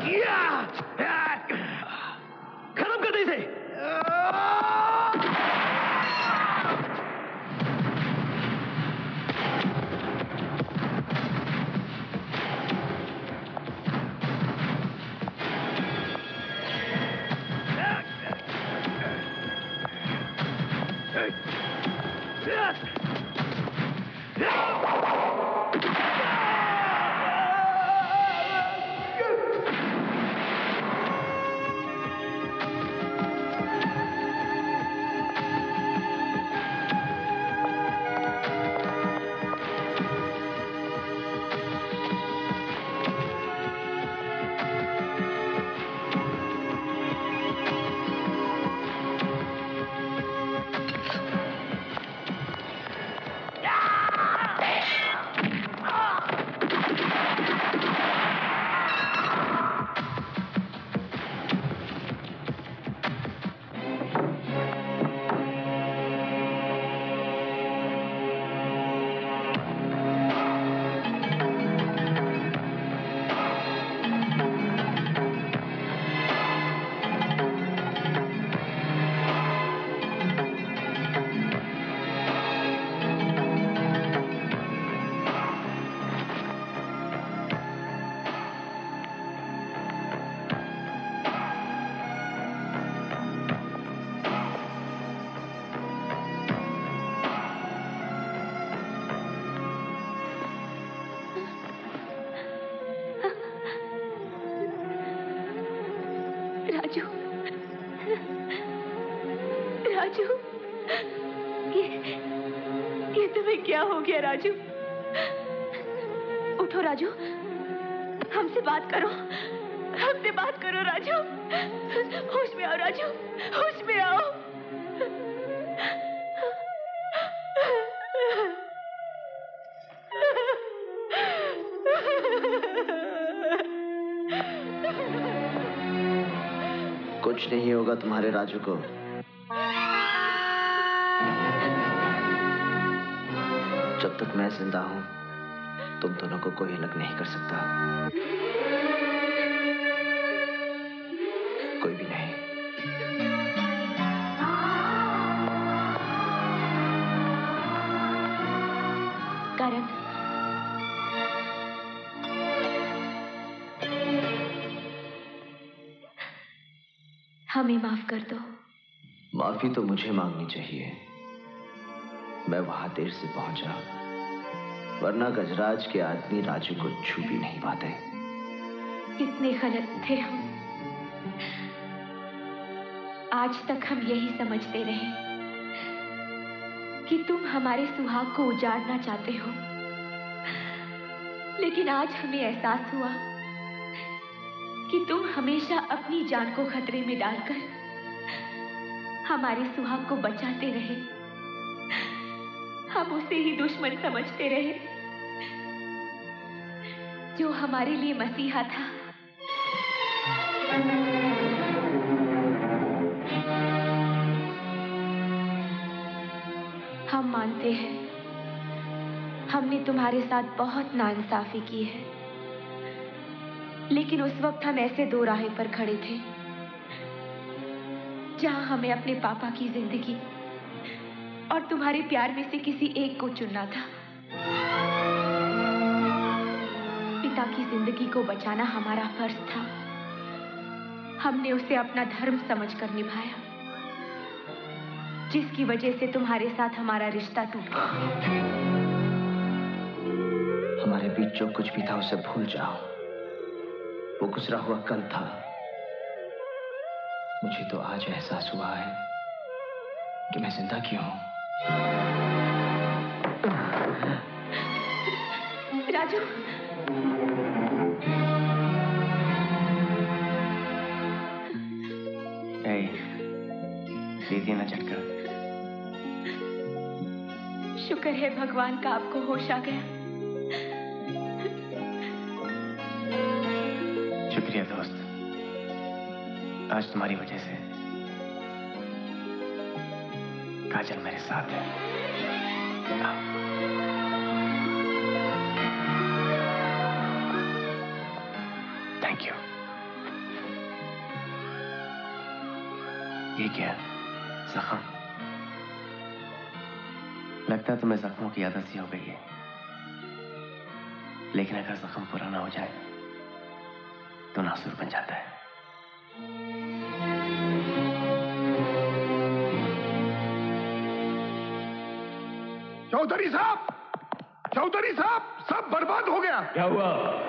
खत्म कर दे इसे। राजू, राजू, ये तुम्हें क्या हो गया राजू? उठो राजू, हमसे बात करो, हमसे बात करो राजू। होश में आओ राजू, होश में आओ। कुछ नहीं होगा तुम्हारे राजू को। जब तक मैं जिंदा हूं, तुम दोनों को कोई अलग नहीं कर सकता। कोई भी नहीं। करण, हमें माफ कर दो। माफी तो मुझे मांगनी चाहिए। मैं वहां देर से पहुंचा, वरना गजराज के आदमी राजू को छू भी नहीं पाते। कितने गलत थे हम। आज तक हम यही समझते रहे कि तुम हमारे सुहाग को उजाड़ना चाहते हो, लेकिन आज हमें एहसास हुआ कि तुम हमेशा अपनी जान को खतरे में डालकर हमारे सुहाग को बचाते रहे। हम उसे ही दुश्मन समझते रहे जो हमारे लिए मसीहा था। हम मानते हैं हमने तुम्हारे साथ बहुत नाइंसाफी की है, लेकिन उस वक्त हम ऐसे दो राहे पर खड़े थे जहां हमें अपने पापा की जिंदगी और तुम्हारे प्यार में से किसी एक को चुनना था। पिता की जिंदगी को बचाना हमारा फर्ज था। हमने उसे अपना धर्म समझकर निभाया, जिसकी वजह से तुम्हारे साथ हमारा रिश्ता टूट गया। हमारे बीच जो कुछ भी था उसे भूल जाओ। वो गुजरा हुआ कल था। मुझे तो आज एहसास हुआ है कि मैं जिंदा क्यों हूं। राजू, दे दिया ना झटका। शुक्र है भगवान का आपको होश आ गया। शुक्रिया दोस्त, आज तुम्हारी वजह से काजल मेरे साथ है। Thank you. ये क्या जख्म? लगता है तुम्हें जख्मों की आदत सी हो गई है, लेकिन अगर जख्म पुराना हो जाए तो नासूर बन जाता है। चौधरी साहब, चौधरी साहब, सब बर्बाद हो गया। क्या हुआ?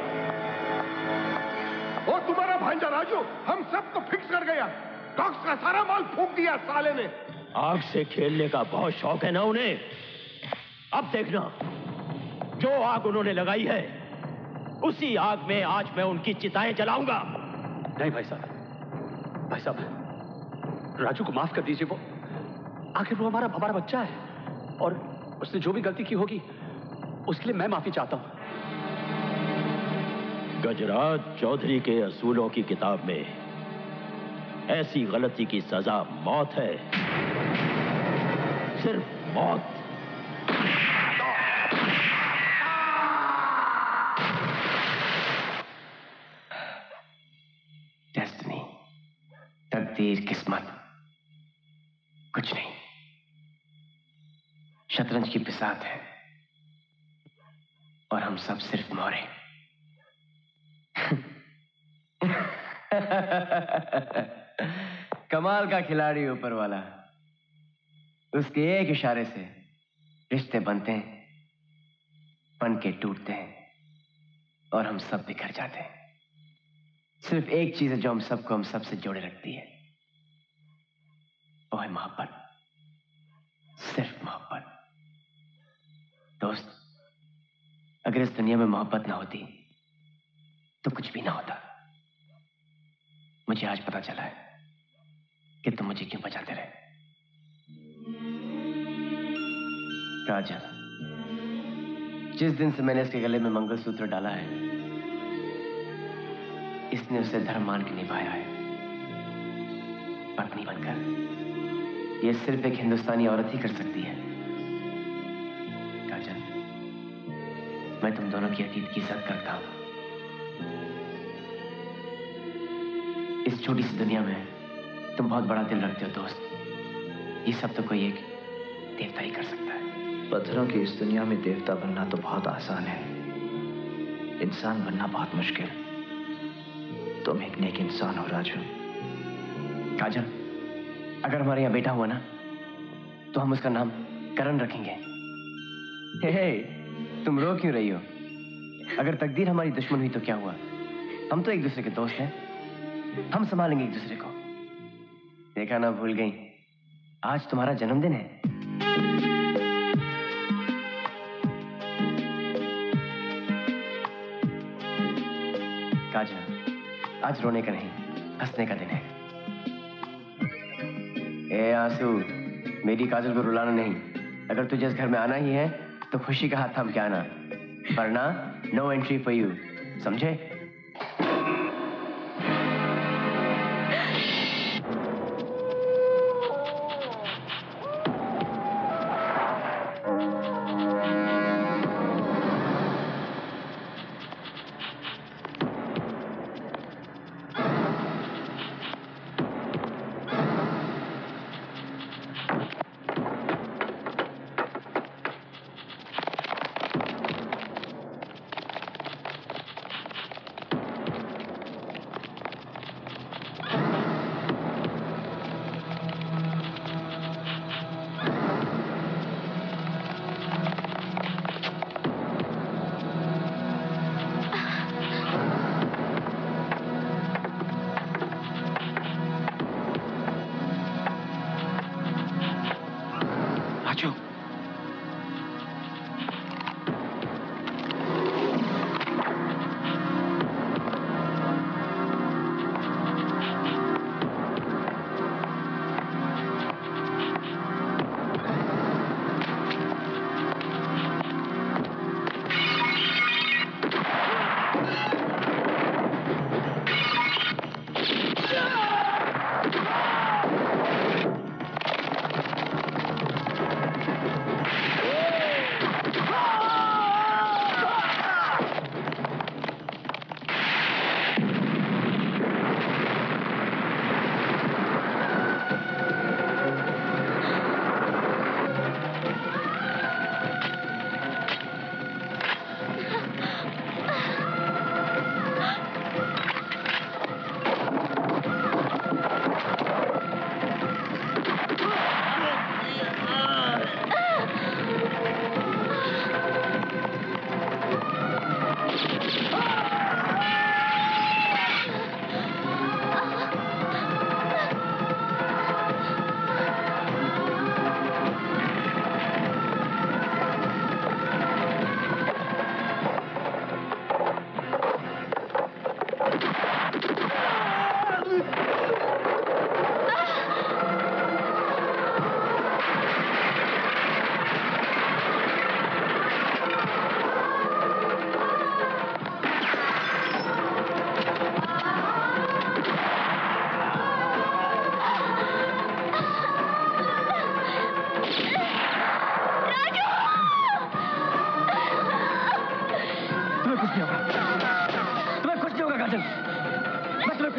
और तुम्हारा भांजा राजू हम सबको फिक्स कर गया। डॉक्स का सारा माल फूंक दिया साले ने। आग से खेलने का बहुत शौक है ना उन्हें। अब देखना, जो आग उन्होंने लगाई है उसी आग में आज मैं उनकी चिताएं जलाऊंगा। नहीं भाई साहब, राजू को माफ कर दीजिए। वो आखिर वो हमारा बच्चा है और उसने जो भी गलती की होगी उसके लिए मैं माफी चाहता हूं। गजराज चौधरी के असूलों की किताब में ऐसी गलती की सजा मौत है, सिर्फ मौत। डेस्टिनी, तकदीर, किस्मत, कुछ नहीं। शतरंज की बिसात है और हम सब सिर्फ मोरे। कमाल का खिलाड़ी ऊपर वाला। उसके एक इशारे से रिश्ते बनते हैं, बन के टूटते हैं और हम सब बिखर जाते हैं। सिर्फ एक चीज है जो हम सबसे जोड़े रखती है, वो है मोहब्बत। सिर्फ मोहब्बत। दोस्त, अगर इस दुनिया में मोहब्बत ना होती तो कुछ भी ना होता। मुझे आज पता चला है कि तुम मुझे क्यों बचाते रहे। काजल, जिस दिन से मैंने इसके गले में मंगलसूत्र डाला है, इसने उसे धर्म मान के निभाया है, पत्नी बनकर। यह सिर्फ एक हिंदुस्तानी औरत ही कर सकती है। काजल, मैं तुम दोनों की अतीत की इज्जत करता हूं। इस छोटी सी दुनिया में तुम बहुत बड़ा दिल रखते हो दोस्त। ये सब तो कोई एक देवता ही कर सकता है। पत्थरों की इस दुनिया में देवता बनना तो बहुत आसान है, इंसान बनना बहुत मुश्किल। तुम एक नेक इंसान हो राजू। काजल, अगर हमारे यहाँ बेटा हुआ ना तो हम उसका नाम करण रखेंगे। हे, तुम रो क्यों रही हो? अगर तकदीर हमारी दुश्मन हुई तो क्या हुआ? हम तो एक दूसरे के दोस्त हैं, हम संभालेंगे एक दूसरे को। देखा ना, भूल गई, आज तुम्हारा जन्मदिन है। काजल, आज रोने का नहीं, हंसने का दिन है। ए आंसू, मेरी काजल को रुलाना नहीं। अगर तुझे इस घर में आना ही है तो खुशी का हाथ थाम के आना, वरना नो एंट्री फॉर यू, समझे?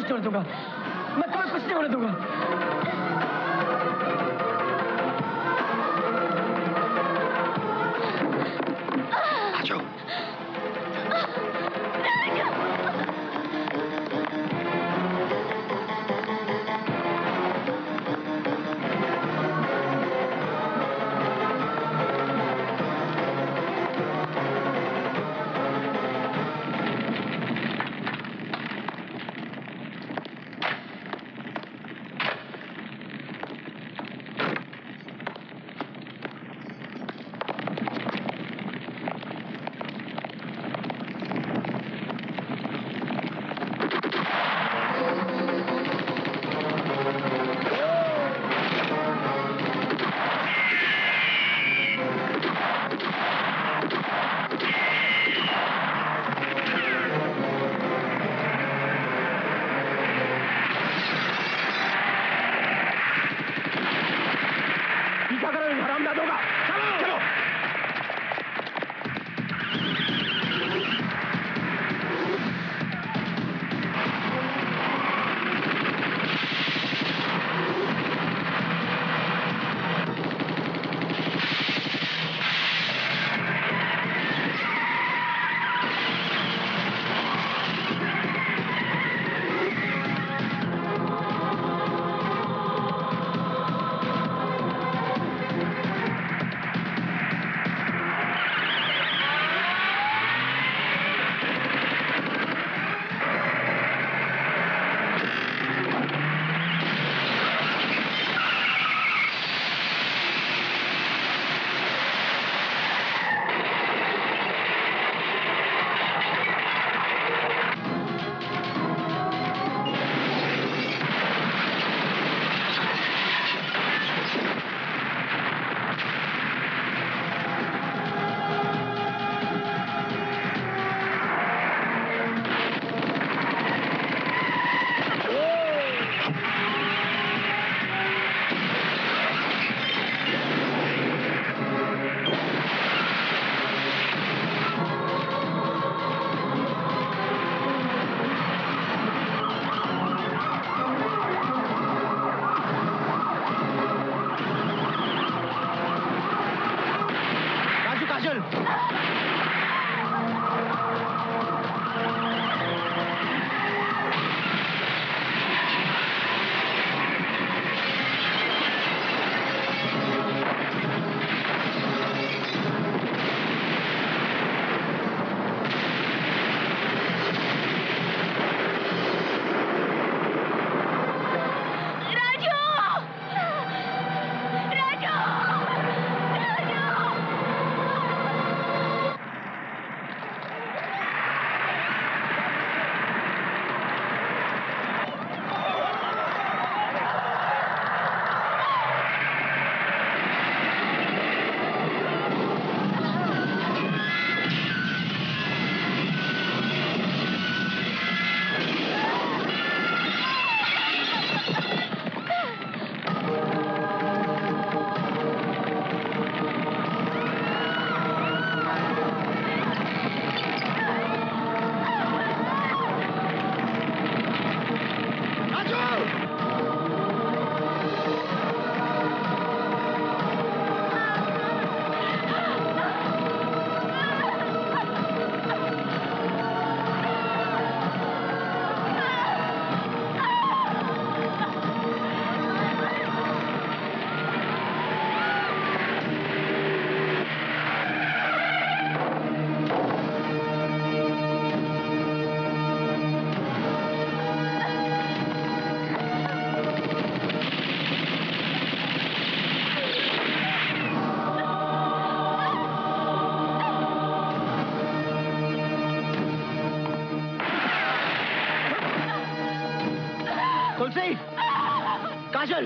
कुछ नहीं होने दूंगा, मैं तुम्हें कुछ नहीं होने दूंगा। तुलसी, काजल,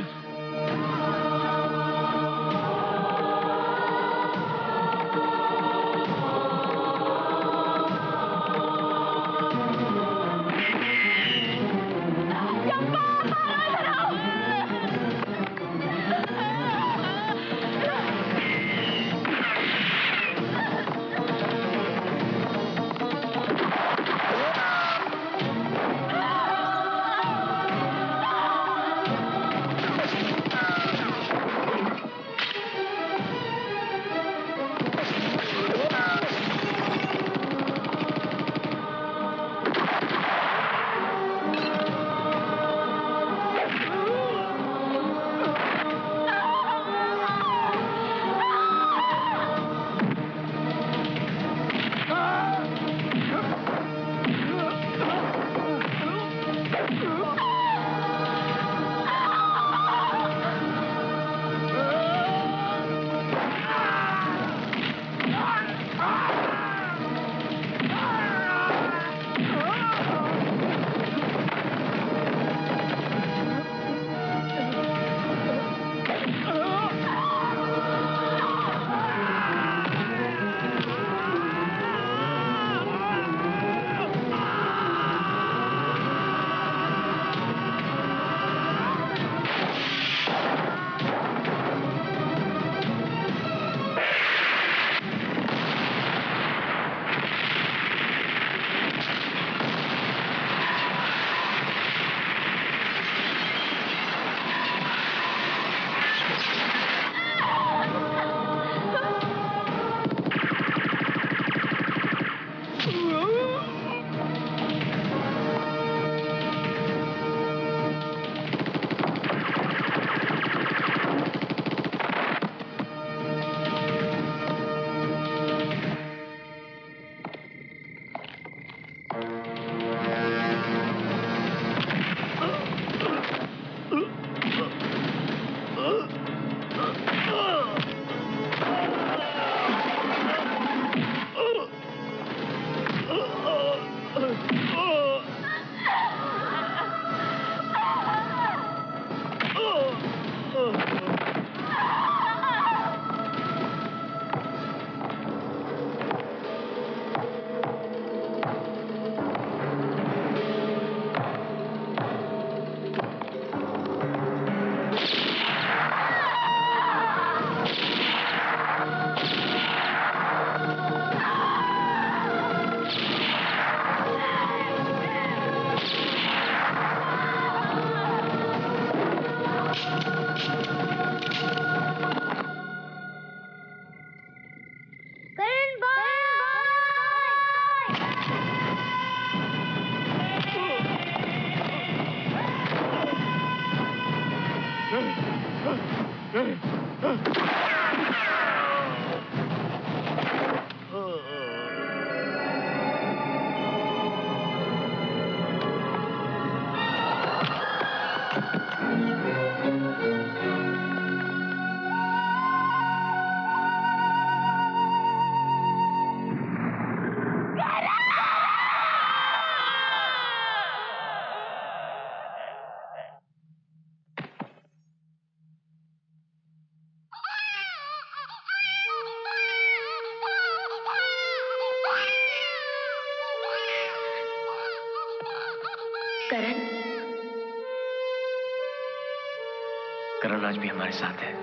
करण आज भी हमारे साथ है।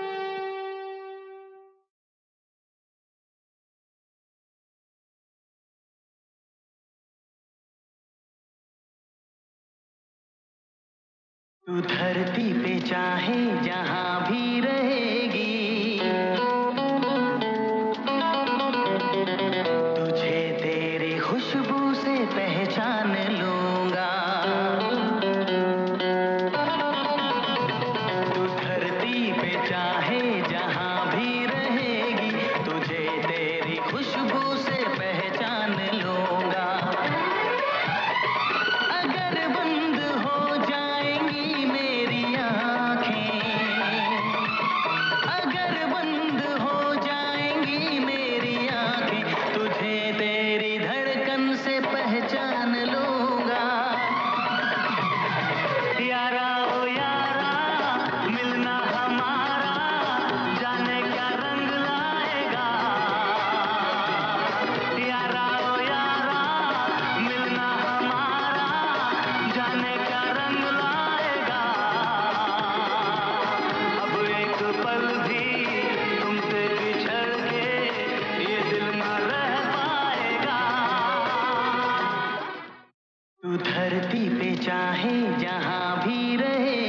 तू धरती पे चाहे जहां भी रहेगी, तुझे तेरी खुशबू से पहचान लूंगा। तू धरती पे चाहे जहां भी रहेगी, तुझे तेरी खुशबू से पहचान लूंगा। अगर बंद हो जाएंगी मेरी आंखें, अगर बंद हो जाएंगी मेरी आंखें, तुझे तेरी धड़कन से पहचान लूंगा। यारा ओ यारा, मिलना हमारा जाने क्या रंग लाएगा। यारा ओ यारा, मिलना हमारा जाने क्या रंग लाएगा। अब एक पल भी तुमसे बिछड़ के ये दिल न रह पाएगा। तू धरती पे चाहे जहां भी रहे